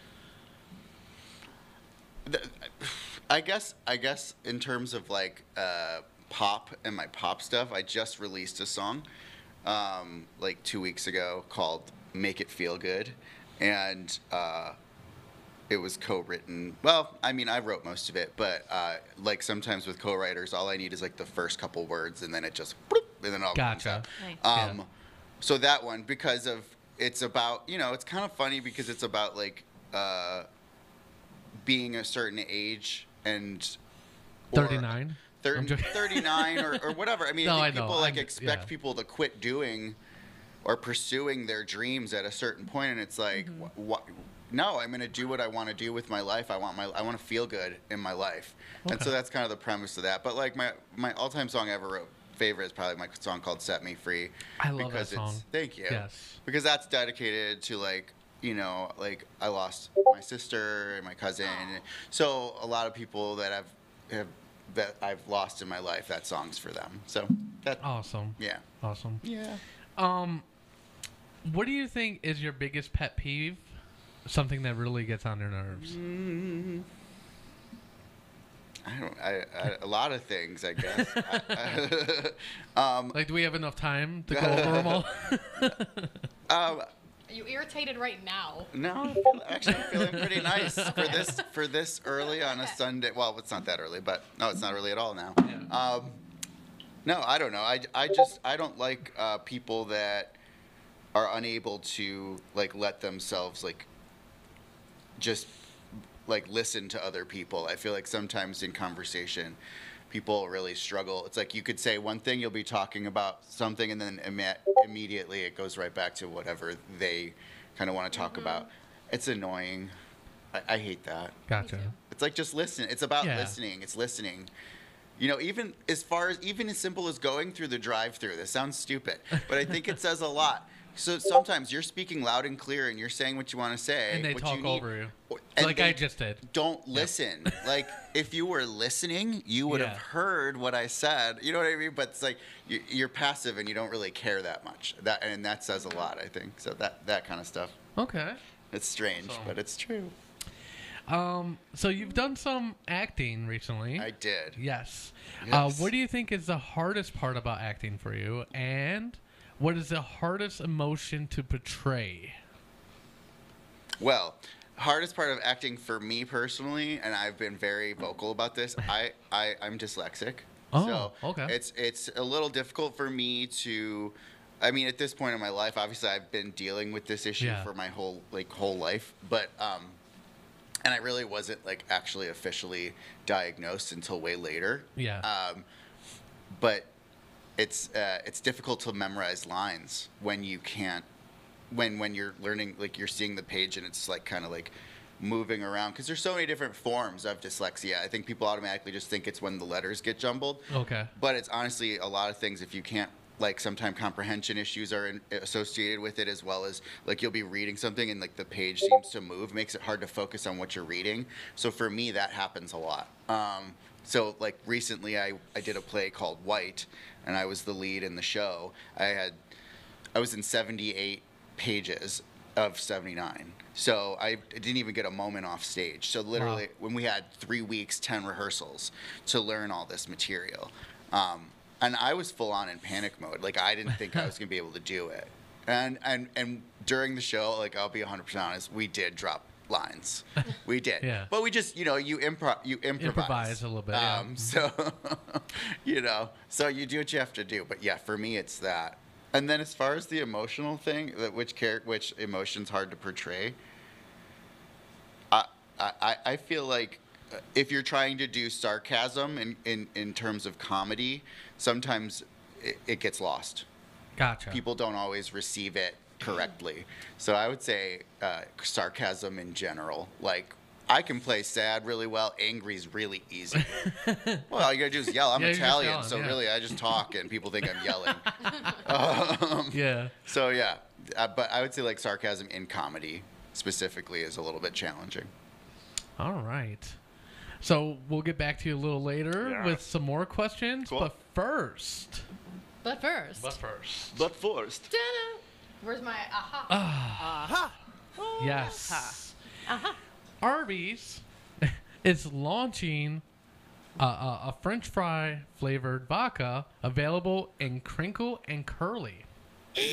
The, I guess I guess in terms of like uh, pop and my pop stuff, I just released a song um, like two weeks ago called "Make It Feel Good," and uh, it was co-written. Well, I mean, I wrote most of it, but uh, like sometimes with co-writers, all I need is like the first couple words, and then it just bloop, and then it all comes Gotcha. out. Nice. Um, Yeah. So that one, because of it's about you know, it's kind of funny because it's about like. Uh, being a certain age and or thirty-nine. thir- I'm joking. thirty-nine or, or whatever. I mean, No, I I think know. people like I'm- expect yeah. people to quit doing or pursuing their dreams at a certain point, and it's like, Mm-hmm. wh- wh- no, I'm going to do what I want to do with my life. I want my I want to feel good in my life, and so Okay. that's kind of the premise of that. But like my my all-time song I ever wrote. Favorite is probably my song called "Set Me Free." I love because that song. It's, thank you. Yes. Because that's dedicated to like you know like I lost my sister and my cousin, so a lot of people that I've have that I've lost in my life, that song's for them. So that Awesome. yeah Awesome. yeah. Um, what do you think is your biggest pet peeve? Something that really gets on your nerves. Mm, I don't. I, I a lot of things, I guess. I, I, um, Like, do we have enough time to go over them all? um, Are you irritated right now? No, I feel, actually, I'm feeling pretty nice for this for this early on a Sunday. Well, it's not that early, but no, it's not early at all now. Um, no, I don't know. I, I just I don't like uh, people that are unable to like let themselves like just like listen to other people. I feel like sometimes in conversation, people really struggle. It's like you could say one thing, you'll be talking about something, and then imme- immediately it goes right back to whatever they kind of want to talk about. It's annoying. I, I hate that. Gotcha. It's like just listen. It's about Yeah. listening. It's listening. You know, even as far as even as simple as going through the drive-through. This sounds stupid, but I think it says a lot. So sometimes you're speaking loud and clear and you're saying what you want to say. And they what talk you need, over you. and Like they I just did. Don't listen. Like, if you were listening, you would Yeah. have heard what I said. You know what I mean? But it's like you, you're passive and you don't really care that much. That And that says a lot, I think. So that, that kind of stuff. Okay. It's strange, So- but it's true. Um, so you've done some acting recently. I did. Yes. Yes. Uh, what do you think is the hardest part about acting for you? And what is the hardest emotion to portray? Well, hardest part of acting for me personally, and I've been very vocal about this, I, I, I'm dyslexic. Oh, so okay. It's, it's a little difficult for me to... I mean, at this point in my life, obviously, I've been dealing with this issue Yeah. for my whole like whole life, but um, and I really wasn't like actually officially diagnosed until way later. Yeah. Um, but it's uh, it's difficult to memorize lines when you can't when when you're learning, like you're seeing the page and it's like kind of like moving around, because there's so many different forms of dyslexia. I think people automatically just think it's when the letters get jumbled. Okay. But it's honestly a lot of things. If you can't, like, sometimes comprehension issues are in, associated with it, as well as like you'll be reading something and like the page seems to move, makes it hard to focus on what you're reading. So for me, that happens a lot. Um, so like recently, I I did a play called White, and I was the lead in the show. I had I was in seventy-eight pages of seventy-nine. So I didn't even get a moment off stage. So literally, Wow. when we had three weeks, ten rehearsals to learn all this material. Um, and I was full on in panic mode. Like, I didn't think I was going to be able to do it. And, and, and during the show, like, I'll be one hundred percent honest, we did drop lines. We did. Yeah. But we just, you know, you, impro- you improvise. Improvise a little bit, yeah. Um, so, you know, so you do what you have to do. But yeah, for me, it's that. And then as far as the emotional thing, that which char- which emotion's hard to portray, I, I, I feel like if you're trying to do sarcasm in, in, in terms of comedy, sometimes it, it gets lost. Gotcha. People don't always receive it correctly. So I would say uh, sarcasm in general. Like, I can play sad really well. Angry's really easy. Well, all you gotta do is yell. I'm Yeah, you're just Italian, yelling, so yeah. really I just talk and people think I'm yelling. um, Yeah. So yeah, uh, but I would say like sarcasm in comedy specifically is a little bit challenging. All right. So we'll get back to you a little later Yeah. with some more questions. Cool. But first. But first. But first. But first. Ta-da. Where's my aha? Ah. Yes. Arby's is launching a, a, a French fry flavored vodka available in crinkle and curly. Wait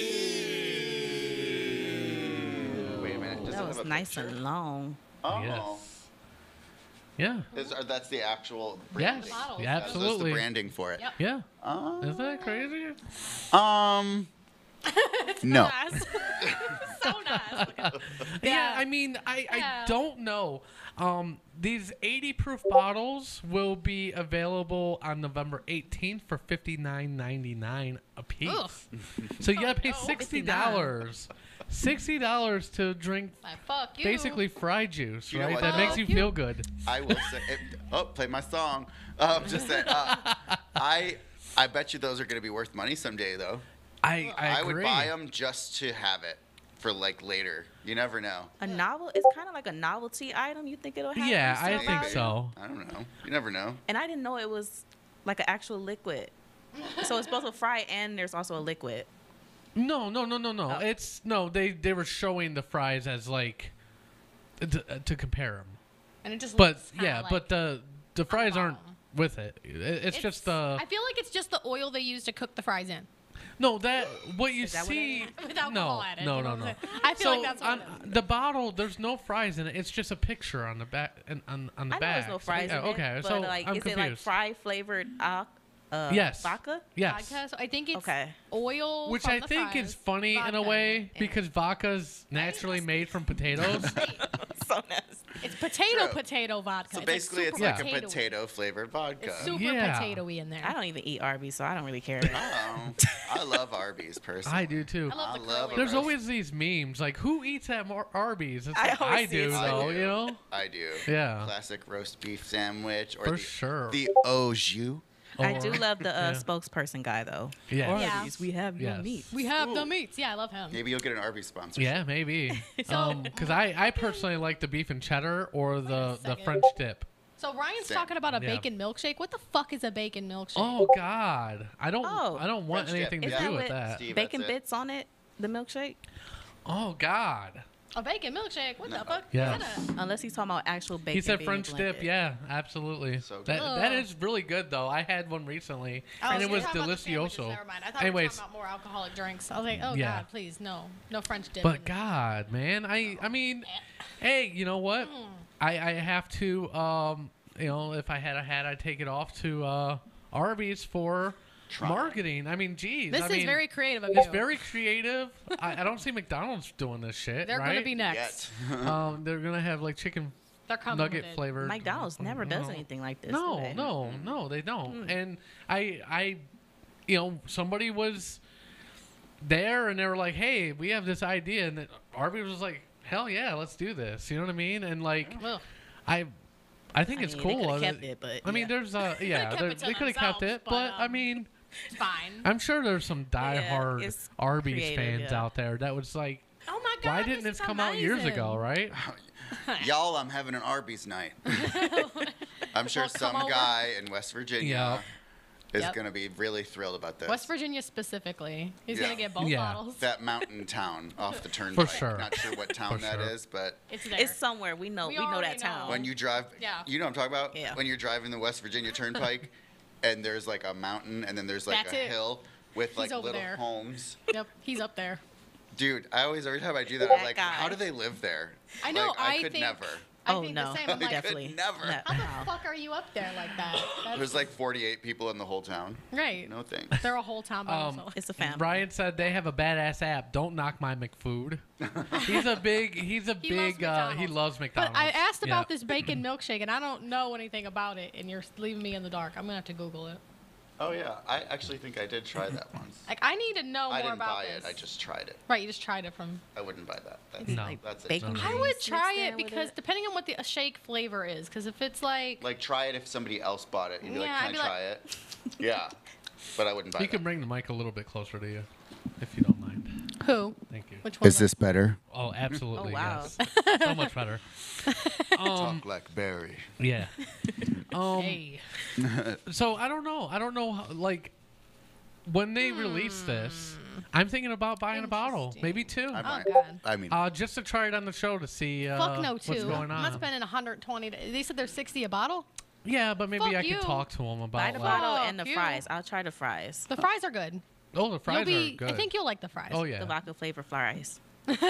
a minute. Does it That have was a nice picture? and long. Oh. Yes. Yeah. Is, are, that's the actual Yes. branding. Models. Yeah, That's- absolutely. That's the branding for it. Yep. Yeah. Oh. Isn't that crazy? Um. no. Nice. So nice. Yeah, I mean, I, Yeah. I don't know. Um, these eighty proof bottles will be available on November eighteenth for fifty-nine ninety-nine a piece. Ugh. So you gotta pay no. sixty dollars. sixty dollars to drink Like, fuck you. basically fried juice, You know right? what, That though? makes you Fuck you. feel good. I will say. It, oh, play my song. Um, just that. Uh, I I bet you those are going to be worth money someday, though. I I, I would agree. buy them just to have it for like later. You never know. A novel is kind of like a novelty item. You think it'll have Yeah, resale I think value? so. I don't know. You never know. And I didn't know it was like an actual liquid. So it's both a fry and there's also a liquid. No, no, no, no, no. Oh. It's no. They they were showing the fries as like to, uh, to compare them. And it just But looks kinda yeah, like but the the fries aren't bottom. with it. It- It's, just the I feel like it's just the oil they use to cook the fries in. no that what you Is that what it see. With alcohol no, added, no, you know no, what no. I'm saying? I feel So like that's what on it is. the bottle. There's no fries in it. It's just a picture on the back and on, on the I know back. there's no So, fries yeah, in it. okay, but so like, I'm is confused. it like fry flavored uh, uh, Yes. vodka? Yes. Vodka. So I think it's Okay. oil. Which from I the think fries, is funny in a vodka, way and- because vodka's naturally made from potatoes. So nasty. It's potato True. potato vodka. So It's basically, like it's super like a potato-y. potato flavored vodka. It's super Yeah. potatoey in there. I don't even eat Arby's, so I don't really care. Oh, I love Arby's personally. I do too. I love the I love curly There's roast. always these memes like, who eats at Mar- Arby's? It's I like, always I see do it. I though, do. you know. I do. Yeah. Classic roast beef sandwich or For the, sure. the au jus. I Or- do love the uh, yeah. spokesperson guy though. Yeah. Arby's, we have your Yes. meat. We have the meats. Yeah, I love him. Maybe you'll get an Arby sponsorship. Yeah, maybe. So- Um, because I, I personally like the beef and cheddar or the, the second. French dip. So Ryan's Same. talking about a Yeah. bacon milkshake. What the fuck is a bacon milkshake? Oh God, I don't Oh. I don't want French dip. anything to Is do that with with that. Steve, bacon that's it. bits on it? The milkshake? Oh God. A bacon milkshake? What the No. fuck? Yeah. Is that a- Unless he's talking about actual bacon. He said being French blended. dip. Yeah, absolutely. So good. that that Ugh. is really good though. I had one recently, Oh, and so it you're was talking about the sandwiches. delicioso. Never mind. I thought Anyways, we were talking about more alcoholic drinks. I was like, oh Yeah. God, please, no, no French dip. but in- God, man, I I mean, hey, you know what? Mm. I I have to um you know if I had a hat, I'd take it off to uh Arby's for marketing. I mean, geez, This I is mean, very creative of It's you. very creative. I, I don't see McDonald's doing this shit. They're right? gonna be next. um, they're gonna have like chicken They're coming nugget with it. flavored. McDonald's never does No. anything like this. No, do they? no, no, they don't. Hmm. And I, I, you know, somebody was there and they were like, "Hey, we have this idea," and then Arby was like, "Hell yeah, let's do this." You know what I mean? And like, Ugh. I, I think I it's mean, they cool. coulda Uh, kept it, but I mean, yeah. there's uh, yeah, kept they're- it to they could have kept themselves, it, but, but I um, mean, It's fine. I'm sure there's some Yeah, diehard it's Arby's creative, fans yeah. out there that was like, Oh my God. "Why didn't this this is come out years amazing. ago?" Right? Y'all, I'm having an Arby's night. I'm sure Well, come some over. guy in West Virginia Yeah. is Yep. going to be really thrilled about this. West Virginia specifically. He's Yeah. gonna get both Yeah. bottles. That mountain town off the turnpike. sure. Not sure what town For that sure. is, but It's there. It's somewhere we know. We We, know already that town. know. when you drive, Yeah. you know what I'm talking about? Yeah. When you're driving the West Virginia turnpike and there's like a mountain and then there's like That's a it. hill with like over little there. homes. Yep. He's up there. Dude, I always, every time I do that, I'm That like, guy. how do they live there? I know, Like, I, I could think- never. I Oh, think no. the same. I'm I like, could Definitely. never. No. how the fuck are you up there like that? That's There's like forty-eight people in the whole town. right. No thanks. They're a whole town by Um, themselves. It's a family. Ryan said they have a badass app. Don't knock my McFood. he's a big. He's a He loves big. Uh, he McDonald's. loves McDonald's. But I asked Yeah. about this bacon milkshake, and I don't know anything about it, and you're leaving me in the dark. I'm gonna have to Google it. Oh yeah, I actually think I did try that once. Like, I need to know I more didn't about buy this. it. I just tried it. Right, you just tried it from. I wouldn't buy that. That's, No. Like that's it. bacon No. I grease would mixed try in it with because it. depending on what the a shake flavor is, because if it's like, Like try it if somebody else bought it. You'd be Yeah, like, I'd can be I like- try it? Yeah, but I wouldn't buy You that. can bring the mic a little bit closer to you, if you don't mind. who? Thank you. Which one? better? Oh, absolutely. Oh, wow. Yes. So much better. Um, Talk like Barry. yeah. Um, Hey. So I don't know. I don't know. How, like, when they release this, I'm thinking about buying a bottle, Interesting. maybe two, I might. Oh God. I mean, uh, just to try it on the show to see uh, Fuck no, what's two. going I'm not on. spending one hundred twenty. They said they're sixty a bottle. Yeah, but maybe Fuck I you. could talk to them Buy about the like, bottle Fuck and the you. fries. I'll try the fries. The fries are good. oh, the fries You'll be. are good. I think you'll like the fries. oh yeah, The vodka flavor fries.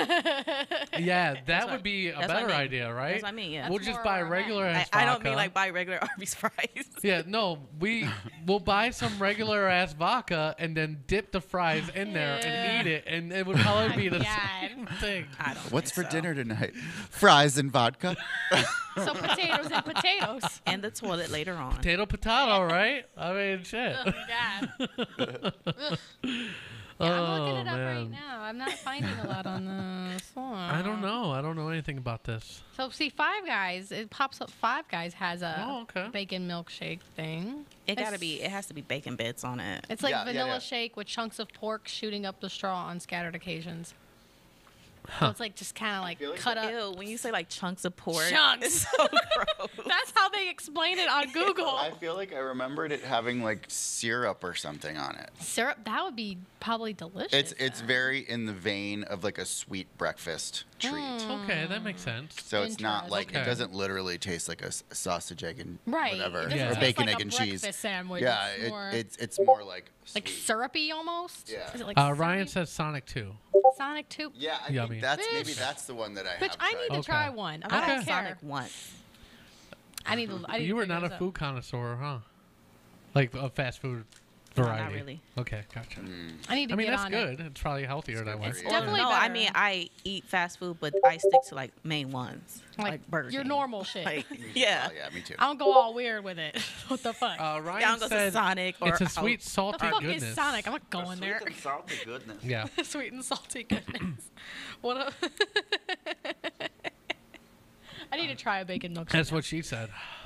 yeah, that what- would be a that's what I better mean. idea, right? That's what I mean, yeah. We'll That's just more buy where I'm regular I, ass I don't vodka. mean like buy regular Arby's fries. Yeah, no, we we'll buy some regular ass vodka and then dip the fries in there and eat it, and it would probably be the God. same thing. I don't. what's for think so. dinner tonight? Fries and vodka. So potatoes and potatoes. And the toilet later on. Potato, potato, right? I mean, shit. Oh God. Ugh. Yeah, I'm looking it up right now. I'm not finding a lot on this one. I don't know. I don't know anything about this. So see, Five Guys. It pops up. Five Guys has a Oh, okay. bacon milkshake thing. It gotta It's- be. It has to be bacon bits on it. It's like Yeah, yeah, vanilla yeah. shake with chunks of pork shooting up the straw on scattered occasions. So it's like just kind of like feel like cut up. Ew, when you say like chunks of pork, Chunks. it's so gross. That's how they explain it on Google. I feel like I remembered it having like syrup or something on it. Syrup, that would be probably delicious. It's it's then. very in the vein of like a sweet breakfast treat. Mm. Okay, that makes sense. So it's not like Okay. it doesn't literally taste like a, s- a sausage, egg, and Right. whatever, It doesn't Yeah. or taste bacon, like egg, a and cheese. breakfast sandwich. Yeah, It's it, more it's it's more like like sweet. syrupy almost. Yeah. Is it like Uh, Ryan syrupy? says Sonic two. Sonic two. Yeah, I Yummy. think that's maybe Bitch. that's the one that I Bitch, have. I tried. need to Okay. try one. I've I had don't care. Sonic once. I need to. I need You to were figure not a this out. food connoisseur, huh? Like a fast food No, variety. not really. Okay, gotcha. I need to I mean, get that's on good. it. It's probably healthier that way. It's It's definitely no, better. I mean I eat fast food, but I stick to like main ones, Like, like, Burger your King. normal shit. Like, yeah. Oh yeah, me too. I don't go all weird with it. What the fuck? Uh, Ryan Y'all go to said Sonic or it's a out. sweet, the salty fuck goodness. is Sonic? I'm not going there. salty goodness. Yeah. Sweet and salty goodness. What a I need to try a bacon milkshake. That's now. what she said.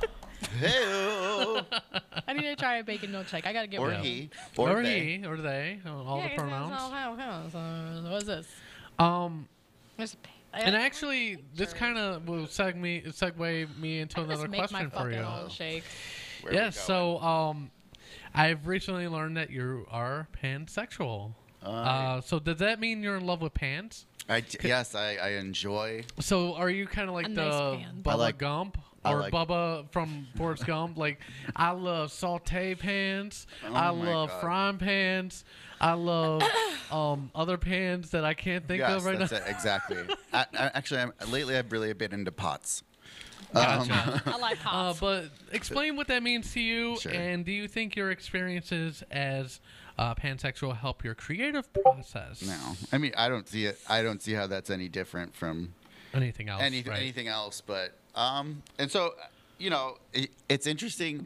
Hey-o. I need to try a bacon milkshake. I gotta get Or one. he. Or, Or they. he. Or they. All Yeah, the it's- pronouns. it's all how- how- so what is this? Um, There's a pa- I- and actually, this kind of will seg me, segue me into I just another make my question for fucking you. own shake. Where we Yes. So, um, I've recently learned that you are pansexual. Uh, Uh, so does that mean you're in love with pans? I, yes, I, I enjoy. So are you kind of like A the nice pan. Bubba I like- Gump I or like- Bubba from Forrest Gump? Like, I love saute pans. Oh I my love God. frying pans. I love um, other pans that I can't think yes, of right that's now. it, exactly. I, I, actually, I'm, lately I've really been into pots. Gotcha. I like Uh, pops. but explain what that means to you, Sure. and do you think your experiences as uh, pansexual help your creative process? No, I mean I don't see it. I don't see how that's any different from Anything else? any, right? anything else. But um, and so you know, it, it's interesting.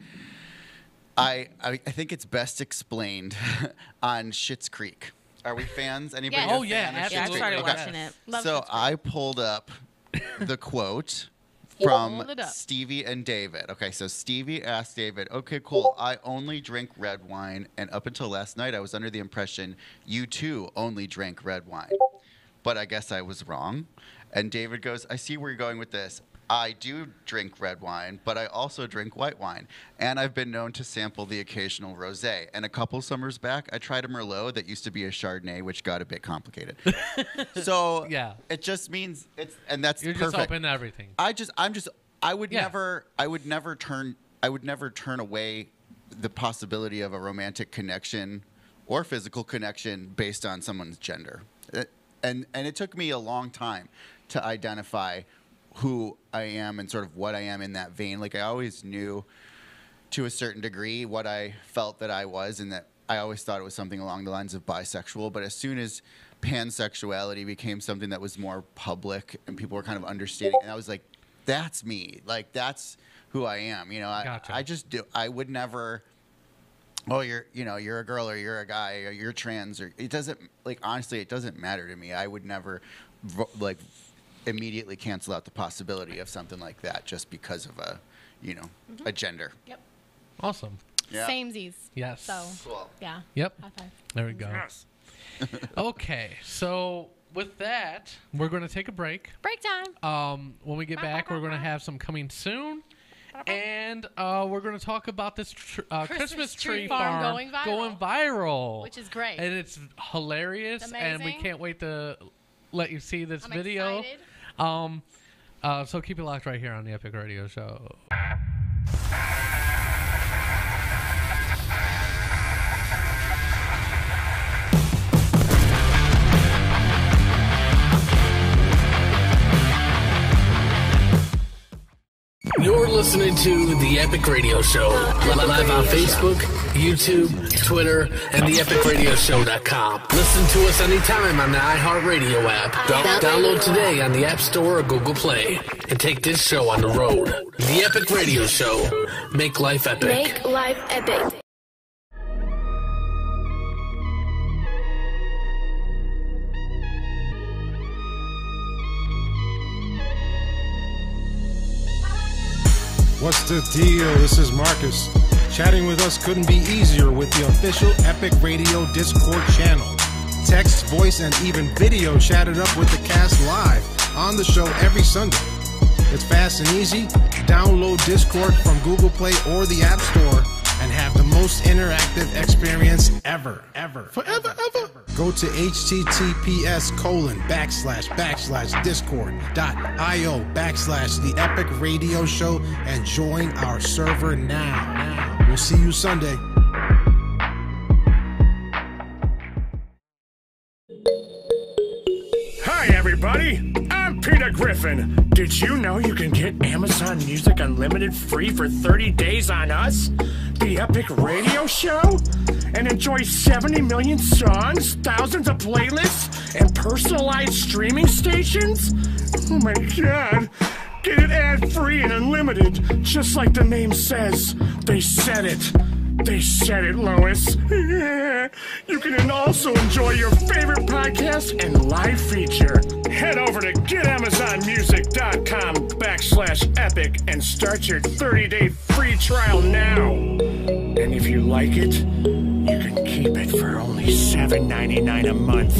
I, I I think it's best explained on Schitt's Creek. Are we fans? Anybody? Yes. a Oh, yeah, fan of Schitt's Yeah, I absolutely. Creek? started Okay. watching it. Love So Schitt's Creek. I pulled up the quote from Pulled it up. Stevie and David. Okay, so Stevie asked David, okay, cool, I only drink red wine, and up until last night, I was under the impression you too only drank red wine. But I guess I was wrong. And David goes, I see where you're going with this. I do drink red wine, but I also drink white wine. And I've been known to sample the occasional rosé. And a couple summers back, I tried a Merlot that used to be a Chardonnay, which got a bit complicated. So Yeah. it just means it's, and that's You're perfect. just open to everything. I just, I'm just, I would Yeah. never, I would never turn, I would never turn away the possibility of a romantic connection or physical connection based on someone's gender. Uh, And and it took me a long time to identify who I am and sort of what I am in that vein. Like I always knew to a certain degree what I felt that I was, and that I always thought it was something along the lines of bisexual. But as soon as pansexuality became something that was more public and people were kind of understanding, and I was like, that's me. Like that's who I am. You know, I, Gotcha. I just do. I would never. Oh, you're, you know, you're a girl or you're a guy or you're trans or it doesn't, like, honestly, it doesn't matter to me. I would never, vo- like, immediately cancel out the possibility of something like that just because of a, you know, a gender. Yep. Awesome. Yeah. Samesies. Yes. So, Cool. yeah. Yep. High five. There we go. Yes. Okay, so with that, we're going to take a break. Break time. Um, when we get back, we're going to have some coming soon. And uh, we're going to talk about this tr- uh, Christmas, Christmas tree, tree farm, farm going viral. going viral. Which is great. And it's hilarious. And we Amazing. can't wait to let you see this I'm video. excited. Um, uh, so keep it locked right here on the Epic Radio Show. You're listening to The Epic Radio Show, live on Facebook, YouTube, Twitter, and the epic radio show dot com. Listen to us anytime on the iHeartRadio app. Down- download today on the App Store or Google Play, and take this show on the road. The Epic Radio Show. Make life epic. Make life epic. What's the deal? This is Marcus. Chatting with us couldn't be easier with the official Epic Radio Discord channel. Text, voice, and even video chatted up with the cast live on the show every Sunday. It's fast and easy. Download Discord from Google Play or the App Store and have the most interactive experience ever, ever, forever, ever. Go to https colon backslash backslash discord dot io backslash the epic radio show and join our server now. Now. We'll see you Sunday. Hi, everybody. I'm Peter Griffin. Did you know you can get Amazon Music Unlimited free for thirty days on us, the Epic Radio Show, and enjoy seventy million songs, thousands of playlists, and personalized streaming stations? Oh my God. Get it ad-free and unlimited, just like the name says. They said it. They said it, Lois. You can also enjoy your favorite podcast and live feature. Head over to getamazonmusic.com backslash epic and start your thirty-day free trial now. And if you like it, you can keep it for only seven ninety-nine a month.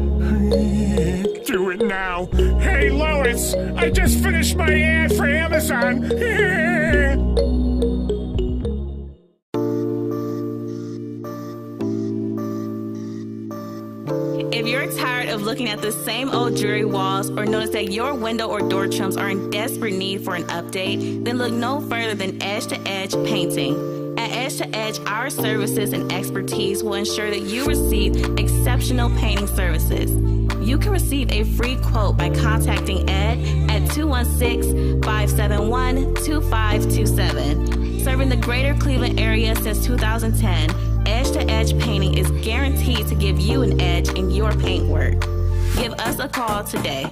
Do it now. Hey, Lois, I just finished my ad for Amazon. If you're tired of looking at the same old dreary walls or notice that your window or door trims are in desperate need for an update, then look no further than Edge to Edge Painting. At Edge to Edge, our services and expertise will ensure that you receive exceptional painting services. You can receive a free quote by contacting Ed at two one six, five seven one, two five two seven. Serving the greater Cleveland area since two thousand ten, Edge to Edge Painting is guaranteed to give you an edge in your paint work. Give us a call today.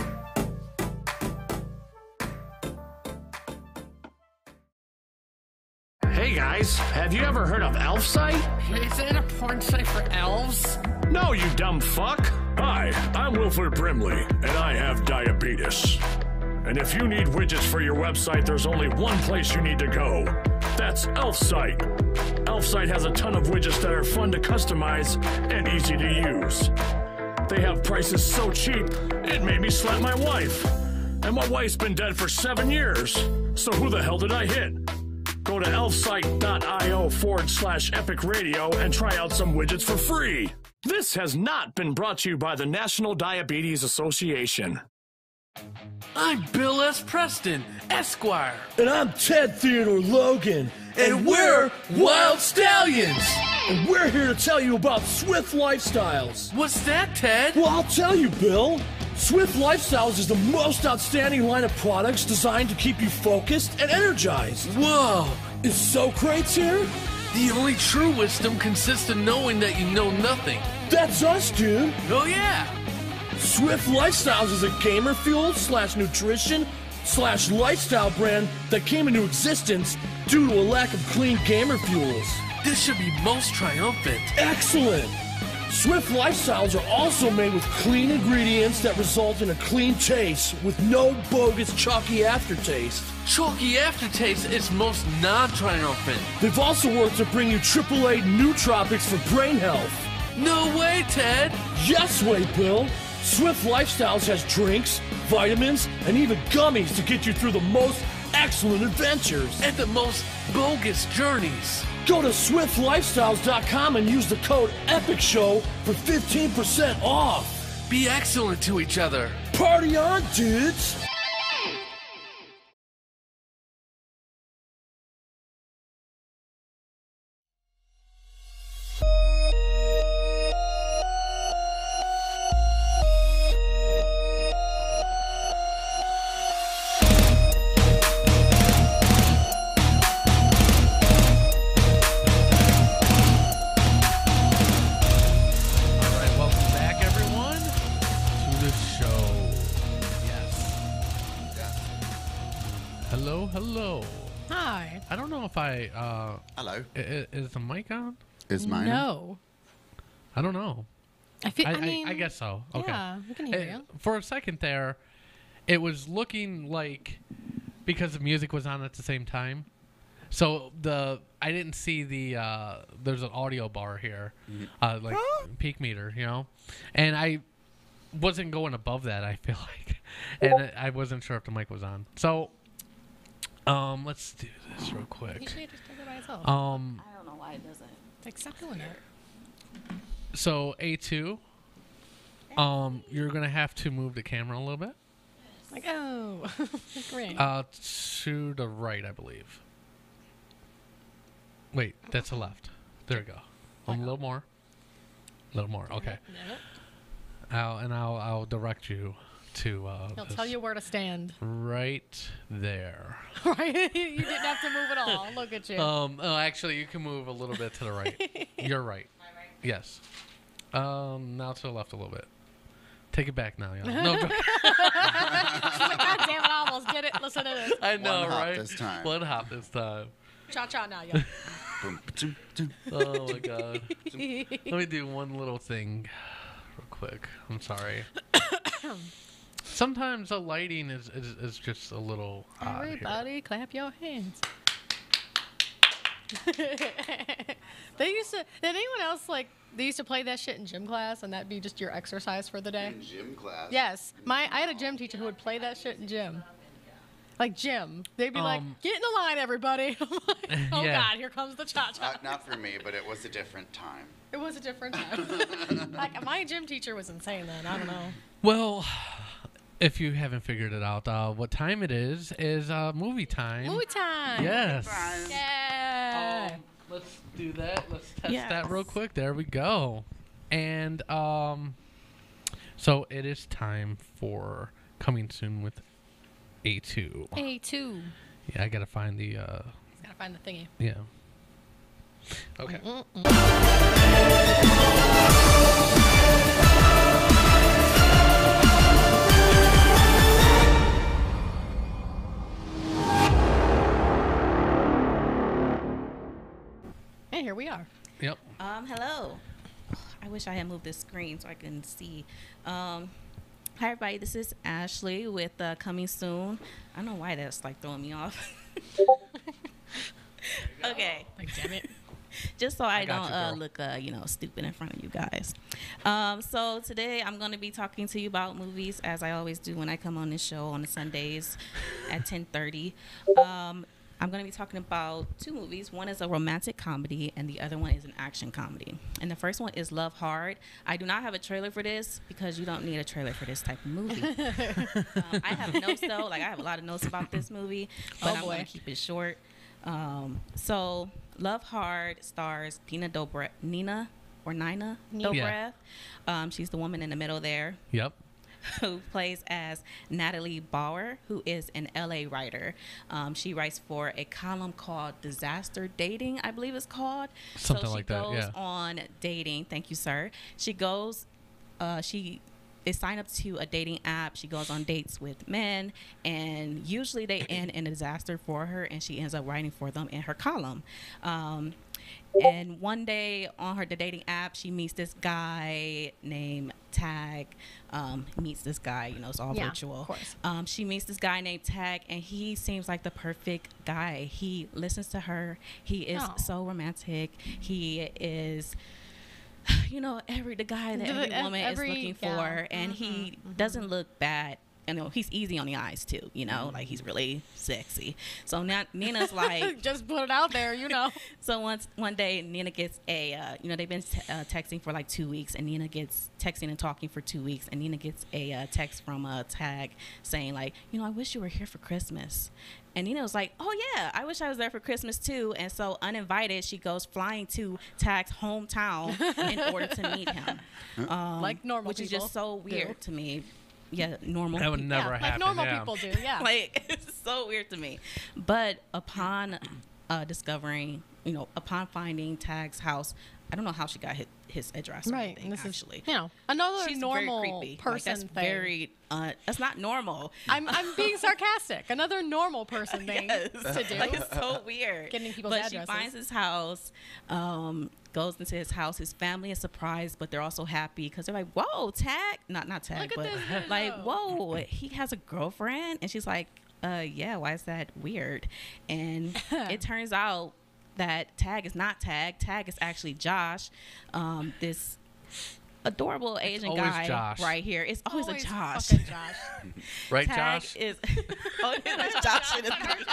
Hey guys, have you ever heard of Elf Site? Is that a porn site for elves? No, you dumb fuck. Hi, I'm Wilford Brimley, and I have diabetes. And if you need widgets for your website, there's only one place you need to go. That's ElfSite. ElfSite has a ton of widgets that are fun to customize and easy to use. They have prices so cheap, it made me slap my wife. And my wife's been dead for seven years. So who the hell did I hit? Go to elfsite.io forward slash epic radio and try out some widgets for free. This has not been brought to you by the National Diabetes Association. I'm Bill S. Preston, Esquire. And I'm Ted Theodore Logan. And we're Wild Stallions. And we're here to tell you about Swift Lifestyles. What's that, Ted? Well, I'll tell you, Bill. Swift Lifestyles is the most outstanding line of products designed to keep you focused and energized. Whoa. Is Socrates here? The only true wisdom consists in knowing that you know nothing. That's us, dude. Oh, yeah. Swift Lifestyles is a gamer fuel slash nutrition slash lifestyle brand that came into existence due to a lack of clean gamer fuels. This should be most triumphant. Excellent. Swift Lifestyles are also made with clean ingredients that result in a clean taste with no bogus chalky aftertaste. Chalky aftertaste is most non-triumphant. They've also worked to bring you triple A nootropics for brain health. No way, Ted. Yes way, Bill. Swift Lifestyles has drinks, vitamins, and even gummies to get you through the most excellent adventures. And the most bogus journeys. Go to swift lifestyles dot com and use the code EPICSHOW for fifteen percent off. Be excellent to each other. Party on, dudes! Hello. Hi. I don't know if I. Uh, Hello. Is, is the mic on? Is mine? No. I don't know. I feel. I, I, mean, I, I guess so. Okay. Yeah, we can hear It- you. For a second there, it was looking like because the music was on at the same time. So the I didn't see the uh, there's an audio bar here, Mhm. uh, like peak meter, you know, and I wasn't going above that. I feel like, and I wasn't sure if the mic was on. So. Um, let's do this real quick. Usually it just does it by itself. Um, I don't know why it doesn't. Like, stop doing it. so A two, um, you're gonna have to move the camera a little bit. Like, oh, great. Uh, to the right, I believe. Wait, that's the left. There we go. Um, a little more. A little more. Okay. I'll, and I'll I'll direct you to. Uh, He'll this tell you where to stand. Right there. Right? You didn't have to move at all. Look at you. Um. Oh, actually, you can move a little bit to the right. You're right. Yes. Um. Now to the left a little bit. Take it back now, yeah. No. Go- She's like, God damn it, I almost did it. Listen to this. I know, One hop right? this time. One hop this time. Cha cha now, y'all. Boom, ba-doom, doom. Oh my god. Let me do one little thing real quick. I'm sorry. Sometimes the lighting is, is, is just a little odd here. Everybody clap your hands. They used to, did anyone else like, they used to play that shit in gym class and that'd be just your exercise for the day? In gym class? Yes. My, I had a gym teacher who would play that shit in gym. Like gym. They'd be like, Um, get in the line, everybody. I'm like, oh Yeah. God, here comes the cha-cha. Uh, not for me, but it was a different time. It was a different time. Like, my gym teacher was insane then. I don't know. Well, if you haven't figured it out, uh, what time it is is uh, movie time. Movie time. Yes. Yeah. Um, let's do that. Let's test Yes. that real quick. There we go. And um, so it is time for coming soon with A two. A two. Yeah, I gotta find the. Uh, Gotta find the thingy. yeah. Okay. And here we are. Yep. Um, hello. I wish I had moved this screen so I can see. Um, hi everybody, this is Ashley with uh, Coming Soon. I don't know why that's like throwing me off. Okay. Like, damn it. Just so I, I got don't you, uh, girl. look, uh, you know, stupid in front of you guys. Um, so today I'm going to be talking to you about movies, as I always do when I come on this show on the Sundays at ten thirty. Um, I'm going to be talking about two movies. One is a romantic comedy, and the other one is an action comedy. And the first one is Love Hard. I do not have a trailer for this because you don't need a trailer for this type of movie. um, I have notes though, like I have a lot of notes about this movie, but Oh, I'm boy. going to keep it short. Um, so Love Hard stars Nina Dobrev, Nina or Nina Nina. Dobrev. Yeah. Um, she's the woman in the middle there Yep. who plays as Natalie Bauer, who is an L A writer. Um, she writes for a column called Disaster Dating, I believe it's called. Something so she like that, goes yeah. on dating. Thank you, sir. She goes, uh, she is signed up to a dating app. She goes on dates with men, and usually they end in a disaster for her, and she ends up writing for them in her column. Um, and one day on her the dating app, she meets this guy named Tag. Um, meets this guy, you know, it's all Yeah, virtual. of course. Um, she meets this guy named Tag, and he seems like the perfect guy. He listens to her. He is Oh. so romantic. He is, you know, every the guy that The- every ev- woman every- is looking yeah. for, and he doesn't look bad. You know, he's easy on the eyes too. You know, like he's really sexy. So now Nina's like, Just put it out there, you know. so once one day Nina gets a, uh, you know, they've been t- uh, texting for like two weeks, and Nina gets texting and talking for two weeks, and Nina gets a uh, text from a Tag saying like, you know, I wish you were here for Christmas. And Nina was like, oh yeah, I wish I was there for Christmas too. And so uninvited, she goes flying to Tag's hometown in order to meet him. Um, Like normal which is people just so do. weird to me. Yeah, normal. That would people. never yeah, happen. like normal yeah. people do, yeah. Like it's so weird to me. But upon uh, discovering, you know, upon finding Tag's house, I don't know how she got his, his address. or Right. anything, And this actually. is, you know, another She's normal very creepy. person like, that's thing. very. Uh, that's not normal. I'm, I'm being sarcastic. Another normal person thing Yes. to do. Like it's so weird. Getting people's but addresses. she finds his house, um, goes into his house. His family is surprised, but they're also happy because they're like, "Whoa, Tag! Not not Tag, Look at but this like, dude. whoa, he has a girlfriend." And she's like, "Uh, yeah. Why is that weird?" And it turns out that Tag is not Tag. Tag is actually Josh, um, this adorable Asian always guy Josh. right here. It's always, Always a Josh. fucking Josh. Right, Tag Josh? is oh, it's Josh. in the-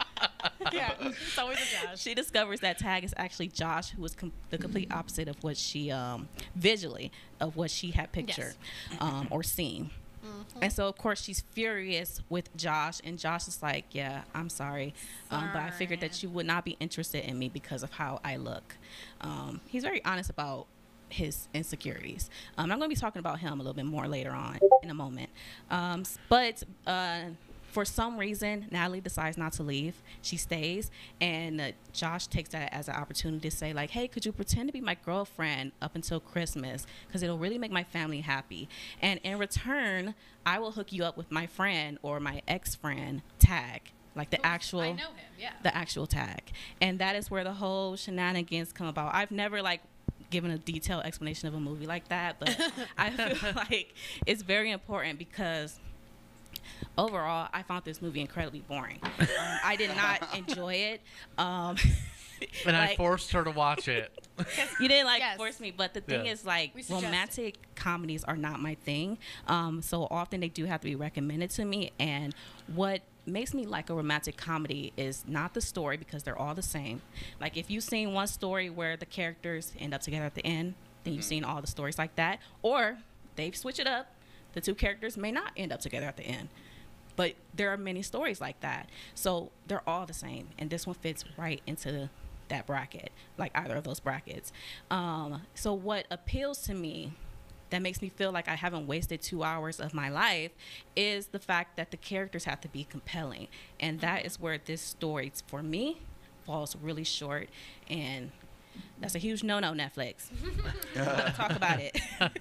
Yeah, it's always a Josh. She discovers that Tag is actually Josh, who was com- the complete opposite of what she um, visually of what she had pictured um, or seen. And so, of course, she's furious with Josh, and Josh is like, "Yeah, I'm sorry, um, but I figured that you would not be interested in me because of how I look." Um, he's very honest about his insecurities. Um, I'm going to be talking about him a little bit more later on in a moment. Um, s- but uh, for some reason, Natalie decides not to leave. She stays, and uh, Josh takes that as an opportunity to say, like, "Hey, could you pretend to be my girlfriend up until Christmas? Because it'll really make my family happy. And in return, I will hook you up with my friend or my ex-friend, Tag." like the actual, I know him, yeah. the actual tag, and that is where the whole shenanigans come about. I've never like given a detailed explanation of a movie like that, but I feel like it's very important because overall, I found this movie incredibly boring. Um, I did not enjoy it. Um, and like, I forced her to watch it. You didn't like Yes. force me, but the thing Yeah. is, like, We suggest romantic comedies are not my thing. Um, so often they do have to be recommended to me. And what makes me like a romantic comedy is not the story, because they're all the same. Like, if you've seen one story where the characters end up together at the end, then you've seen all the stories like that. Or they switch it up. The two characters may not end up together at the end. But there are many stories like that. So they're all the same. And this one fits right into that bracket, like either of those brackets. Um, so what appeals to me that makes me feel like I haven't wasted two hours of my life is the fact that the characters have to be compelling. And that is where this story, for me, falls really short. And that's a huge no-no, Netflix. Talk about it.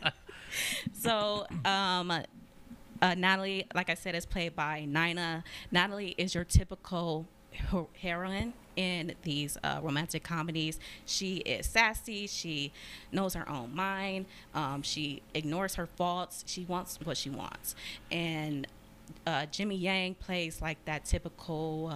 So, um, uh, Natalie, like I said, is played by Nina. Natalie is your typical her- heroine in these uh, romantic comedies. She is sassy. She knows her own mind. Um, she ignores her faults. She wants what she wants. And uh, Jimmy Yang plays like that typical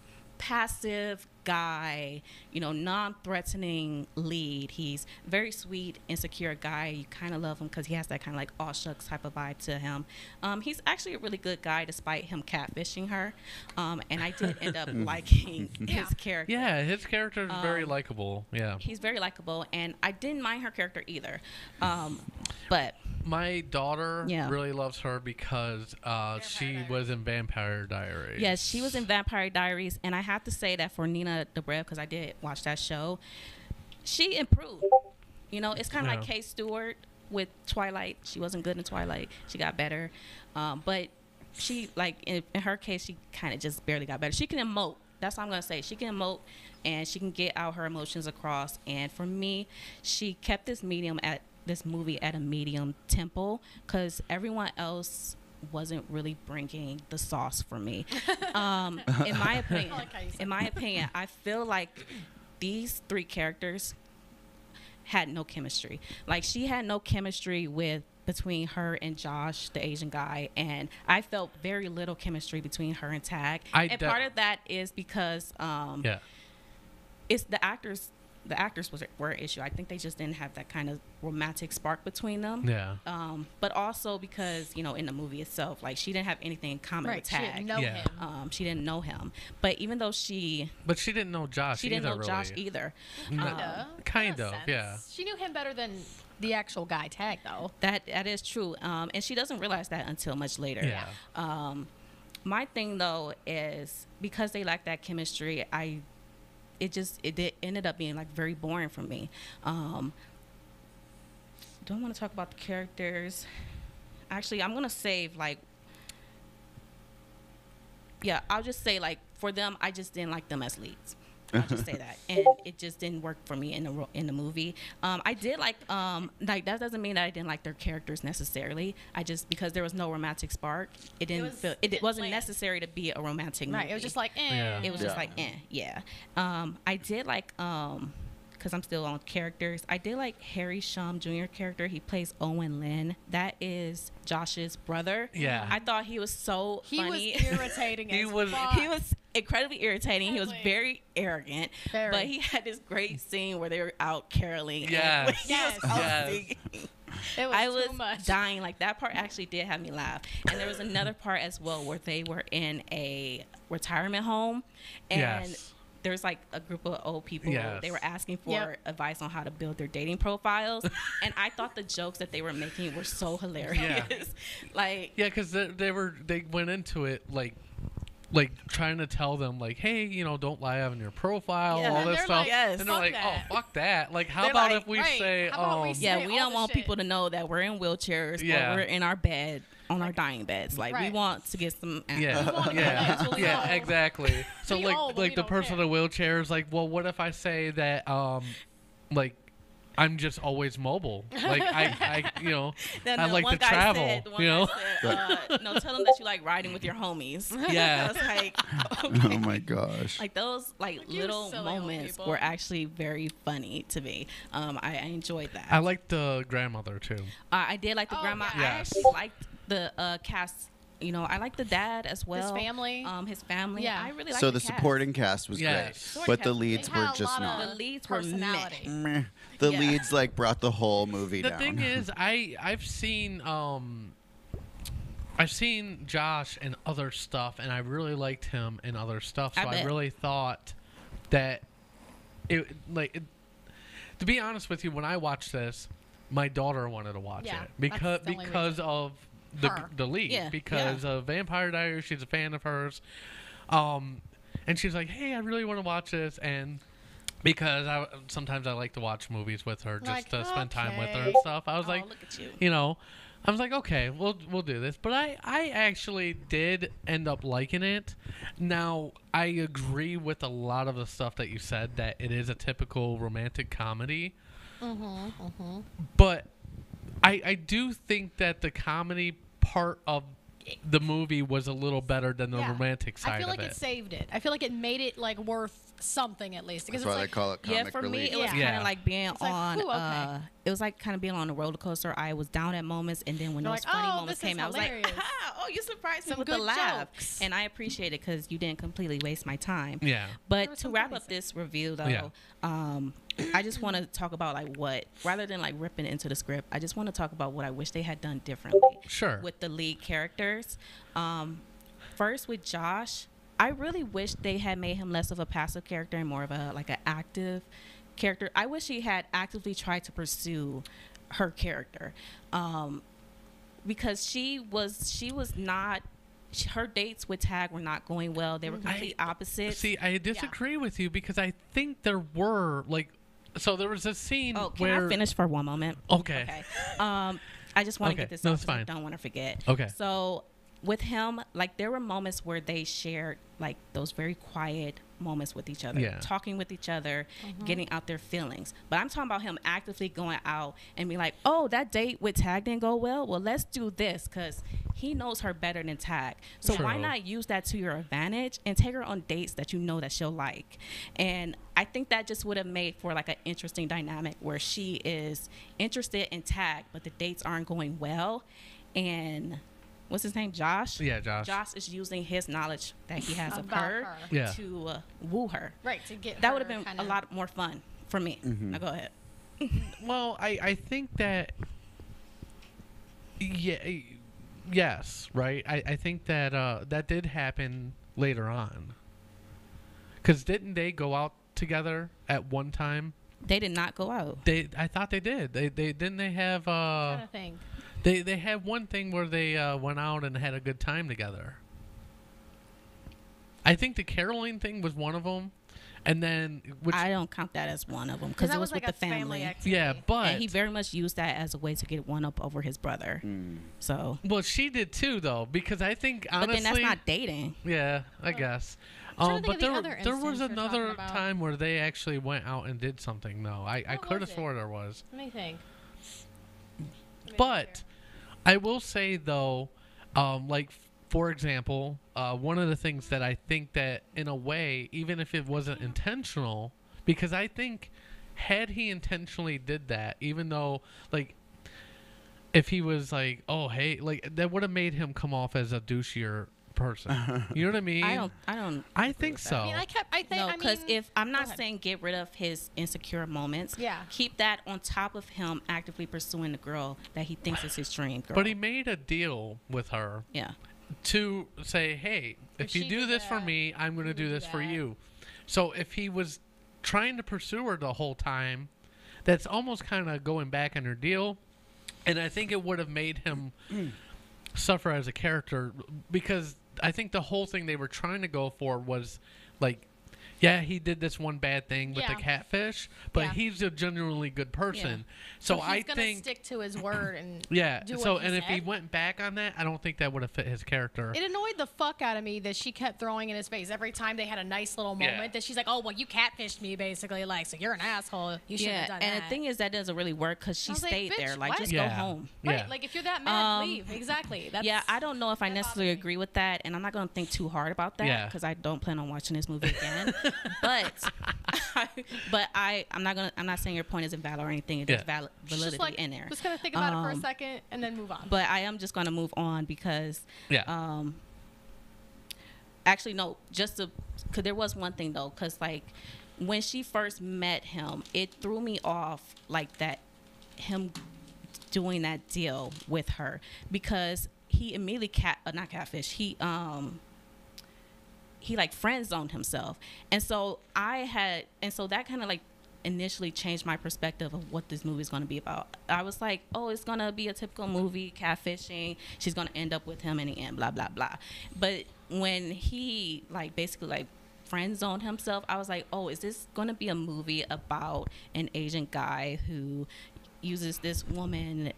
passive guy, you know, non-threatening lead. He's very sweet, insecure guy. You kind of love him because he has that kind of like all shucks type of vibe to him. Um, he's actually a really good guy despite him catfishing her. Um, and I did end up liking Yeah. his character. Yeah, his character is very Um, likable. Yeah. He's very likable, and I didn't mind her character either. Um, but My daughter Yeah. really loves her because uh, she was in Vampire Diaries. yes, she was in Vampire Diaries, and I have to say that for Nina Dobrev, because I did watch that show, she improved. You know, it's kind of Yeah. like Kay Stewart with Twilight. She wasn't good in Twilight. She got better. Um, but she, like, in, in her case, she kind of just barely got better. She can emote. That's what I'm going to say. She can emote, and she can get out her emotions across. And for me, she kept this medium at this movie at a medium tempo, because everyone else wasn't really bringing the sauce for me. Um, in my opinion, I like how you said in my opinion, I feel like these three characters had no chemistry. Like, she had no chemistry with between her and Josh, the Asian guy, and I felt very little chemistry between her and Tag. I and de- part of that is because um, Yeah. it's the actors. The actors was were an issue. I think they just didn't have that kind of romantic spark between them. Yeah. Um, but also because, you know, in the movie itself, like, she didn't have anything in common Right, with she Tag. didn't know Yeah. him. Um, she didn't know him. But even though she But she didn't know Josh she didn't either, know Josh really. either. No. Um, Kinda. kind In a of, sense. yeah. She knew him better than the actual guy Tag, though. That that is true. Um, and she doesn't realize that until much later. Yeah. Um, my thing though is because they lack that chemistry, I it just it did, ended up being like very boring for me. Um, don't want to talk about the characters. Actually, I'm gonna save like yeah, I'll just say like for them, I just didn't like them as leads. I'll just say that, and it just didn't work for me in the ro- in the movie. Um, I did like um, like that doesn't mean that I didn't like their characters necessarily. I just because there was no romantic spark, it didn't was- feel it, didn't wasn't land. necessary to be a romantic movie. Right. It was just like, eh. Yeah. It was just Yeah. like, eh, yeah. Um, I did like, um, because I'm still on characters, I did like Harry Shum Junior character. He plays Owen Lynn. That is Josh's brother. Yeah. I thought he was so He funny. was irritating He as was- fuck. He was incredibly irritating. He was Really? very arrogant. Very. But he had this great scene where they were out caroling. and Yes. when he Yes. was out Yes. singing. It was I too was much. dying. Like, that part actually did have me laugh. And there was another part as well where they were in a retirement home, and Yes. there's like a group of old people. Yes. They were asking for Yep. advice on how to build their dating profiles, and I thought the jokes that they were making were so hilarious. Like, Yeah, because they, they were they went into it like like trying to tell them like, hey, you know, don't lie on your profile, Yeah. all And this they're stuff, like, Yes. and they're fuck like, that. oh, fuck that. Like, how They're about like, if we right, say, how about we um, say- yeah, Say we all don't the want shit. people to know that we're in wheelchairs Yeah. or we're in our bed on our dying beds. Like, we Right. want to get some. yeah, want yeah, financially yeah, old. exactly. So Be like old, but like we the don't person care. in the wheelchair is like, well, what if I say that um like I'm just always mobile. Like I, I you know, No, no, I like one to guy travel. Said, one you know. guy said, uh, no, tell them that you like riding with your homies. Yeah. I was like, okay. Oh my gosh. Like those like Like, you little silly old moments people. were actually very funny to me. Um, I, I enjoyed that. I like the grandmother too. Uh, I did like the Oh, grandma. yeah. I Yes. actually liked the uh, cast. You know, I like the dad as well. family. Um, his family. Yeah. I really like So the, the cast. supporting cast was Yes. great, but the cast- leads They had were a just lot not. of The leads were meh. personality. Meh. The Yeah. leads like brought the whole movie The down. thing is, I I've seen um. I've seen Josh in other stuff, and I really liked him in other stuff. So I I, bet. really thought that it like. It, to be honest with you, when I watched this, my daughter wanted to watch Yeah, it because that's the only because of the Her. the lead, Yeah, because of Vampire Diaries. She's a fan of hers, um, and she's like, "Hey, I really want to watch this," and because I sometimes I like to watch movies with her just Like, to spend time with her okay. and stuff. I was Oh, like, look at you. you know, I was like, okay, we'll we'll do this. But I I actually did end up liking it. Now I agree with a lot of the stuff that you said, that it is a typical romantic comedy. Mm-hmm, mm-hmm. But I I do think that the comedy part of the movie was a little better than the Yeah. romantic side I feel of like it. it saved it. I feel like it made it like worth something at least. Because That's why it's they like, call it comic Yeah, for relief. me, it was Yeah. kind Yeah. of like being It's like, on. ooh, okay. uh, it was like kind of being on a roller coaster. I was down at moments, and then when You're those like, funny oh, moments this is came, I was hilarious. like, "Oh, you surprised me Some with the good laugh," jokes. and I appreciate it because you didn't completely waste my time. Yeah. There But was to some wrap funny up this review, though, Yeah. um, I just want to talk about like what, rather than like ripping into the script, I just want to talk about what I wish they had done differently. Sure. With the lead characters, um, first with Josh, I really wish they had made him less of a passive character and more of a like an active character. I wish he had actively tried to pursue her character, um, because she was she was not. sh- Her dates with Tag were not going well. They were complete opposites. See, I disagree with you because I think there were like, so there was a scene Oh, can where I finish for one moment? Okay. Okay. Um, I just want to Okay. get this No, out it's 'cause I fine. don't want to forget. Okay. So with him, like there were moments where they shared like those very quiet moments with each other, Yeah. talking with each other, Mm-hmm. getting out their feelings. But I'm talking about him actively going out and be like, oh, that date with Tag didn't go well. Well, let's do this because he knows her better than Tag. So why True. not use that to your advantage and take her on dates that you know that she'll like? And I think that just would have made for like an interesting dynamic where she is interested in Tag, but the dates aren't going well. And what's his name? Josh? Yeah, Josh. Josh is using his knowledge that he has of About her, her. Yeah. to uh, woo her. Right, to get That would her have been kinda- a lot more fun for me. Mm-hmm. Now go ahead. Well, I, I think that yeah, yes, right. I, I think that uh, that did happen later on. Cause didn't they go out together at one time? They did not go out. They I thought they did. They they didn't they have uh Kinda thing. they they had one thing where they uh, went out and had a good time together. I think the Caroline thing was one of them, and then which I don't count that as one of them because that it was, was like with the a family family. activity. yeah, but And he very much used that as a way to get one up over his brother. So, well she did too though, because I think honestly but then that's not dating. yeah, I guess. trying to Um, think but of the there, other there was instance you're another talking about. time where they actually went out and did something. though. I, I What could have was it? swore there was. Let me think. Let me But I will say though, um, like f- for example, uh, one of the things that I think that in a way, even if it wasn't intentional, because I think had he intentionally did that, even though like if he was like, oh hey, like that would have made him come off as a douchier person. You know what I mean? I don't. I don't. I agree think with so. that. I mean, I kept. I think. No, I because mean, if I'm go not ahead. saying get rid of his insecure moments, Yeah. keep that on top of him actively pursuing the girl that he thinks is his dream girl. But he made a deal with her yeah, to say, hey, if If you she do did this for that, me, I'm going to do do this for that. you. So if he was trying to pursue her the whole time, that's almost kind of going back on her deal. And I think it would have made him suffer as a character, because I think the whole thing they were trying to go for was like yeah, he did this one bad thing with Yeah. the catfish, but Yeah. he's a genuinely good person. So, he's I gonna think stick to his word and yeah. do So what he and if he said. went back on that, I don't think that would have fit his character. It annoyed the fuck out of me that she kept throwing in his face every time they had a nice little moment. Yeah. That she's like, "Oh, well, you catfished me, basically. Like, so you're an asshole. You shouldn't Yeah, have done and that." the thing is that doesn't really work because she I was like, stayed there. "Bitch, Like, what?" just Yeah. go home. right? Yeah. Like, if you're that mad, Um, leave. Exactly. That's, Yeah, I don't know if I necessarily agree with that, and I'm not going to think too hard about that Yeah. because I don't plan on watching this movie again. but, but I, I'm not gonna. I'm not saying your point is invalid or anything. It is Yeah. valid Just validity like, in there. just gonna think about it for a Um, second and then move on. But I am just going to move on because, Yeah. um, actually no, just to, because there was one thing though, because like when she first met him, it threw me off like that, him doing that deal with her because he immediately cat, uh, not catfish, he um. he like friend zoned himself, and so I had, and so that kind of like initially changed my perspective of what this movie is going to be about. I was like, oh, it's going to be a typical movie, catfishing. She's going to end up with him in the end, blah blah blah. But when he like basically like friend zoned himself, I was like, oh, is this going to be a movie about an Asian guy who uses this woman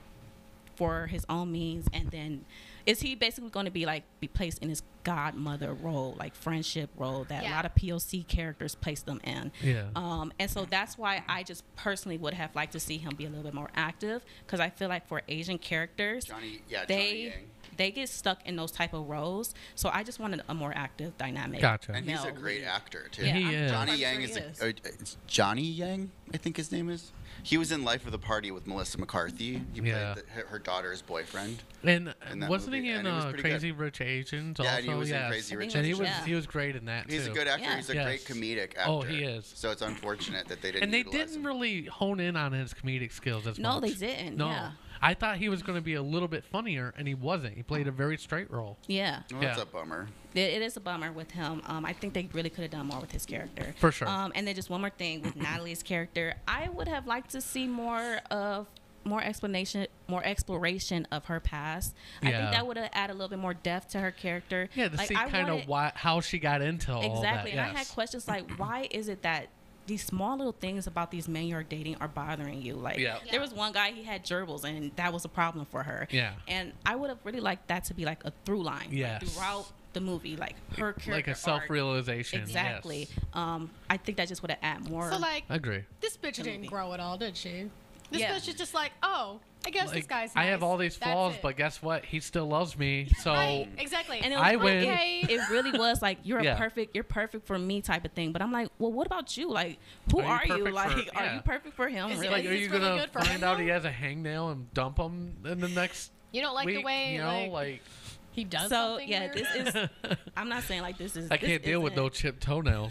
for his own means, and then is he basically going to be like be placed in his godmother role, like friendship role that a Yeah. lot of P O C characters place them in? Yeah. Um, and so that's why I just personally would have liked to see him be a little bit more active, because I feel like for Asian characters, Johnny, yeah, Johnny they Yang. they get stuck in those type of roles. So I just wanted a more active dynamic. Gotcha. And he's a male great lead. actor too. Yeah, He I'm- is. Johnny I'm Yang sure is, he a, uh, it's Johnny Yang, I think his name is. He was in Life of the Party with Melissa McCarthy. He played Yeah. the, her, her daughter's boyfriend. And in that wasn't movie, he in and it was uh, pretty Crazy good. Rich Asians? Yeah, also, and he was in yes. Crazy I Rich think And he it was Yeah. he was great in that He's too. a good actor. Yeah. He's a Yes. great comedic actor. Oh, he is. So it's unfortunate that they didn't. And they utilize didn't him. really hone in on his comedic skills as No, much. they didn't, No, yeah. I thought he was going to be a little bit funnier, and he wasn't. He played a very straight role. Yeah. Well, that's Yeah. a bummer. It, it is a bummer with him. Um, I think they really could have done more with his character. For sure. Um, and then just one more thing with Natalie's character, I would have liked to see more of more explanation, more exploration of her past. I Yeah. think that would have added a little bit more depth to her character. Yeah, to Like, see I kind of wanted- why how she got into all exactly. that. And I had Yes. questions like, why is it that these small little things about these men you're dating are bothering you? Like, Yeah. there was one guy, he had gerbils, and that was a problem for her. Yeah. And I would have really liked that to be like a through line, like, Yes. throughout the movie, like her character Like a arc. self-realization. Exactly. Yes. Um, I think that just would have added more. So, like, I agree. this bitch didn't grow at all, did she? This Yeah. bitch is just like, oh, I guess this Like, guy's I have nice. all these That's flaws, it. but guess what? He still loves me. So Right, exactly. and it was I really- win. It, it really was like you're Yeah. a perfect, you're perfect for me type of thing. But I'm like, well, what about you? Like, who Are you are you? perfect Like, for- are yeah. you perfect for him? Is really? it- like, is are you this really gonna good for him, find out he though? has a hangnail and dump him in the next You don't like week? the way, you know, like, like he does so something yeah, weird? this is. I'm not saying like this is. I this can't deal with isn't- no chipped toenails.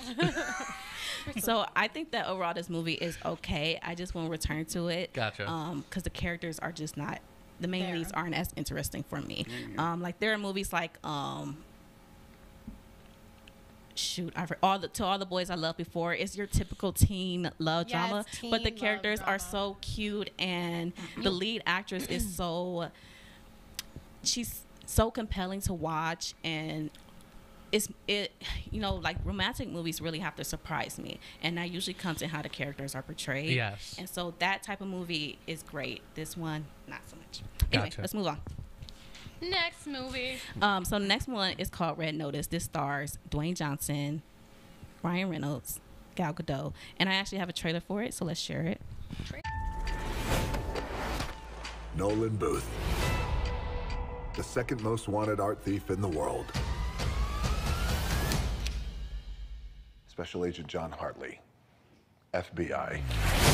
So I think that overall this movie is okay. I just want to return to it. Gotcha. Um, because the characters are just not, the main There. leads aren't as interesting for me. Um, like there are movies like um. Shoot, I've heard all the to all the boys I loved before. It's your typical teen love Yes, drama, but the teen love characters are drama. so cute, and the lead actress is so. She's so compelling to watch, and it's it. You know, like romantic movies really have to surprise me, and that usually comes in how the characters are portrayed. Yes. And so that type of movie is great. This one, not so much. Anyway, Gotcha. let's move on. Next movie. Um, so the next one is called Red Notice. This stars Dwayne Johnson, Ryan Reynolds, Gal Gadot, and I actually have a trailer for it, so let's share it. Nolan Booth, the second most wanted art thief in the world. Special Agent John Hartley, F B I.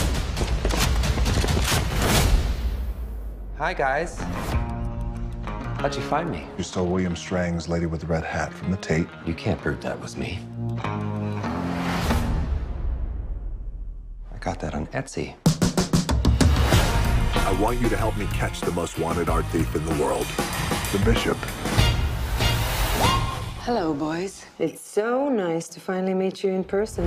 Hi, guys. How'd you find me? You stole William Strang's Lady with the Red Hat from the tape. You can't prove that was me. I got that on Etsy. I want you to help me catch the most wanted art thief in the world, the Bishop. Hello, boys. It's so nice to finally meet you in person.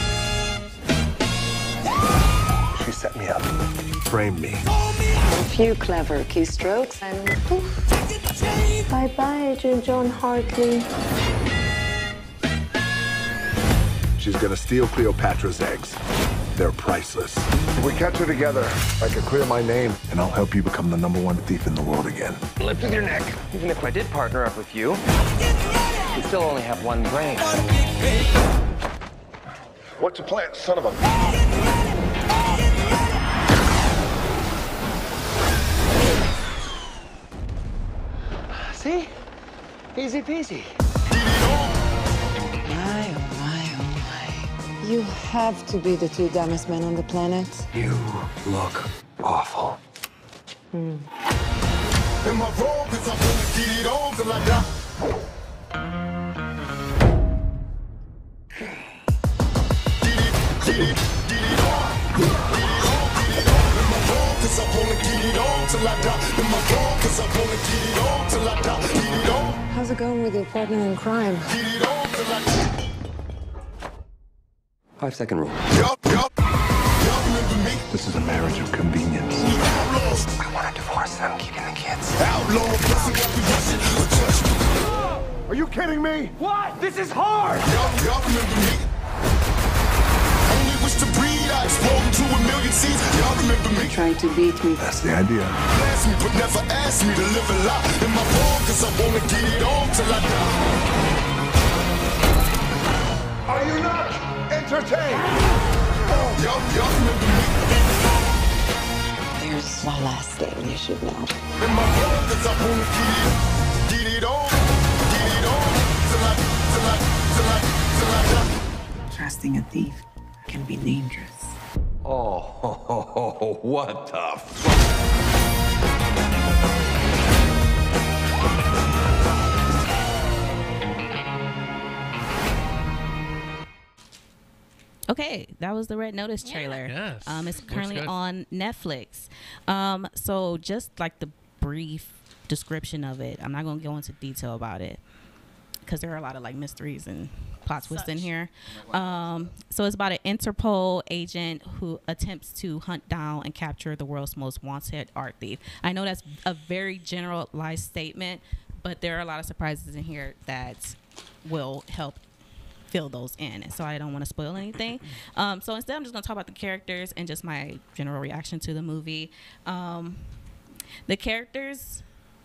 She set me up, framed me. A few clever keystrokes and poof. Bye-bye, Agent John Hartley. she's gonna steal Cleopatra's eggs. They're priceless. If we catch her together, I can clear my name, and I'll help you become the number one thief in the world again. Lift with your neck. Even if I did partner up with you, you still only have one brain. What's your plan, son of a... See? Easy peasy. My, oh my, oh my. You have to be the two dumbest men on the planet. You look awful. Hmm. Am I wrong? 'Cause I'm gonna get it on till I die. Get it, get it, get it on. Get it on, get it on. Am I wrong? 'Cause I wanna get it on till I die. Am I wrong? 'Cause I wanna get it on till I die. Get it on. How's it going with your partner in crime? Get it on till I die. Five second rule. Yup, yup. Y'all remember me? This is a marriage of convenience. Outlaws. I want to divorce them, keeping the kids. Outlaw, busting up the Russian. Touch me. Are you kidding me? What? This is hard! Y'all, y'all remember me? Only wish to breed, I explode into a million seeds. Y'all remember me? Try to beat me. That's the idea. Ask me, but never ask me to live a lie. Am I wrong? 'Cause I wanna get it on till I die. Are you not entertained? Y'all, y'all remember me? There's one last thing you should know. Am I wrong? 'Cause I wanna get it, get it on, get it on till I, till I, till I, till I die. Trusting a thief can be dangerous. Oh, what the fuck? Okay, that was the Red Notice trailer. Yes. Um, it's Looks currently good. on Netflix. Um, so just like the brief description of it, I'm not going to go into detail about it because there are a lot of like mysteries and plot twists in here. Um, so it's about an Interpol agent who attempts to hunt down and capture the world's most wanted art thief. I know that's a very generalized statement, but there are a lot of surprises in here that will help fill those in, and so I don't want to spoil anything. Um, so instead, I'm just going to talk about the characters and just my general reaction to the movie. Um, the characters,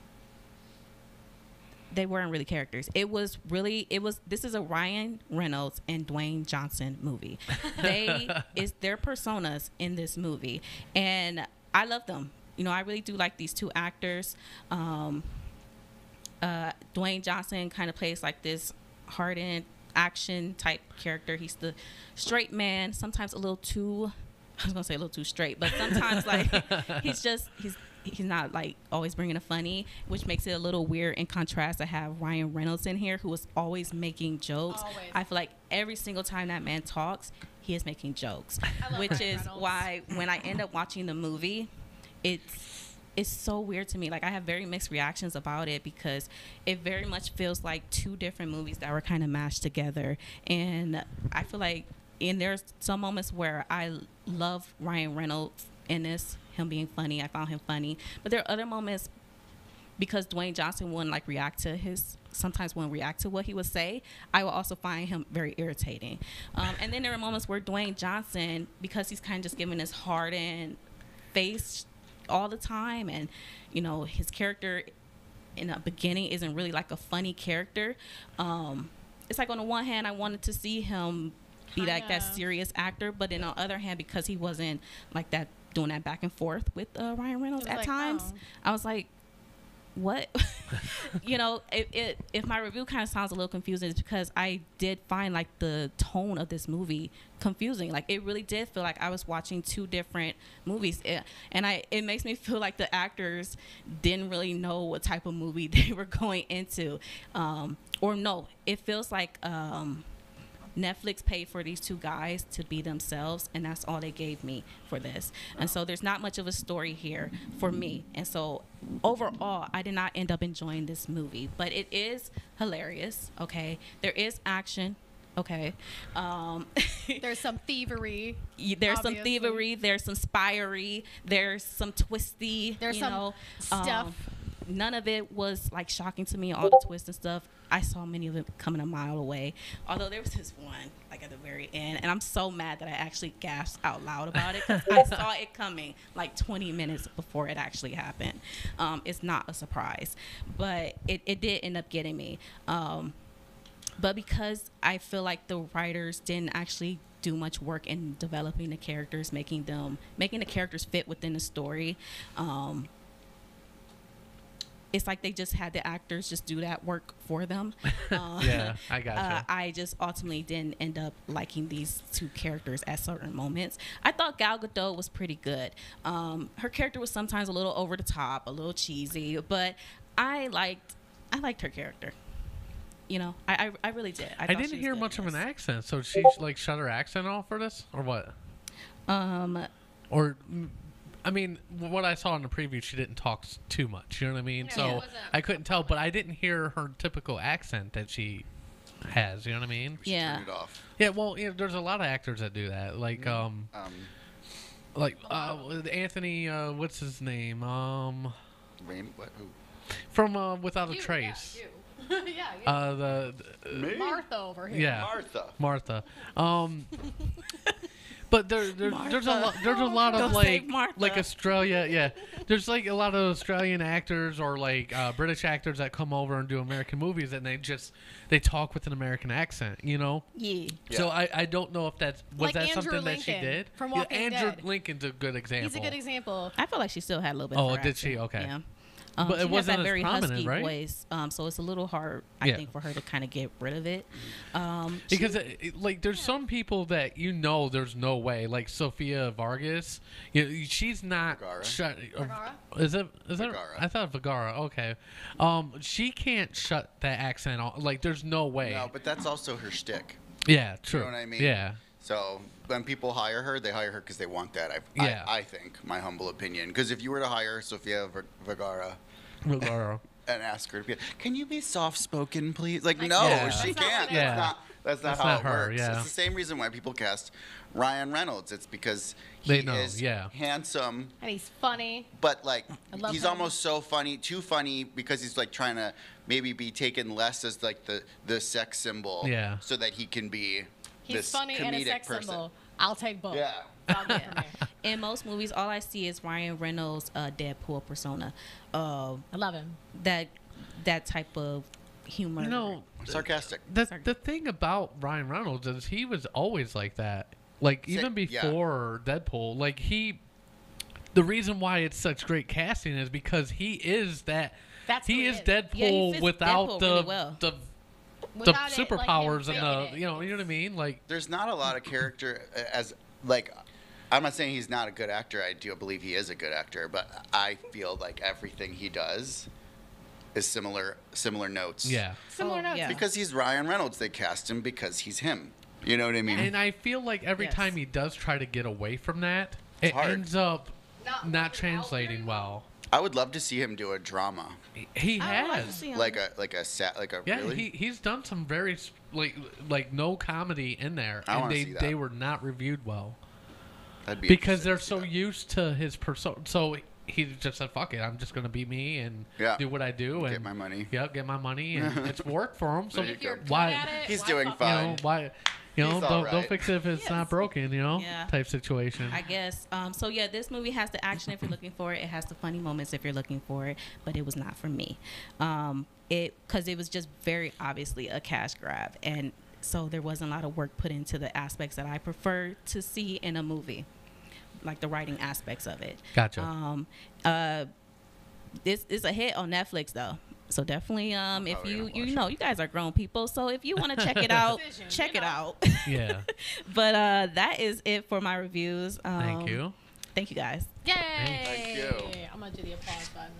they weren't really characters. It was really, it was, this is a Ryan Reynolds and Dwayne Johnson movie. They, is their personas in this movie, and I love them. You know, I really do like these two actors. Um, uh, Dwayne Johnson kind of plays like this hardened action type character. He's the straight man, sometimes a little too, I was gonna say a little too straight, but sometimes like he's just he's he's not like always bringing a funny, which makes it a little weird in contrast to have Ryan Reynolds in here, who is always making jokes. Always. I feel like every single time that man talks, he is making jokes, which Ryan is Reynolds. Why when I end up watching the movie, it's it's so weird to me. Like, I have very mixed reactions about it because it very much feels like two different movies that were kind of mashed together. And I feel like, and there's some moments where I love Ryan Reynolds in this, him being funny. I found him funny. But there are other moments, because Dwayne Johnson wouldn't like react to his, sometimes wouldn't react to what he would say, I will also find him very irritating. Um, and then there are moments where Dwayne Johnson, because he's kind of just giving this hardened face all the time, and you know his character in the beginning isn't really like a funny character. Um, it's like on the one hand I wanted to see him be like that serious actor, but then on the other hand, because he wasn't like that doing that back and forth with uh, Ryan Reynolds at like, times, oh. I was like, what? You know, it, it, if my review kind of sounds a little confusing, it's because I did find like the tone of this movie confusing. Like, it really did feel like I was watching two different movies, it, and I it makes me feel like the actors didn't really know what type of movie they were going into, um, or no, it feels like um, Netflix paid for these two guys to be themselves, and that's all they gave me for this. And so there's not much of a story here for me, and so overall I did not end up enjoying this movie, but it is hilarious. Okay, there is action. Okay, um, there's some thievery. There's obviously. some thievery. There's some spiery. There's some twisty. There's you some know, stuff. Um, none of it was like shocking to me. All the twists and stuff, I saw many of it coming a mile away. Although there was this one like at the very end, and I'm so mad that I actually gasped out loud about it because I saw it coming like twenty minutes before it actually happened. Um, it's not a surprise, but it, it did end up getting me. Um, but because I feel like the writers didn't actually do much work in developing the characters, making them making the characters fit within the story. Um, it's like they just had the actors just do that work for them. Uh, yeah, I gotcha. Uh, I just ultimately didn't end up liking these two characters at certain moments. I thought Gal Gadot was pretty good. Um, her character was sometimes a little over the top, a little cheesy, but I liked I liked her character. You know, I I, I really did. I, I didn't hear much of an accent, so she like shut her accent off for this, or what? Um, or. I mean, what I saw in the preview, she didn't talk s- too much. You know what I mean? No, so it wasn't. I couldn't tell, but I didn't hear her typical accent that she has. You know what I mean? Yeah. Turn it off. Yeah. Well, you know, there's a lot of actors that do that. Like, um, Um, like uh, Anthony. Uh, what's his name? Um, Rain, what? Who? from uh, Without a You, Trace. Yeah, you. yeah, you. Uh, the, the Me? Martha over here. yeah, Martha. Martha. Um, but there, there there's a lot. There's a lot of Don't say like, Martha. like Australia. Yeah, there's like a lot of Australian actors or like uh, British actors that come over and do American movies, and they just they talk with an American accent. You know. Yeah. So I, I don't know if that's was Like that Andrew something that she Lincoln did. from Yeah, Walking Andrew Dead. Lincoln's a good example. He's a good example. I feel like she still had a little bit. Oh, of her did she? accent. Okay. Yeah. Um, But it she has wasn't that as very prominent, husky right? voice, um, so it's a little hard, I Yeah. think, for her to kind of get rid of it. Um, she- Because it, it- like there's some people that you know there's no way, like Sofia Vargas, you know, she's not Vergara. shut. uh, Vergara? Is it? Is it? Vergara. I thought Vergara. Okay, um, she can't shut that accent off. Like there's no way. No, but that's also her shtick. Yeah, true. You know what I mean? Yeah. So when people hire her, they hire her because they want that. I, Yeah. I, I think, my humble opinion. Because if you were to hire Sofia Ver- Vergara Vergara. and ask her to be, can you be soft-spoken, please? Like, I no, can't. she That's not can't. what it is. That's not. That's not That's how not it her, works. yeah. It's the same reason why people cast Ryan Reynolds. It's because he They know, is yeah. handsome, And he's funny. but like I love he's him. almost so funny, too funny, because he's like trying to maybe be taken less as like the the sex symbol, Yeah. so that he can be He's this funny comedic and a sex person. symbol. I'll take both. Yeah. I'll get in there. in most movies, all I see is Ryan Reynolds' uh, Deadpool persona. Uh, I love him. that that type of humor. You know, Sarcastic. the the thing about Ryan Reynolds is he was always like that. Like Sa- even yeah. before Deadpool, like he. The reason why it's such great casting is because he is that. That's he who he is is. Yeah, he Deadpool fits without Deadpool the really well. the the Without it, like, him superpowers and faking the it. you know you know what I mean like There's not a lot of character as like. I'm not saying he's not a good actor. I do believe he is a good actor, but I feel like everything he does is similar similar notes. yeah. Similar Oh, notes. yeah. Because he's Ryan Reynolds, they cast him because he's him. You know what I mean? And I feel like every Yes. time he does try to get away from that, it hard. ends up Not not working out translating very well. I would love to see him do a drama, He I would like to has. see him. like a like a sat like a Yeah, really. he he's done some very s- like like no comedy in there, I and wanna they see that. they were not reviewed well That'd be because interesting they're to see so that. used to his persona. So he just said, "Fuck it, I'm just gonna be me and Yeah. do what I do Get and my money." Yeah, get my money, and it's worked for him. So There you If you're go. good why at it, He's why doing fuck fine. you know why you know He's don't all don't right. fix it if it's Yes. not broken, you know Yeah. type situation. I guess. Um, so yeah, this movie has the action if you're looking for it. It has the funny moments if you're looking for it, but it was not for me. Um, it because it was just very obviously a cash grab, and so there wasn't a lot of work put into the aspects that I prefer to see in a movie, like the writing aspects of it. Gotcha. Um, uh, this is a hit on Netflix though. So definitely, um, if probably you gonna you watch know you guys are grown people, so if you want to check it out, Decision, check you it know. out. Yeah. But uh, that is it for my reviews. Um, Thank you. Thank you guys. Yay! Thank you. I'm gonna do the applause button.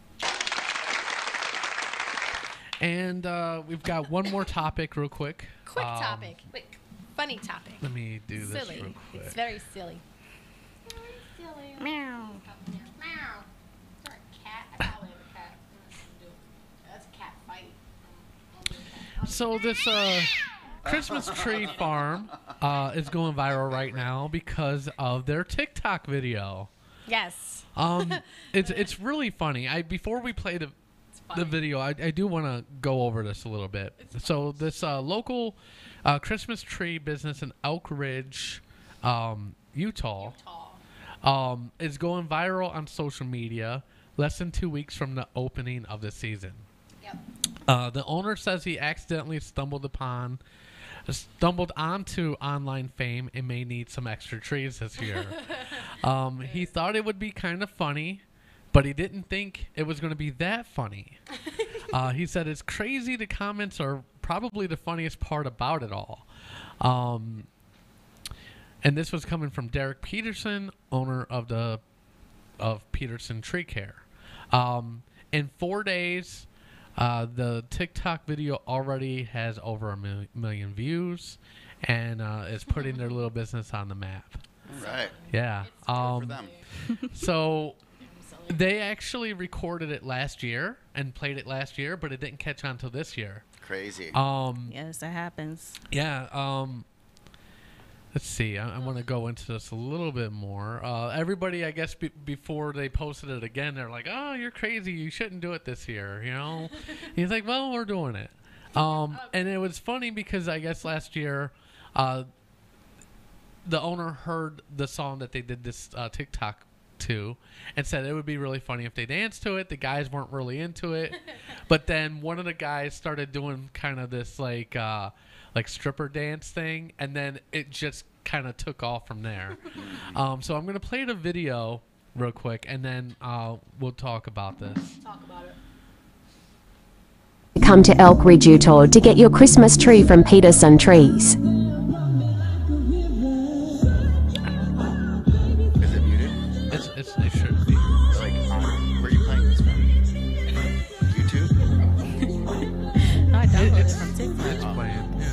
And uh, we've got one more topic, real quick. Quick Um, topic. Quick. Funny topic. Let me do this Silly. real quick. It's very silly. Silly. Meow. Meow. Is there a cat? I probably have a cat. Mm, do it. That's a cat fight. Mm, I'll do a cat. So this uh, Christmas tree farm uh, is going viral right now because of their TikTok video. Yes. Um, it's it's really funny. I before we play the the video, I, I do want to go over this a little bit. So this uh, local uh, Christmas tree business in Elk Ridge, um, Utah, Utah. Um, is going viral on social media less than two weeks from the opening of the season. Yep. Uh, the owner says he accidentally stumbled upon, stumbled onto online fame and may need some extra trees this year. um, he thought it would be kind of funny, but he didn't think it was going to be that funny. uh, he said it's crazy. The comments are probably the funniest part about it all. Um, and this was coming from Derek Peterson, owner of the of Peterson Tree Care. Um, in four days, uh, the TikTok video already has over a mil- million views, and uh, is putting their little business on the map. All right. Yeah. Um, for them. So. They actually recorded it last year and played it last year, but it didn't catch on till this year. Crazy. Um, yes, that happens. Yeah. Um, let's see. I, I want to go into this a little bit more. Uh, everybody, I guess, be- before they posted it again, they're like, "Oh, you're crazy. You shouldn't do it this year." You know. He's like, "Well, we're doing it." Um, and it was funny because I guess last year, uh, the owner heard the song that they did this uh, TikTok to and said it would be really funny if they danced to it. The guys weren't really into it, but then one of the guys started doing kind of this like uh like stripper dance thing, and then it just kind of took off from there. um so I'm gonna play the video real quick, and then uh we'll talk about this. Talk about it. Come to Elk Ridge, Utah to get your Christmas tree from Peterson Trees. It's, it's, it should be. Like, um, where are you playing this from? YouTube? No, I downloaded It's- it from TikTok. It's playing, yeah.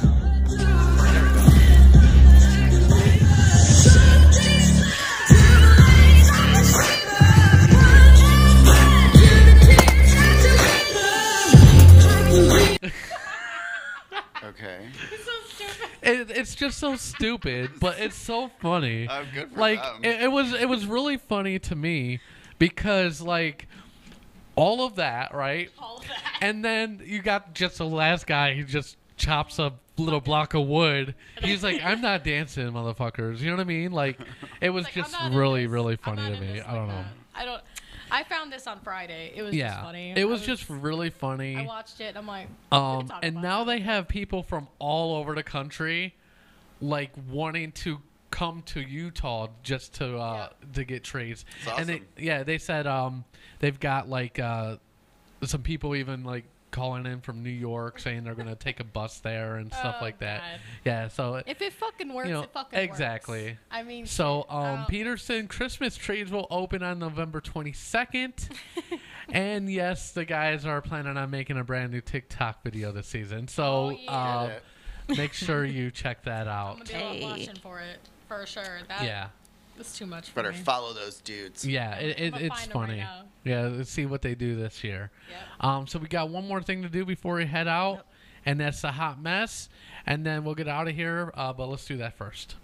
Okay. It, it's just so stupid, but it's so funny. Oh, good for like them. it, it was, it was really funny to me because like all of that, right? All of that. And then you got just the last guy who just chops a little block of wood. He's like, "I'm not dancing, motherfuckers." You know what I mean? Like it was Like, I'm just not in really, this. really I'm funny not to in me. this I don't like know. that. I don't. I found this on Friday. It was Yeah, just funny. it I was just really funny. I watched it. I'm like, we Um, can talk and about now it. they have people from all over the country, like wanting to come to Utah just to uh, to get trees. That's And they, awesome. yeah, they said um, they've got like uh, some people even like calling in from New York saying they're gonna take a bus there and stuff Oh, like that. God. Yeah, so If it fucking works, you know, it fucking exactly. works. I mean, So shit, I um, don't- Peterson Christmas trees will open on November twenty-second. And yes, the guys are planning on making a brand new TikTok video this season. So Oh, yeah. uh, make sure you check that I'm out. gonna be Hey. watching for it for sure. That, Yeah. that's too much for Better me. follow those dudes. Yeah, it, it, I'm gonna it's find 'em right funny. now. Yeah, let's see what they do this year. Yep. Um, so we got one more thing to do before we head out, and that's the hot mess. And then we'll get out of here, uh, but let's do that first.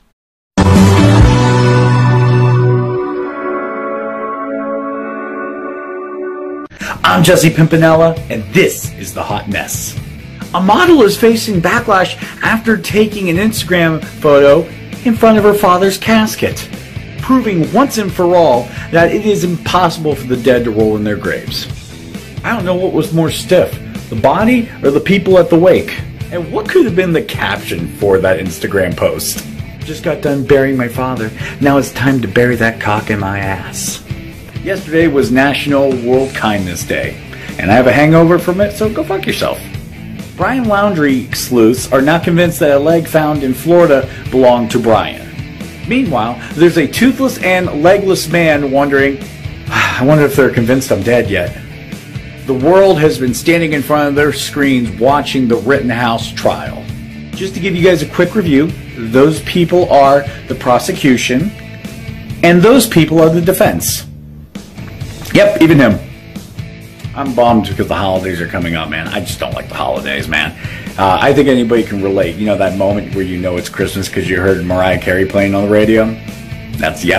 I'm Jesse Pimpinella, and this is The Hot Mess. A model is facing backlash after taking an Instagram photo in front of her father's casket, proving once and for all that it is impossible for the dead to roll in their graves. I don't know what was more stiff, the body or the people at the wake. And what could have been the caption for that Instagram post? Just got done burying my father. Now it's time to bury that cock in my ass. Yesterday was National World Kindness Day, and I have a hangover from it, so go fuck yourself. Brian Laundrie sleuths are now convinced that a leg found in Florida belonged to Brian. Meanwhile, there's a toothless and legless man wondering, I wonder if they're convinced I'm dead yet. The world has been standing in front of their screens watching the Rittenhouse trial. Just to give you guys a quick review, those people are the prosecution, and those people are the defense. Yep, even him. I'm bummed because the holidays are coming up, man. I just don't like the holidays, man. Uh, I think anybody can relate. You know that moment where you know it's Christmas because you heard Mariah Carey playing on the radio? That's, yep,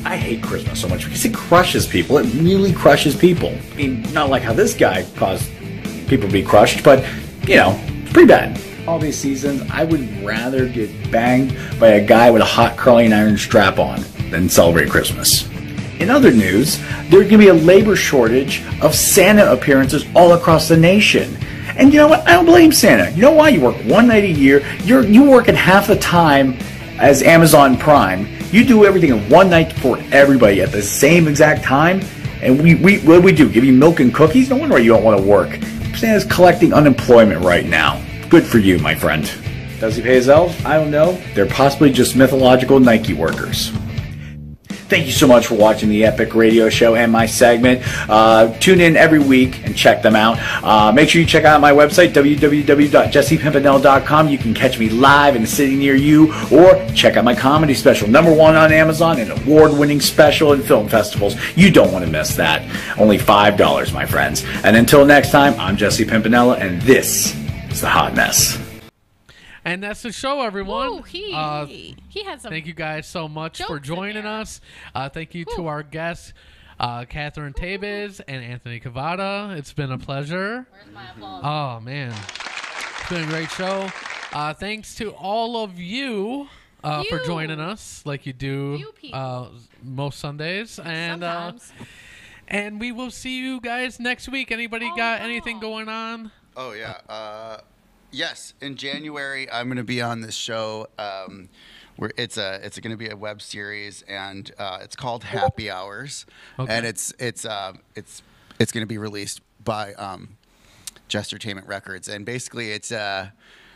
I hate Christmas so much because it crushes people. It really crushes people. I mean, not like how this guy caused people to be crushed, but, you know, it's pretty bad. All these seasons, I would rather get banged by a guy with a hot curling iron strap on than celebrate Christmas. In other news, there's going to be a labor shortage of Santa appearances all across the nation. And you know what? I don't blame Santa. You know why? You work one night a year. You're you working half the time as Amazon Prime. You do everything in one night for everybody at the same exact time. And we, we what do we do? Give you milk and cookies? No wonder you don't want to work. Santa's collecting unemployment right now. Good for you, my friend. Does he pay his elves? I don't know. They're possibly just mythological Nike workers. Thank you so much for watching the Epic Radio Show and my segment. Uh, tune in every week and check them out. Uh, make sure you check out my website, w w w dot jesse pimpinella dot com. You can catch me live in a city near you, or check out my comedy special, number one on Amazon, an award-winning special in film festivals. You don't want to miss that. Only five dollars, my friends. And until next time, I'm Jesse Pimpinella, and this is The Hot Mess. And that's the show, everyone. Ooh, he, uh, he had some. Thank you guys so much for joining us. Uh, thank you Ooh. to our guests, uh, Katherine Tabisz and Anthony Covatta. It's been a pleasure. Where's my applause? Oh, man. It's been a great show. Uh, thanks to all of you, uh, you. for joining us like you do uh, most Sundays. And uh, and we will see you guys next week. Anybody oh, got no. anything going on? Oh, yeah. Uh, yes, in January, I'm going to be on this show. Um, where it's a it's going to be a web series, and uh, it's called Happy Hours, okay. and it's it's uh, it's it's going to be released by um, Jestertainment Records, and basically it's uh,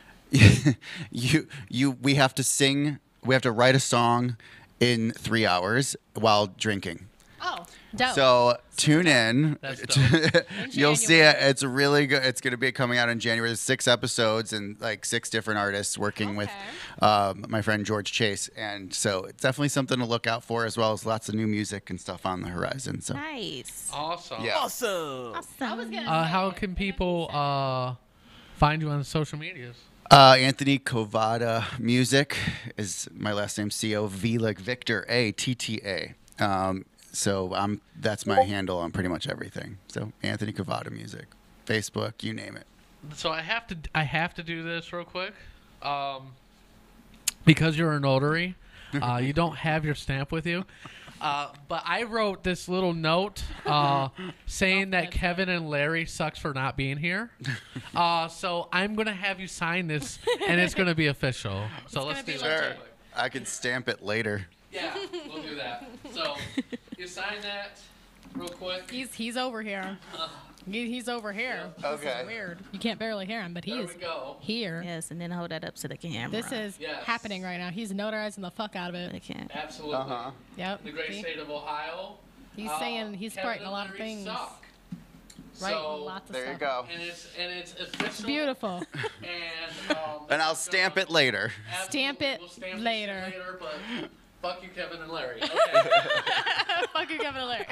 you you we have to sing, we have to write a song in three hours while drinking. Oh, dope. So tune in. That's dope. You'll see it. It's really good. It's going to be coming out in January. There's six episodes and like six different artists working okay. with um, my friend George Chase. And so it's definitely something to look out for, as well as lots of new music and stuff on the horizon. So nice. Awesome. Yeah. Awesome. awesome. Uh, how can people uh, find you on social medias? Uh, Anthony Covatta Music is my last name. C O V like Victor A T T A. Um, So I'm that's my handle on pretty much everything. So Anthony Covatta Music, Facebook, you name it. So I have to I have to do this real quick, um, because you're a notary. Uh, you don't have your stamp with you, uh, but I wrote this little note uh, saying that Kevin and Larry sucks for not being here. Uh, so I'm gonna have you sign this, and it's gonna be official. So let's do sure. that. I can stamp it later. Yeah, we'll do that. So you sign that real quick. He's he's over here. He, he's over here. Yeah. Okay. This is weird. You can't barely hear him, but he there is we go. here. Yes, and then hold that up to the camera. This is yes. happening right now. He's notarizing the fuck out of it. I can't. Absolutely. Uh-huh. Yep. The great See? state of Ohio. He's uh, saying he's Kevin writing a lot of Larry things. Suck. Writing So, lots of there stuff. you go. And it's and it's official. It's beautiful. And um, And I'll stamp it later. Stamp it we'll stamp later. It later, but fuck you, Kevin and Larry. Okay. Fuck you, Kevin and Larry.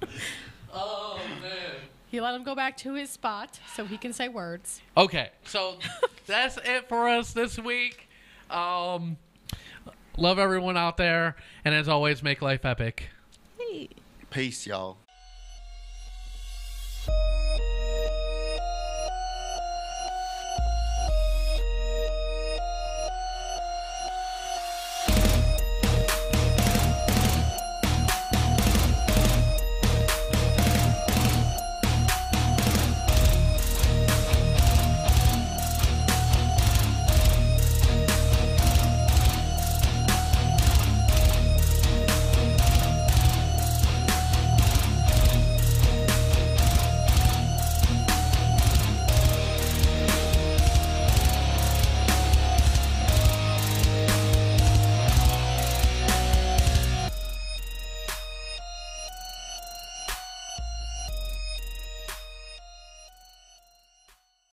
Oh man. He let him go back to his spot so he can say words. Okay, so that's it for us this week. Um, love everyone out there, and as always, make life epic. Peace, y'all.